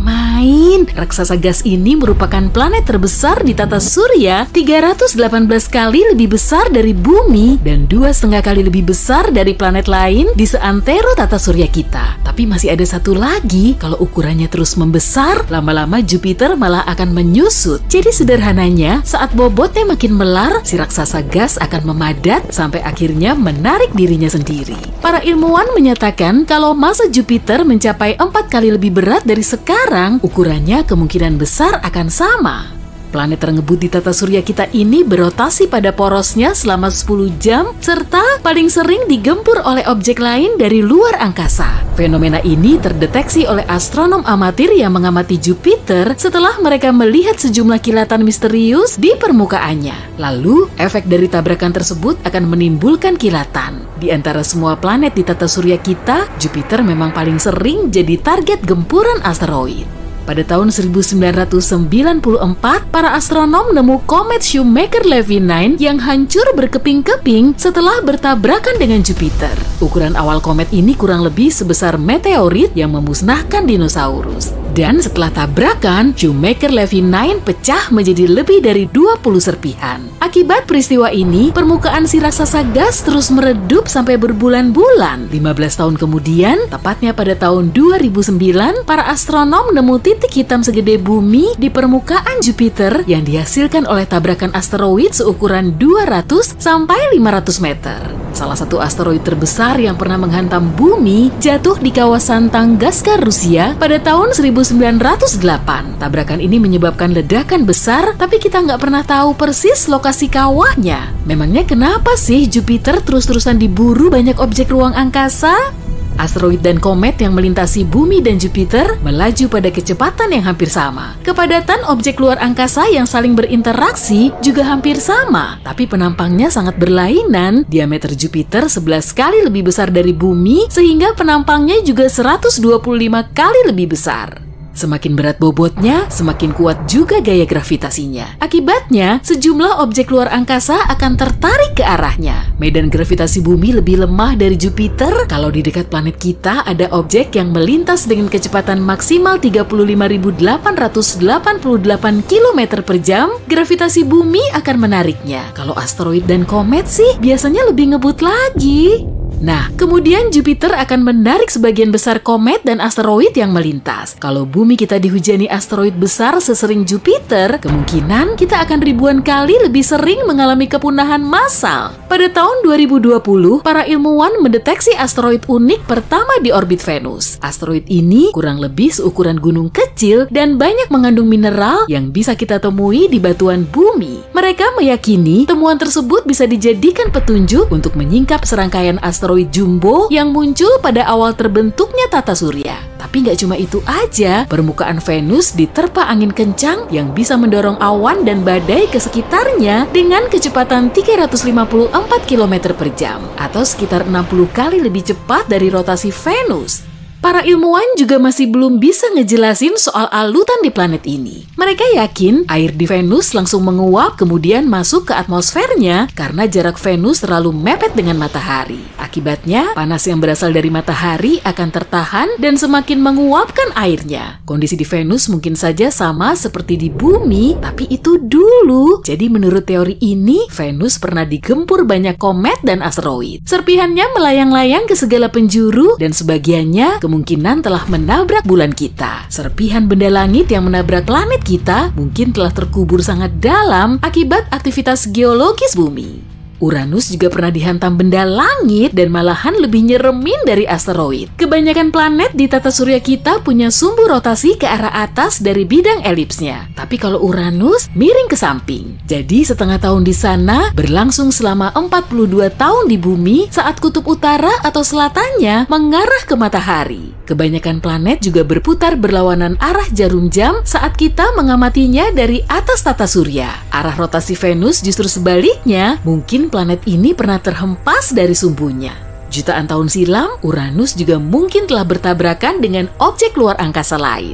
main. Raksasa gas ini merupakan planet terbesar di tata surya, tiga ratus delapan belas kali lebih besar dari bumi dan dua setengah kali lebih besar dari planet lain di seantero tata surya kita. Tapi masih ada satu lagi, kalau ukurannya terus membesar, lama-lama Jupiter malah akan menyusut. Jadi sederhananya, saat bobotnya makin melar, si raksasa gas akan memadat sampai akhirnya menarik dirinya sendiri. Para ilmuwan menyatakan kalau massa Jupiter mencapai empat kali lebih berat dari sekarang, ukurannya kemungkinan besar akan sama. Planet terengebut di tata surya kita ini berotasi pada porosnya selama sepuluh jam, serta paling sering digempur oleh objek lain dari luar angkasa. Fenomena ini terdeteksi oleh astronom amatir yang mengamati Jupiter setelah mereka melihat sejumlah kilatan misterius di permukaannya. Lalu, efek dari tabrakan tersebut akan menimbulkan kilatan. Di antara semua planet di tata surya kita, Jupiter memang paling sering jadi target gempuran asteroid. Pada tahun seribu sembilan ratus sembilan puluh empat, para astronom nemu komet Shoemaker-Levy sembilan yang hancur berkeping-keping setelah bertabrakan dengan Jupiter. Ukuran awal komet ini kurang lebih sebesar meteorit yang memusnahkan dinosaurus. Dan setelah tabrakan, Shoemaker-Levy sembilan pecah menjadi lebih dari dua puluh serpihan. Akibat peristiwa ini, permukaan si raksasa gas terus meredup sampai berbulan-bulan. lima belas tahun kemudian, tepatnya pada tahun dua ribu sembilan, para astronom nemu titik hitam segede bumi di permukaan Jupiter yang dihasilkan oleh tabrakan asteroid seukuran dua ratus sampai lima ratus meter. Salah satu asteroid terbesar yang pernah menghantam bumi jatuh di kawasan Tunguska, Rusia pada tahun seribu sembilan ratus delapan. Tabrakan ini menyebabkan ledakan besar, tapi kita nggak pernah tahu persis lokasi kawahnya. Memangnya kenapa sih Jupiter terus-terusan diburu banyak objek ruang angkasa? Asteroid dan komet yang melintasi bumi dan Jupiter melaju pada kecepatan yang hampir sama. Kepadatan objek luar angkasa yang saling berinteraksi juga hampir sama, tapi penampangnya sangat berlainan. Diameter Jupiter sebelas kali lebih besar dari bumi, sehingga penampangnya juga seratus dua puluh lima kali lebih besar. Semakin berat bobotnya, semakin kuat juga gaya gravitasinya. Akibatnya, sejumlah objek luar angkasa akan tertarik ke arahnya. Medan gravitasi bumi lebih lemah dari Jupiter. Kalau di dekat planet kita ada objek yang melintas dengan kecepatan maksimal tiga puluh lima ribu delapan ratus delapan puluh delapan kilometer per jam, gravitasi bumi akan menariknya. Kalau asteroid dan komet sih biasanya lebih ngebut lagi. Nah, kemudian Jupiter akan menarik sebagian besar komet dan asteroid yang melintas. Kalau bumi kita dihujani asteroid besar sesering Jupiter, kemungkinan kita akan ribuan kali lebih sering mengalami kepunahan massal. Pada tahun dua ribu dua puluh, para ilmuwan mendeteksi asteroid unik pertama di orbit Venus. Asteroid ini kurang lebih seukuran gunung kecil dan banyak mengandung mineral yang bisa kita temui di batuan bumi. Mereka meyakini temuan tersebut bisa dijadikan petunjuk untuk menyingkap serangkaian asteroid jumbo yang muncul pada awal terbentuknya tata surya. Tapi nggak cuma itu aja, permukaan Venus diterpa angin kencang yang bisa mendorong awan dan badai ke sekitarnya dengan kecepatan tiga ratus lima puluh empat kilometer per jam atau sekitar enam puluh kali lebih cepat dari rotasi Venus. Para ilmuwan juga masih belum bisa ngejelasin soal alutan di planet ini. Mereka yakin air di Venus langsung menguap kemudian masuk ke atmosfernya karena jarak Venus terlalu mepet dengan matahari. Akibatnya, panas yang berasal dari matahari akan tertahan dan semakin menguapkan airnya. Kondisi di Venus mungkin saja sama seperti di bumi, tapi itu dulu. Jadi menurut teori ini, Venus pernah digempur banyak komet dan asteroid. Serpihannya melayang-layang ke segala penjuru dan sebagiannya kemungkinan telah menabrak bulan kita. Serpihan benda langit yang menabrak planet kita mungkin telah terkubur sangat dalam akibat aktivitas geologis bumi. Uranus juga pernah dihantam benda langit dan malahan lebih nyeremin dari asteroid. Kebanyakan planet di tata surya kita punya sumbu rotasi ke arah atas dari bidang elipsnya. Tapi kalau Uranus miring ke samping. Jadi setengah tahun di sana berlangsung selama empat puluh dua tahun di bumi saat kutub utara atau selatannya mengarah ke matahari. Kebanyakan planet juga berputar berlawanan arah jarum jam saat kita mengamatinya dari atas tata surya. Arah rotasi Venus justru sebaliknya, mungkin planet ini pernah terhempas dari sumbunya. Jutaan tahun silam, Uranus juga mungkin telah bertabrakan dengan objek luar angkasa lain.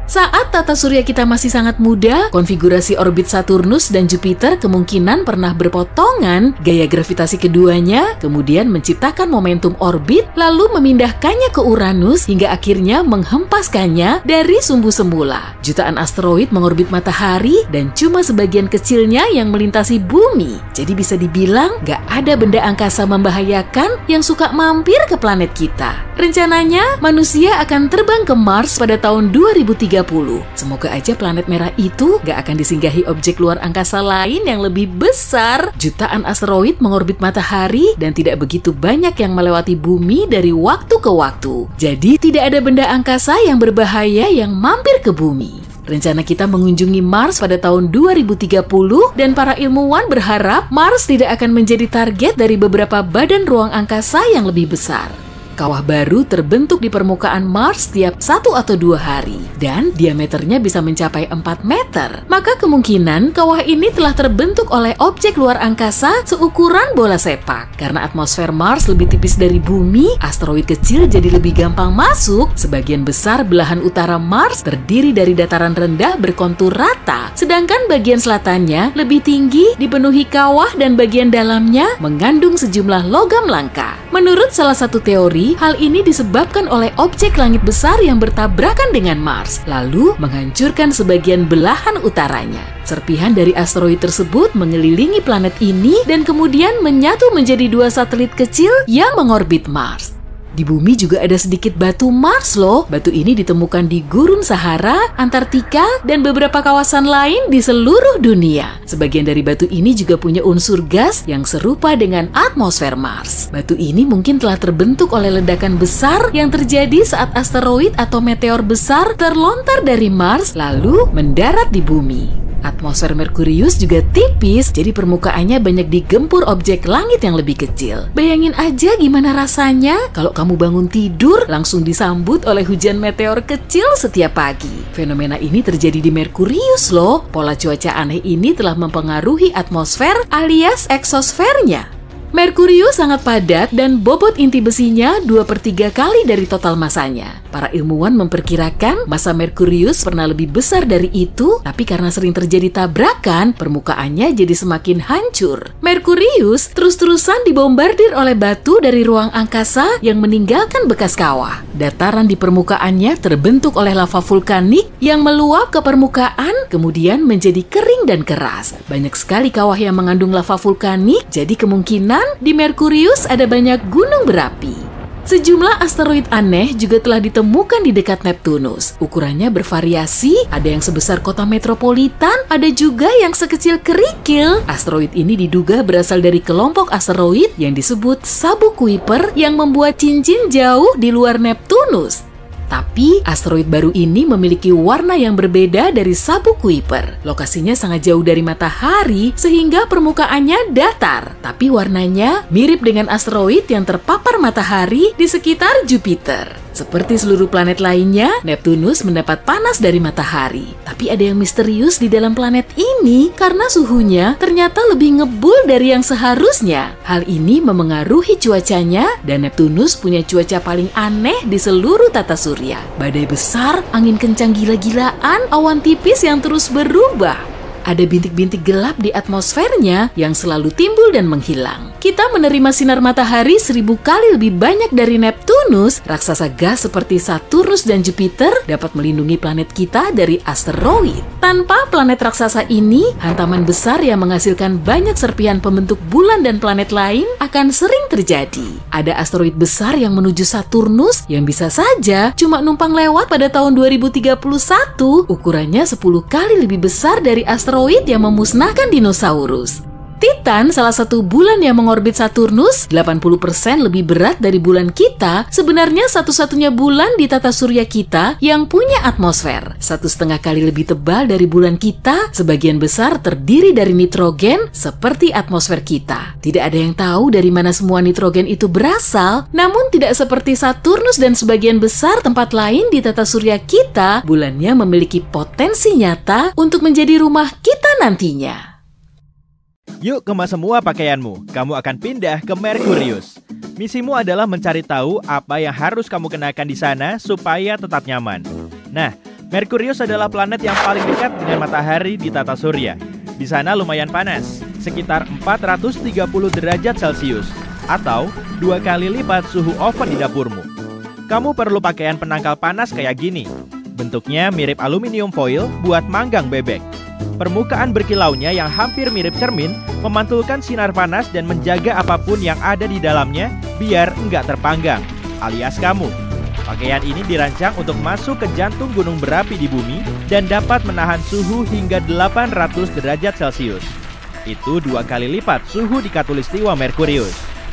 Saat tata surya kita masih sangat muda, konfigurasi orbit Saturnus dan Jupiter kemungkinan pernah berpotongan. Gaya gravitasi keduanya kemudian menciptakan momentum orbit, lalu memindahkannya ke Uranus hingga akhirnya menghempaskannya dari sumbu semula. Jutaan asteroid mengorbit matahari dan cuma sebagian kecilnya yang melintasi bumi. Jadi bisa dibilang gak ada benda angkasa membahayakan yang suka mampir ke planet kita. Rencananya, manusia akan terbang ke Mars pada tahun dua ribu tiga puluh. Semoga aja planet merah itu gak akan disinggahi objek luar angkasa lain yang lebih besar. Jutaan asteroid mengorbit matahari dan tidak begitu banyak yang melewati bumi dari waktu ke waktu. Jadi tidak ada benda angkasa yang berbahaya yang mampir ke bumi. Rencana kita mengunjungi Mars pada tahun dua ribu tiga puluh dan para ilmuwan berharap Mars tidak akan menjadi target dari beberapa badan ruang angkasa yang lebih besar. Kawah baru terbentuk di permukaan Mars setiap satu atau dua hari dan diameternya bisa mencapai empat meter. Maka kemungkinan kawah ini telah terbentuk oleh objek luar angkasa seukuran bola sepak. Karena atmosfer Mars lebih tipis dari bumi, asteroid kecil jadi lebih gampang masuk. Sebagian besar belahan utara Mars terdiri dari dataran rendah berkontur rata, sedangkan bagian selatannya lebih tinggi, dipenuhi kawah dan bagian dalamnya mengandung sejumlah logam langka. Menurut salah satu teori, hal ini disebabkan oleh objek langit besar yang bertabrakan dengan Mars, lalu menghancurkan sebagian belahan utaranya. Serpihan dari asteroid tersebut mengelilingi planet ini dan kemudian menyatu menjadi dua satelit kecil yang mengorbit Mars. Di bumi juga ada sedikit batu Mars loh. Batu ini ditemukan di Gurun Sahara, Antartika, dan beberapa kawasan lain di seluruh dunia. Sebagian dari batu ini juga punya unsur gas yang serupa dengan atmosfer Mars. Batu ini mungkin telah terbentuk oleh ledakan besar yang terjadi saat asteroid atau meteor besar terlontar dari Mars lalu mendarat di bumi. Atmosfer Merkurius juga tipis, jadi permukaannya banyak digempur objek langit yang lebih kecil. Bayangin aja gimana rasanya kalau kamu bangun tidur langsung disambut oleh hujan meteor kecil setiap pagi. Fenomena ini terjadi di Merkurius loh. Pola cuaca aneh ini telah mempengaruhi atmosfer alias eksosfernya. Merkurius sangat padat dan bobot inti besinya dua per tiga kali dari total masanya. Para ilmuwan memperkirakan massa Merkurius pernah lebih besar dari itu, tapi karena sering terjadi tabrakan, permukaannya jadi semakin hancur. Merkurius terus-terusan dibombardir oleh batu dari ruang angkasa yang meninggalkan bekas kawah. Dataran di permukaannya terbentuk oleh lava vulkanik yang meluap ke permukaan, kemudian menjadi kering dan keras. Banyak sekali kawah yang mengandung lava vulkanik, jadi kemungkinan di Merkurius ada banyak gunung berapi. Sejumlah asteroid aneh juga telah ditemukan di dekat Neptunus. Ukurannya bervariasi, ada yang sebesar kota metropolitan, ada juga yang sekecil kerikil. Asteroid ini diduga berasal dari kelompok asteroid yang disebut Sabu Kuiper yang membuat cincin jauh di luar Neptunus. Tapi, asteroid baru ini memiliki warna yang berbeda dari Sabu Kuiper. Lokasinya sangat jauh dari matahari, sehingga permukaannya datar. Tapi warnanya mirip dengan asteroid yang terpapar matahari di sekitar Jupiter. Seperti seluruh planet lainnya, Neptunus mendapat panas dari matahari. Tapi ada yang misterius di dalam planet ini karena suhunya ternyata lebih ngebul dari yang seharusnya. Hal ini memengaruhi cuacanya dan Neptunus punya cuaca paling aneh di seluruh tata surya. Badai besar, angin kencang gila-gilaan, awan tipis yang terus berubah. Ada bintik-bintik gelap di atmosfernya yang selalu timbul dan menghilang. Kita menerima sinar matahari seribu kali lebih banyak dari Neptunus. Raksasa gas seperti Saturnus dan Jupiter dapat melindungi planet kita dari asteroid. Tanpa planet raksasa ini, hantaman besar yang menghasilkan banyak serpihan pembentuk bulan dan planet lain akan sering terjadi. Ada asteroid besar yang menuju Saturnus yang bisa saja cuma numpang lewat pada tahun dua ribu tiga puluh satu. Ukurannya sepuluh kali lebih besar dari asteroid yang memusnahkan dinosaurus. Titan, salah satu bulan yang mengorbit Saturnus, delapan puluh persen lebih berat dari bulan kita, sebenarnya satu-satunya bulan di tata surya kita yang punya atmosfer. Satu setengah kali lebih tebal dari bulan kita, sebagian besar terdiri dari nitrogen seperti atmosfer kita. Tidak ada yang tahu dari mana semua nitrogen itu berasal, namun tidak seperti Saturnus dan sebagian besar tempat lain di tata surya kita, bulannya memiliki potensi nyata untuk menjadi rumah kita nantinya. Yuk kemas semua pakaianmu, kamu akan pindah ke Merkurius. Misimu adalah mencari tahu apa yang harus kamu kenakan di sana supaya tetap nyaman. Nah, Merkurius adalah planet yang paling dekat dengan matahari di tata surya. Di sana lumayan panas, sekitar empat ratus tiga puluh derajat Celcius, atau dua kali lipat suhu oven di dapurmu. Kamu perlu pakaian penangkal panas kayak gini. Bentuknya mirip aluminium foil buat manggang bebek. Permukaan berkilaunya yang hampir mirip cermin memantulkan sinar panas dan menjaga apapun yang ada di dalamnya biar enggak terpanggang, alias kamu. Pakaian ini dirancang untuk masuk ke jantung gunung berapi di bumi dan dapat menahan suhu hingga delapan ratus derajat Celcius. Itu dua kali lipat suhu di Khatulistiwa Merkurius.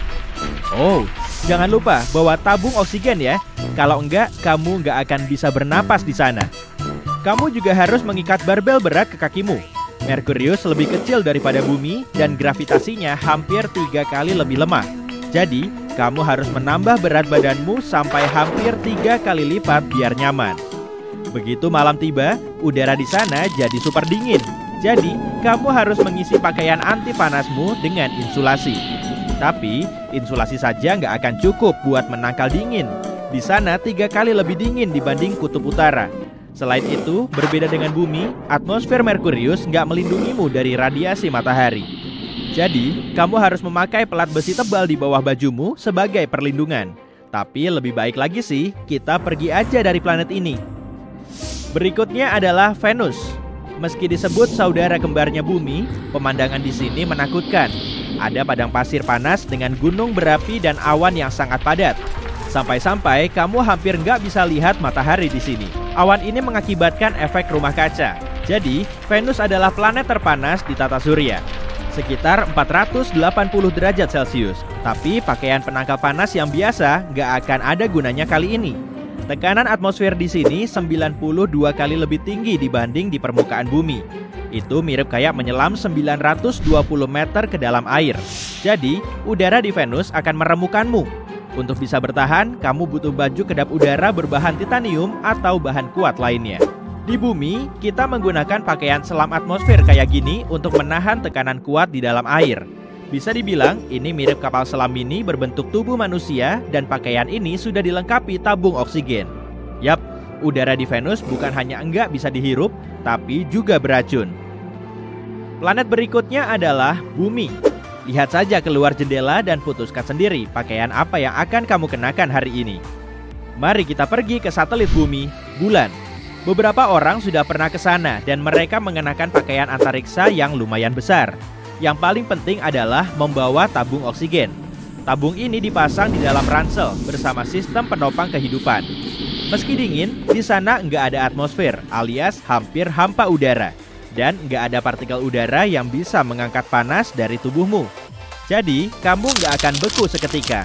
Oh, jangan lupa bawa tabung oksigen ya. Kalau enggak, kamu enggak akan bisa bernapas di sana. Kamu juga harus mengikat barbel berat ke kakimu. Merkurius lebih kecil daripada bumi dan gravitasinya hampir tiga kali lebih lemah. Jadi, kamu harus menambah berat badanmu sampai hampir tiga kali lipat biar nyaman. Begitu malam tiba, udara di sana jadi super dingin. Jadi, kamu harus mengisi pakaian anti panasmu dengan insulasi. Tapi, insulasi saja nggak akan cukup buat menangkal dingin. Di sana tiga kali lebih dingin dibanding kutub utara. Selain itu, berbeda dengan bumi, atmosfer Merkurius nggak melindungimu dari radiasi matahari. Jadi, kamu harus memakai pelat besi tebal di bawah bajumu sebagai perlindungan. Tapi lebih baik lagi sih, kita pergi aja dari planet ini. Berikutnya adalah Venus. Meski disebut saudara kembarnya bumi, pemandangan di sini menakutkan. Ada padang pasir panas dengan gunung berapi dan awan yang sangat padat. Sampai-sampai kamu hampir nggak bisa lihat matahari di sini. Awan ini mengakibatkan efek rumah kaca. Jadi, Venus adalah planet terpanas di tata surya, sekitar empat ratus delapan puluh derajat Celcius. Tapi pakaian penangkal panas yang biasa nggak akan ada gunanya kali ini. Tekanan atmosfer di sini sembilan puluh dua kali lebih tinggi dibanding di permukaan bumi. Itu mirip kayak menyelam sembilan ratus dua puluh meter ke dalam air. Jadi, udara di Venus akan meremukanmu. Untuk bisa bertahan, kamu butuh baju kedap udara berbahan titanium atau bahan kuat lainnya. Di bumi, kita menggunakan pakaian selam atmosfer kayak gini untuk menahan tekanan kuat di dalam air. Bisa dibilang, ini mirip kapal selam mini berbentuk tubuh manusia dan pakaian ini sudah dilengkapi tabung oksigen. Yap, udara di Venus bukan hanya enggak bisa dihirup, tapi juga beracun. Planet berikutnya adalah Bumi. Lihat saja keluar jendela dan putuskan sendiri pakaian apa yang akan kamu kenakan hari ini. Mari kita pergi ke satelit Bumi, Bulan. Beberapa orang sudah pernah ke sana dan mereka mengenakan pakaian antariksa yang lumayan besar. Yang paling penting adalah membawa tabung oksigen. Tabung ini dipasang di dalam ransel bersama sistem penopang kehidupan. Meski dingin, di sana nggak ada atmosfer alias hampir hampa udara. Dan nggak ada partikel udara yang bisa mengangkat panas dari tubuhmu. Jadi, kamu nggak akan beku seketika.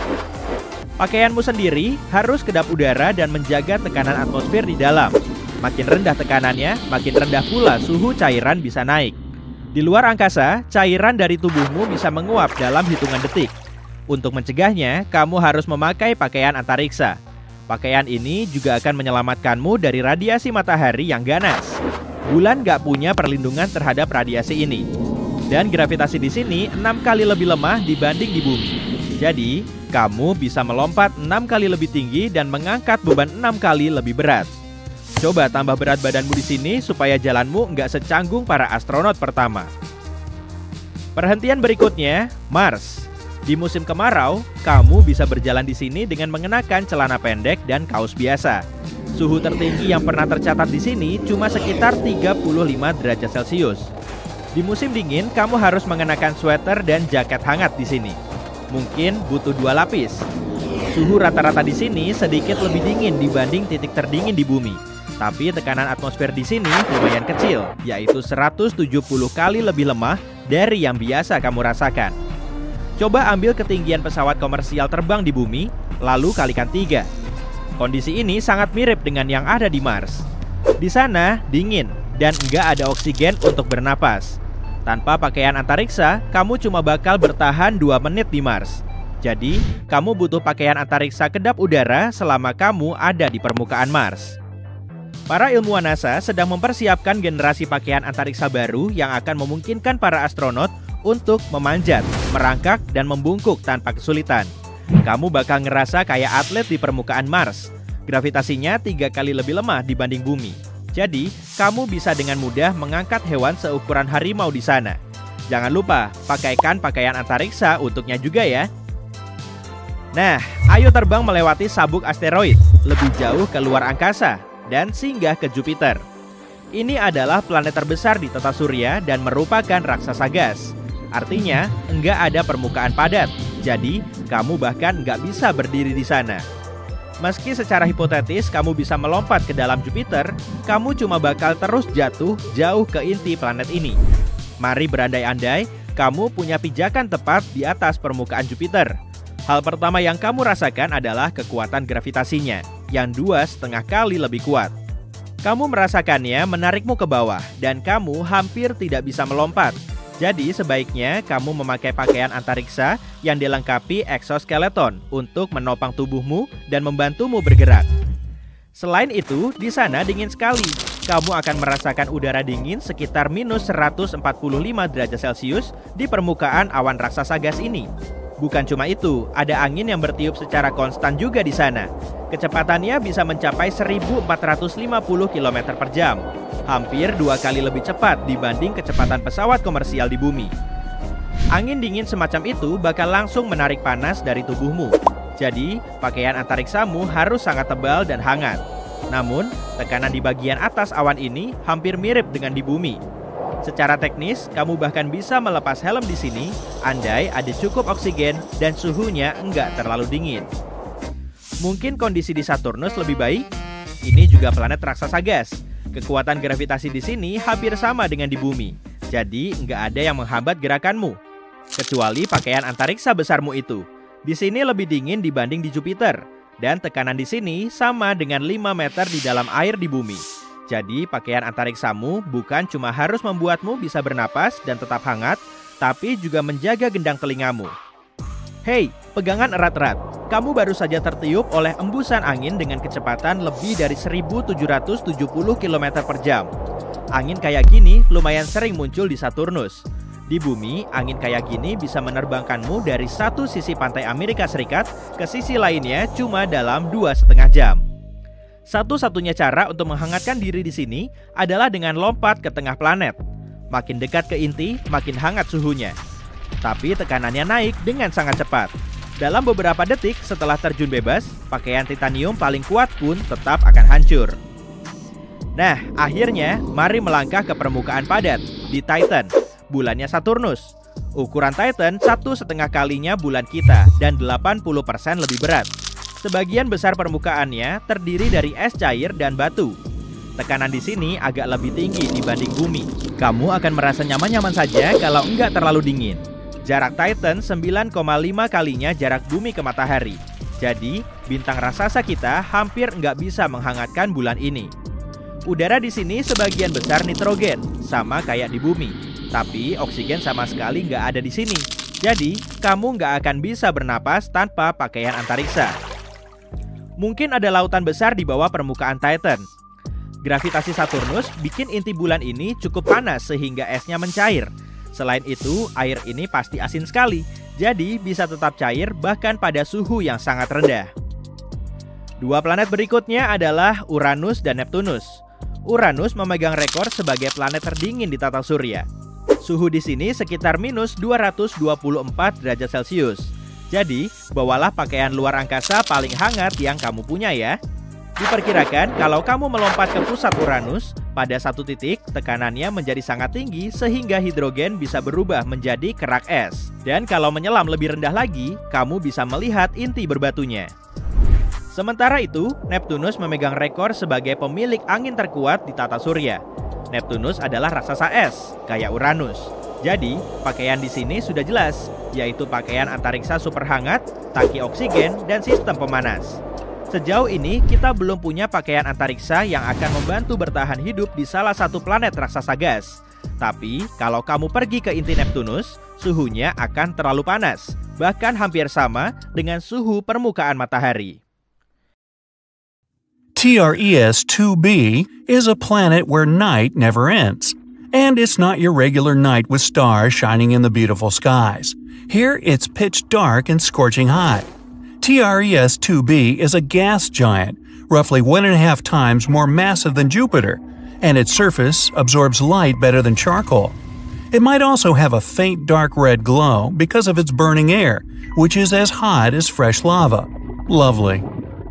Pakaianmu sendiri harus kedap udara dan menjaga tekanan atmosfer di dalam. Makin rendah tekanannya, makin rendah pula suhu cairan bisa naik. Di luar angkasa, cairan dari tubuhmu bisa menguap dalam hitungan detik. Untuk mencegahnya, kamu harus memakai pakaian antariksa. Pakaian ini juga akan menyelamatkanmu dari radiasi matahari yang ganas. Bulan nggak punya perlindungan terhadap radiasi ini. Dan gravitasi di sini enam kali lebih lemah dibanding di bumi. Jadi, kamu bisa melompat enam kali lebih tinggi dan mengangkat beban enam kali lebih berat. Coba tambah berat badanmu di sini supaya jalanmu nggak secanggung para astronot pertama. Perhentian berikutnya, Mars. Di musim kemarau, kamu bisa berjalan di sini dengan mengenakan celana pendek dan kaos biasa. Suhu tertinggi yang pernah tercatat di sini cuma sekitar tiga puluh lima derajat Celcius. Di musim dingin, kamu harus mengenakan sweater dan jaket hangat di sini. Mungkin butuh dua lapis. Suhu rata-rata di sini sedikit lebih dingin dibanding titik terdingin di bumi. Tapi tekanan atmosfer di sini lumayan kecil, yaitu seratus tujuh puluh kali lebih lemah dari yang biasa kamu rasakan. Coba ambil ketinggian pesawat komersial terbang di bumi, lalu kalikan tiga. Kondisi ini sangat mirip dengan yang ada di Mars. Di sana dingin dan nggak ada oksigen untuk bernapas. Tanpa pakaian antariksa, kamu cuma bakal bertahan dua menit di Mars. Jadi, kamu butuh pakaian antariksa kedap udara selama kamu ada di permukaan Mars. Para ilmuwan NASA sedang mempersiapkan generasi pakaian antariksa baru yang akan memungkinkan para astronot untuk memanjat, merangkak, dan membungkuk tanpa kesulitan. Kamu bakal ngerasa kayak atlet di permukaan Mars. Gravitasinya tiga kali lebih lemah dibanding bumi. Jadi, kamu bisa dengan mudah mengangkat hewan seukuran harimau di sana. Jangan lupa, pakaikan pakaian antariksa untuknya juga ya. Nah, ayo terbang melewati sabuk asteroid, lebih jauh ke luar angkasa, dan singgah ke Jupiter. Ini adalah planet terbesar di tata surya dan merupakan raksasa gas. Artinya, enggak ada permukaan padat, jadi kamu bahkan enggak bisa berdiri di sana. Meski secara hipotetis kamu bisa melompat ke dalam Jupiter, kamu cuma bakal terus jatuh jauh ke inti planet ini. Mari berandai-andai, kamu punya pijakan tepat di atas permukaan Jupiter. Hal pertama yang kamu rasakan adalah kekuatan gravitasinya, yang dua setengah kali lebih kuat. Kamu merasakannya menarikmu ke bawah, dan kamu hampir tidak bisa melompat. Jadi sebaiknya kamu memakai pakaian antariksa yang dilengkapi eksoskeleton untuk menopang tubuhmu dan membantumu bergerak. Selain itu, di sana dingin sekali. Kamu akan merasakan udara dingin sekitar minus seratus empat puluh lima derajat Celcius di permukaan awan raksasa gas ini. Bukan cuma itu, ada angin yang bertiup secara konstan juga di sana. Kecepatannya bisa mencapai seribu empat ratus lima puluh kilometer per jam. Hampir dua kali lebih cepat dibanding kecepatan pesawat komersial di bumi. Angin dingin semacam itu bakal langsung menarik panas dari tubuhmu. Jadi, pakaian antariksamu harus sangat tebal dan hangat. Namun, tekanan di bagian atas awan ini hampir mirip dengan di bumi. Secara teknis, kamu bahkan bisa melepas helm di sini, andai ada cukup oksigen dan suhunya enggak terlalu dingin. Mungkin kondisi di Saturnus lebih baik? Ini juga planet raksasa gas. Kekuatan gravitasi di sini hampir sama dengan di bumi, jadi enggak ada yang menghambat gerakanmu. Kecuali pakaian antariksa besarmu itu. Di sini lebih dingin dibanding di Jupiter, dan tekanan di sini sama dengan lima meter di dalam air di bumi. Jadi pakaian antariksamu bukan cuma harus membuatmu bisa bernapas dan tetap hangat, tapi juga menjaga gendang telingamu. Hei, pegangan erat-erat. Kamu baru saja tertiup oleh embusan angin dengan kecepatan lebih dari seribu tujuh ratus tujuh puluh kilometer per jam. Angin kayak gini lumayan sering muncul di Saturnus. Di bumi, angin kayak gini bisa menerbangkanmu dari satu sisi pantai Amerika Serikat ke sisi lainnya cuma dalam dua setengah jam. Satu-satunya cara untuk menghangatkan diri di sini adalah dengan lompat ke tengah planet. Makin dekat ke inti, makin hangat suhunya. Tapi tekanannya naik dengan sangat cepat. Dalam beberapa detik setelah terjun bebas, pakaian titanium paling kuat pun tetap akan hancur. Nah, akhirnya mari melangkah ke permukaan padat di Titan, bulannya Saturnus. Ukuran Titan satu setengah kalinya bulan kita dan delapan puluh persen lebih berat. Sebagian besar permukaannya terdiri dari es cair dan batu. Tekanan di sini agak lebih tinggi dibanding bumi. Kamu akan merasa nyaman-nyaman saja kalau enggak terlalu dingin. Jarak Titan sembilan koma lima kalinya jarak bumi ke matahari. Jadi, bintang raksasa kita hampir enggak bisa menghangatkan bulan ini. Udara di sini sebagian besar nitrogen, sama kayak di bumi. Tapi oksigen sama sekali enggak ada di sini. Jadi, kamu enggak akan bisa bernapas tanpa pakaian antariksa. Mungkin ada lautan besar di bawah permukaan Titan. Gravitasi Saturnus bikin inti bulan ini cukup panas sehingga esnya mencair. Selain itu, air ini pasti asin sekali, jadi bisa tetap cair bahkan pada suhu yang sangat rendah. Dua planet berikutnya adalah Uranus dan Neptunus. Uranus memegang rekor sebagai planet terdingin di tata surya. Suhu di sini sekitar minus dua ratus dua puluh empat derajat Celcius. Jadi, bawalah pakaian luar angkasa paling hangat yang kamu punya ya. Diperkirakan kalau kamu melompat ke pusat Uranus, pada satu titik tekanannya menjadi sangat tinggi sehingga hidrogen bisa berubah menjadi kerak es. Dan kalau menyelam lebih rendah lagi, kamu bisa melihat inti berbatunya. Sementara itu, Neptunus memegang rekor sebagai pemilik angin terkuat di tata surya. Neptunus adalah raksasa es, kayak Uranus. Jadi, pakaian di sini sudah jelas, yaitu pakaian antariksa super hangat, tangki oksigen, dan sistem pemanas. Sejauh ini, kita belum punya pakaian antariksa yang akan membantu bertahan hidup di salah satu planet raksasa gas. Tapi, kalau kamu pergi ke inti Neptunus, suhunya akan terlalu panas, bahkan hampir sama dengan suhu permukaan matahari. T R E S two b is a planet where night never ends. And it's not your regular night with stars shining in the beautiful skies. Here it's pitch dark and scorching hot. T R E S two b is a gas giant, roughly one and a half times more massive than Jupiter, and its surface absorbs light better than charcoal. It might also have a faint dark red glow because of its burning air, which is as hot as fresh lava. Lovely.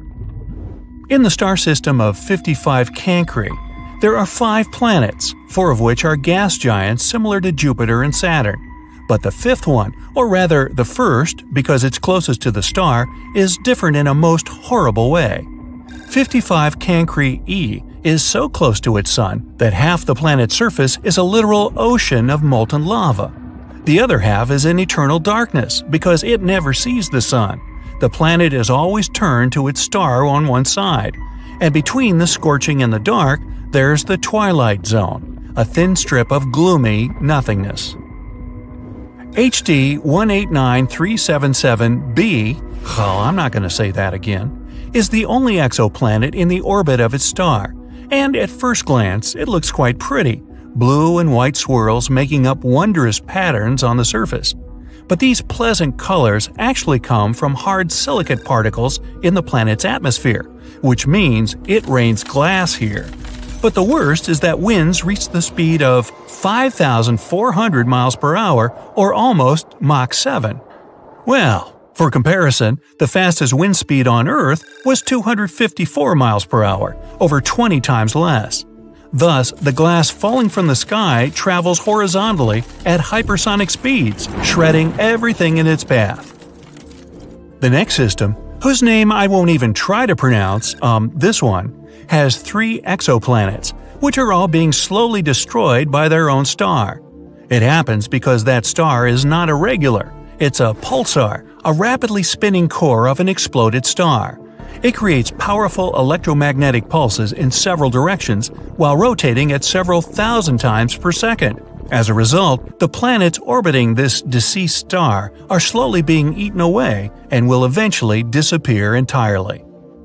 In the star system of fifty-five Cancri, there are five planets, four of which are gas giants similar to Jupiter and Saturn. But the fifth one, or rather the first, because it's closest to the star, is different in a most horrible way. fifty-five Cancri E is so close to its sun that half the planet's surface is a literal ocean of molten lava. The other half is in eternal darkness because it never sees the sun. The planet is always turned to its star on one side, and between the scorching and the dark, there's the twilight zone, a thin strip of gloomy nothingness. H D one eight nine three seven seven b, oh, I'm not going to say that again, is the only exoplanet in the orbit of its star, and at first glance it looks quite pretty, blue and white swirls making up wondrous patterns on the surface. But these pleasant colors actually come from hard silicate particles in the planet's atmosphere, which means it rains glass here. But the worst is that winds reach the speed of five thousand four hundred miles per hour, or almost Mach seven. Well, for comparison, the fastest wind speed on Earth was two hundred fifty-four miles per hour, over twenty times less. Thus, the glass falling from the sky travels horizontally at hypersonic speeds, shredding everything in its path. The next system, whose name I won't even try to pronounce, um, this one, has three exoplanets, which are all being slowly destroyed by their own star. It happens because that star is not a regular, it's a pulsar, a rapidly spinning core of an exploded star. It creates powerful electromagnetic pulses in several directions while rotating at several thousand times per second. As a result, the planets orbiting this deceased star are slowly being eaten away and will eventually disappear entirely.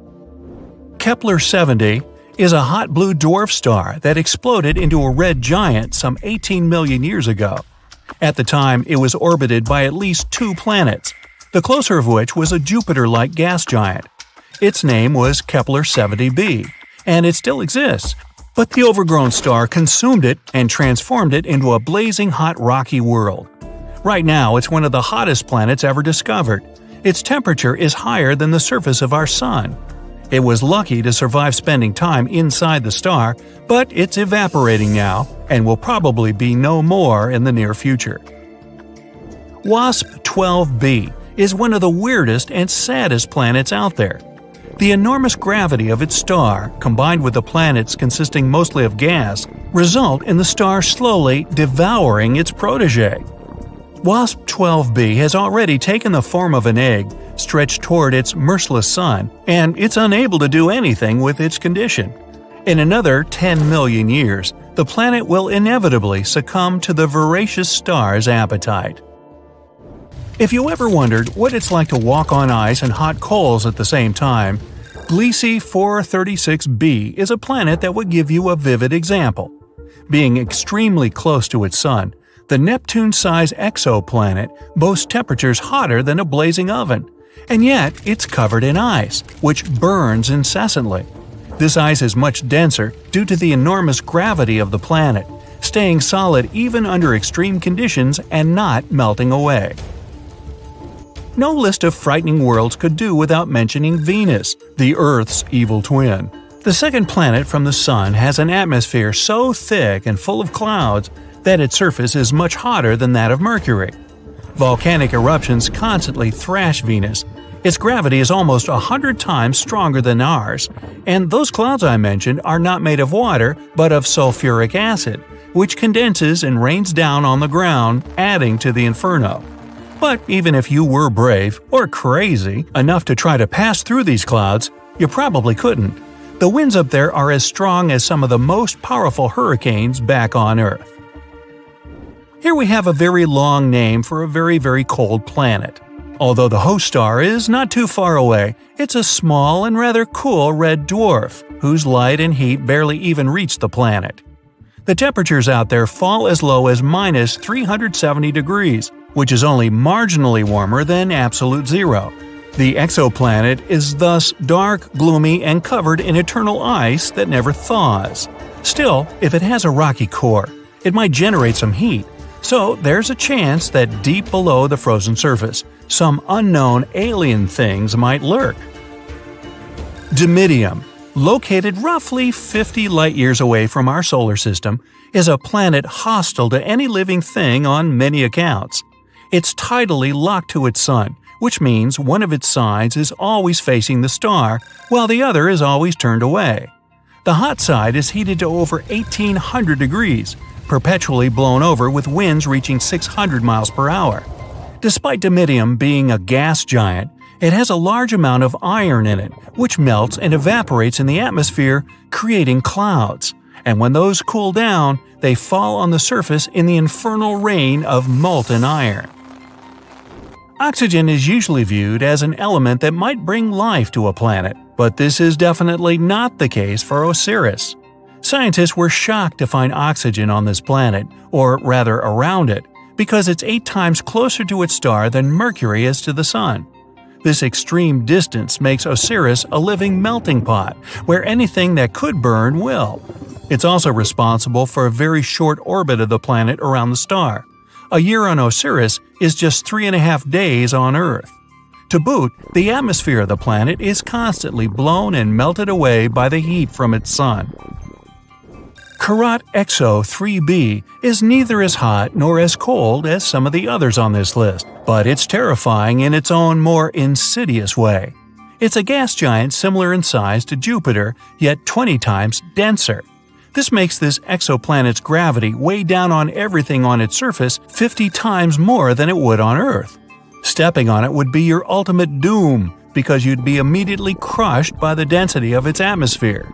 Kepler seventy is a hot blue dwarf star that exploded into a red giant some eighteen million years ago. At the time, it was orbited by at least two planets, the closer of which was a Jupiter-like gas giant. Its name was Kepler seventy b, and it still exists, but the overgrown star consumed it and transformed it into a blazing hot rocky world. Right now, it's one of the hottest planets ever discovered. Its temperature is higher than the surface of our Sun. It was lucky to survive spending time inside the star, but it's evaporating now and will probably be no more in the near future. WASP twelve b is one of the weirdest and saddest planets out there. The enormous gravity of its star, combined with the planets consisting mostly of gas, result in the star slowly devouring its protege. WASP twelve b has already taken the form of an egg, stretched toward its merciless sun, and it's unable to do anything with its condition. In another ten million years, the planet will inevitably succumb to the voracious star's appetite. If you ever wondered what it's like to walk on ice and hot coals at the same time, Gliese four thirty-six b is a planet that would give you a vivid example. Being extremely close to its sun, the Neptune-sized exoplanet boasts temperatures hotter than a blazing oven, and yet it's covered in ice, which burns incessantly. This ice is much denser due to the enormous gravity of the planet, staying solid even under extreme conditions and not melting away. No list of frightening worlds could do without mentioning Venus, the Earth's evil twin. The second planet from the Sun has an atmosphere so thick and full of clouds that its surface is much hotter than that of Mercury. Volcanic eruptions constantly thrash Venus. Its gravity is almost a hundred times stronger than ours, and those clouds I mentioned are not made of water but of sulfuric acid, which condenses and rains down on the ground, adding to the inferno. But even if you were brave, or crazy, enough to try to pass through these clouds, you probably couldn't. The winds up there are as strong as some of the most powerful hurricanes back on Earth. Here we have a very long name for a very, very cold planet. Although the host star is not too far away, it's a small and rather cool red dwarf, whose light and heat barely even reach the planet. The temperatures out there fall as low as minus three hundred seventy degrees, which is only marginally warmer than absolute zero. The exoplanet is thus dark, gloomy, and covered in eternal ice that never thaws. Still, if it has a rocky core, it might generate some heat, so there's a chance that deep below the frozen surface, some unknown alien things might lurk. Dimidium, located roughly fifty light-years away from our solar system, is a planet hostile to any living thing on many accounts. It's tidally locked to its sun, which means one of its sides is always facing the star, while the other is always turned away. The hot side is heated to over eighteen hundred degrees, perpetually blown over with winds reaching six hundred miles per hour. Despite Dimidium being a gas giant, it has a large amount of iron in it, which melts and evaporates in the atmosphere, creating clouds. And when those cool down, they fall on the surface in the infernal rain of molten iron. Oxygen is usually viewed as an element that might bring life to a planet, but this is definitely not the case for Osiris. Scientists were shocked to find oxygen on this planet, or rather around it, because it's eight times closer to its star than Mercury is to the Sun. This extreme distance makes Osiris a living melting pot, where anything that could burn will. It's also responsible for a very short orbit of the planet around the star. A year on Osiris is just three and a half days on Earth. To boot, the atmosphere of the planet is constantly blown and melted away by the heat from its sun. Karat Exo three b is neither as hot nor as cold as some of the others on this list, but it's terrifying in its own more insidious way. It's a gas giant similar in size to Jupiter, yet twenty times denser. This makes this exoplanet's gravity weigh down on everything on its surface fifty times more than it would on Earth. Stepping on it would be your ultimate doom, because you'd be immediately crushed by the density of its atmosphere.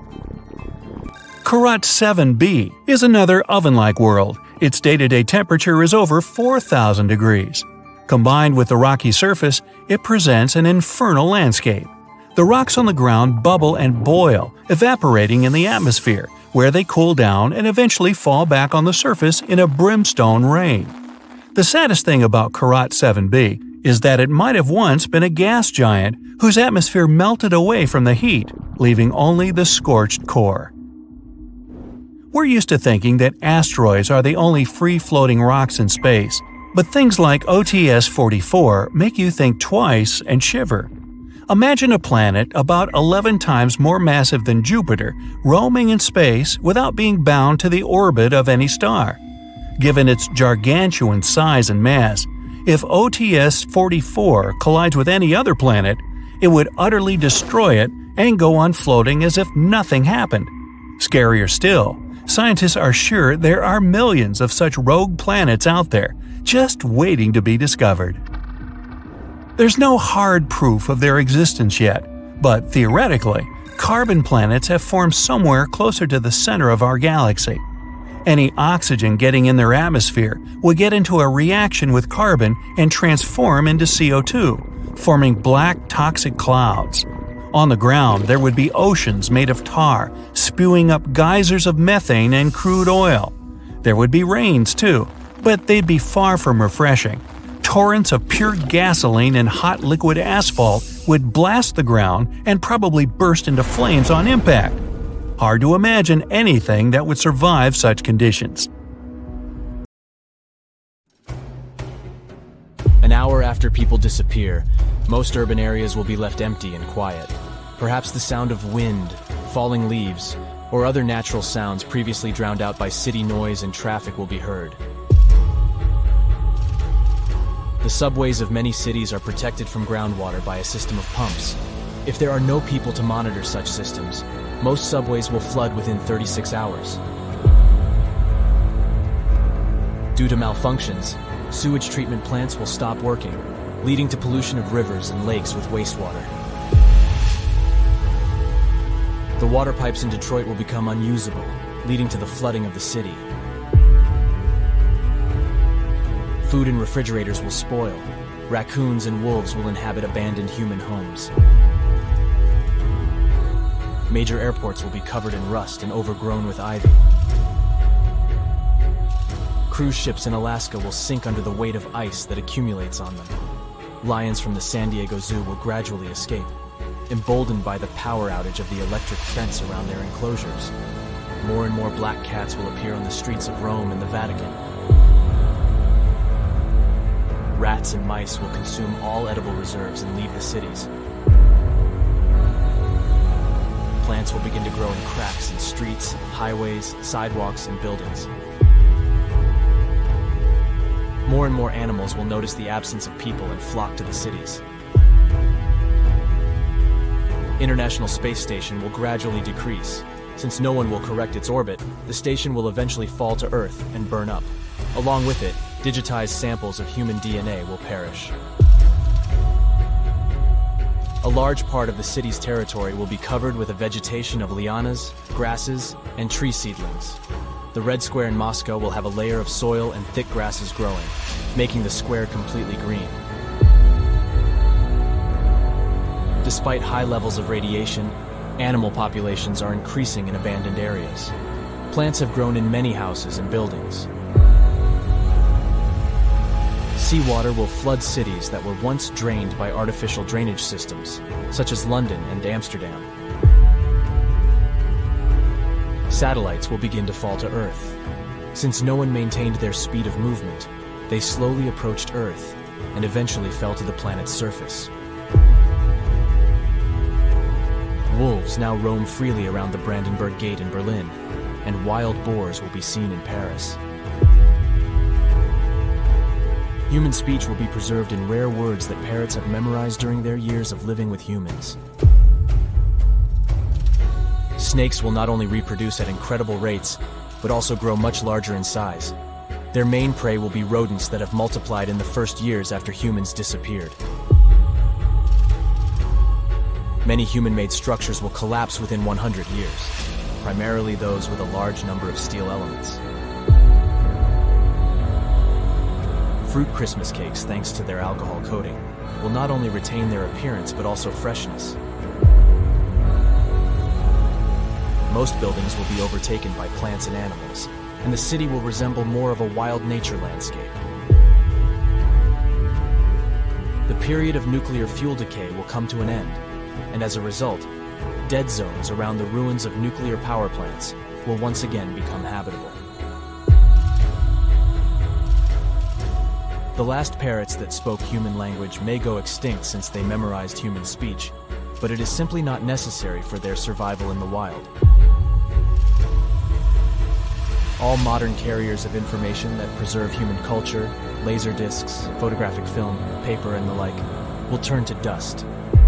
Karat seven b is another oven-like world. Its day-to-day temperature is over four thousand degrees. Combined with the rocky surface, it presents an infernal landscape. The rocks on the ground bubble and boil, evaporating in the atmosphere, where they cool down and eventually fall back on the surface in a brimstone rain. The saddest thing about Karat seven b is that it might have once been a gas giant whose atmosphere melted away from the heat, leaving only the scorched core. We're used to thinking that asteroids are the only free-floating rocks in space, but things like O T S forty-four make you think twice and shiver. Imagine a planet about eleven times more massive than Jupiter roaming in space without being bound to the orbit of any star. Given its gargantuan size and mass, if O T S forty-four collides with any other planet, it would utterly destroy it and go on floating as if nothing happened. Scarier still, scientists are sure there are millions of such rogue planets out there, just waiting to be discovered. There's no hard proof of their existence yet, but theoretically, carbon planets have formed somewhere closer to the center of our galaxy. Any oxygen getting in their atmosphere will get into a reaction with carbon and transform into C O two, forming black toxic clouds. On the ground, there would be oceans made of tar, spewing up geysers of methane and crude oil. There would be rains too, but they'd be far from refreshing. Torrents of pure gasoline and hot liquid asphalt would blast the ground and probably burst into flames on impact. Hard to imagine anything that would survive such conditions. An hour after people disappear, most urban areas will be left empty and quiet. Perhaps the sound of wind, falling leaves, or other natural sounds previously drowned out by city noise and traffic will be heard. The subways of many cities are protected from groundwater by a system of pumps. If there are no people to monitor such systems, most subways will flood within thirty-six hours. Due to malfunctions, sewage treatment plants will stop working, leading to pollution of rivers and lakes with wastewater. The water pipes in Detroit will become unusable, leading to the flooding of the city. Food in refrigerators will spoil. Raccoons and wolves will inhabit abandoned human homes. Major airports will be covered in rust and overgrown with ivy. Cruise ships in Alaska will sink under the weight of ice that accumulates on them. Lions from the San Diego Zoo will gradually escape, emboldened by the power outage of the electric fence around their enclosures. More and more black cats will appear on the streets of Rome and the Vatican. Rats and mice will consume all edible reserves and leave the cities. Plants will begin to grow in cracks in streets, highways, sidewalks, and buildings. More and more animals will notice the absence of people and flock to the cities. International Space Station will gradually decrease. Since no one will correct its orbit, the station will eventually fall to Earth and burn up. Along with it, digitized samples of human D N A will perish. A large part of the city's territory will be covered with a vegetation of lianas, grasses, and tree seedlings. The Red Square in Moscow will have a layer of soil and thick grasses growing, making the square completely green. Despite high levels of radiation, animal populations are increasing in abandoned areas. Plants have grown in many houses and buildings. Seawater will flood cities that were once drained by artificial drainage systems, such as London and Amsterdam. Satellites will begin to fall to Earth. Since no one maintained their speed of movement, they slowly approached Earth and eventually fell to the planet's surface. Wolves now roam freely around the Brandenburg Gate in Berlin, and wild boars will be seen in Paris. Human speech will be preserved in rare words that parrots have memorized during their years of living with humans. Snakes will not only reproduce at incredible rates, but also grow much larger in size. Their main prey will be rodents that have multiplied in the first years after humans disappeared. Many human-made structures will collapse within one hundred years, primarily those with a large number of steel elements. Fruit Christmas cakes, thanks to their alcohol coating, will not only retain their appearance but also freshness. Most buildings will be overtaken by plants and animals, and the city will resemble more of a wild nature landscape. The period of nuclear fuel decay will come to an end, and as a result, dead zones around the ruins of nuclear power plants will once again become habitable. The last parrots that spoke human language may go extinct since they memorized human speech, but it is simply not necessary for their survival in the wild. All modern carriers of information that preserve human culture, laser discs, photographic film, paper, and the like, will turn to dust.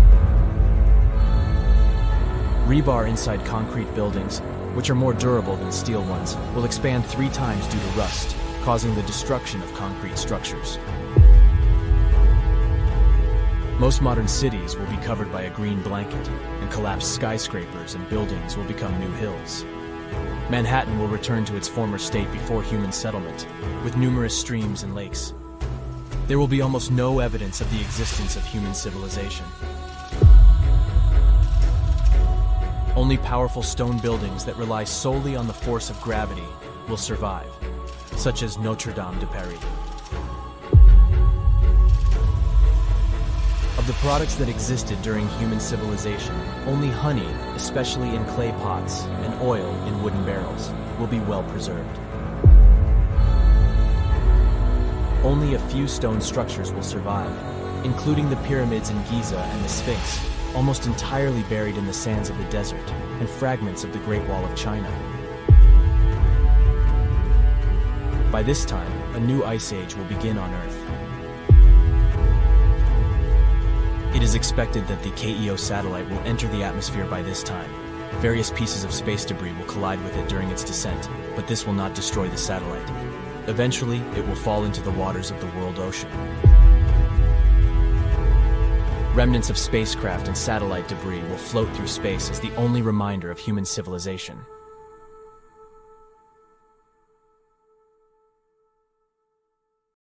Rebar inside concrete buildings, which are more durable than steel ones, will expand three times due to rust, causing the destruction of concrete structures. Most modern cities will be covered by a green blanket, and collapsed skyscrapers and buildings will become new hills. Manhattan will return to its former state before human settlement, with numerous streams and lakes. There will be almost no evidence of the existence of human civilization. Only powerful stone buildings that rely solely on the force of gravity will survive, such as Notre Dame de Paris. Of the products that existed during human civilization, only honey, especially in clay pots, and oil in wooden barrels, will be well preserved. Only a few stone structures will survive, including the pyramids in Giza and the Sphinx, almost entirely buried in the sands of the desert, and fragments of the Great Wall of China. By this time, a new ice age will begin on Earth. It is expected that the K E O satellite will enter the atmosphere by this time. Various pieces of space debris will collide with it during its descent, but this will not destroy the satellite. Eventually, it will fall into the waters of the world ocean. Remnants of spacecraft and satellite debris will float through space as the only reminder of human civilization.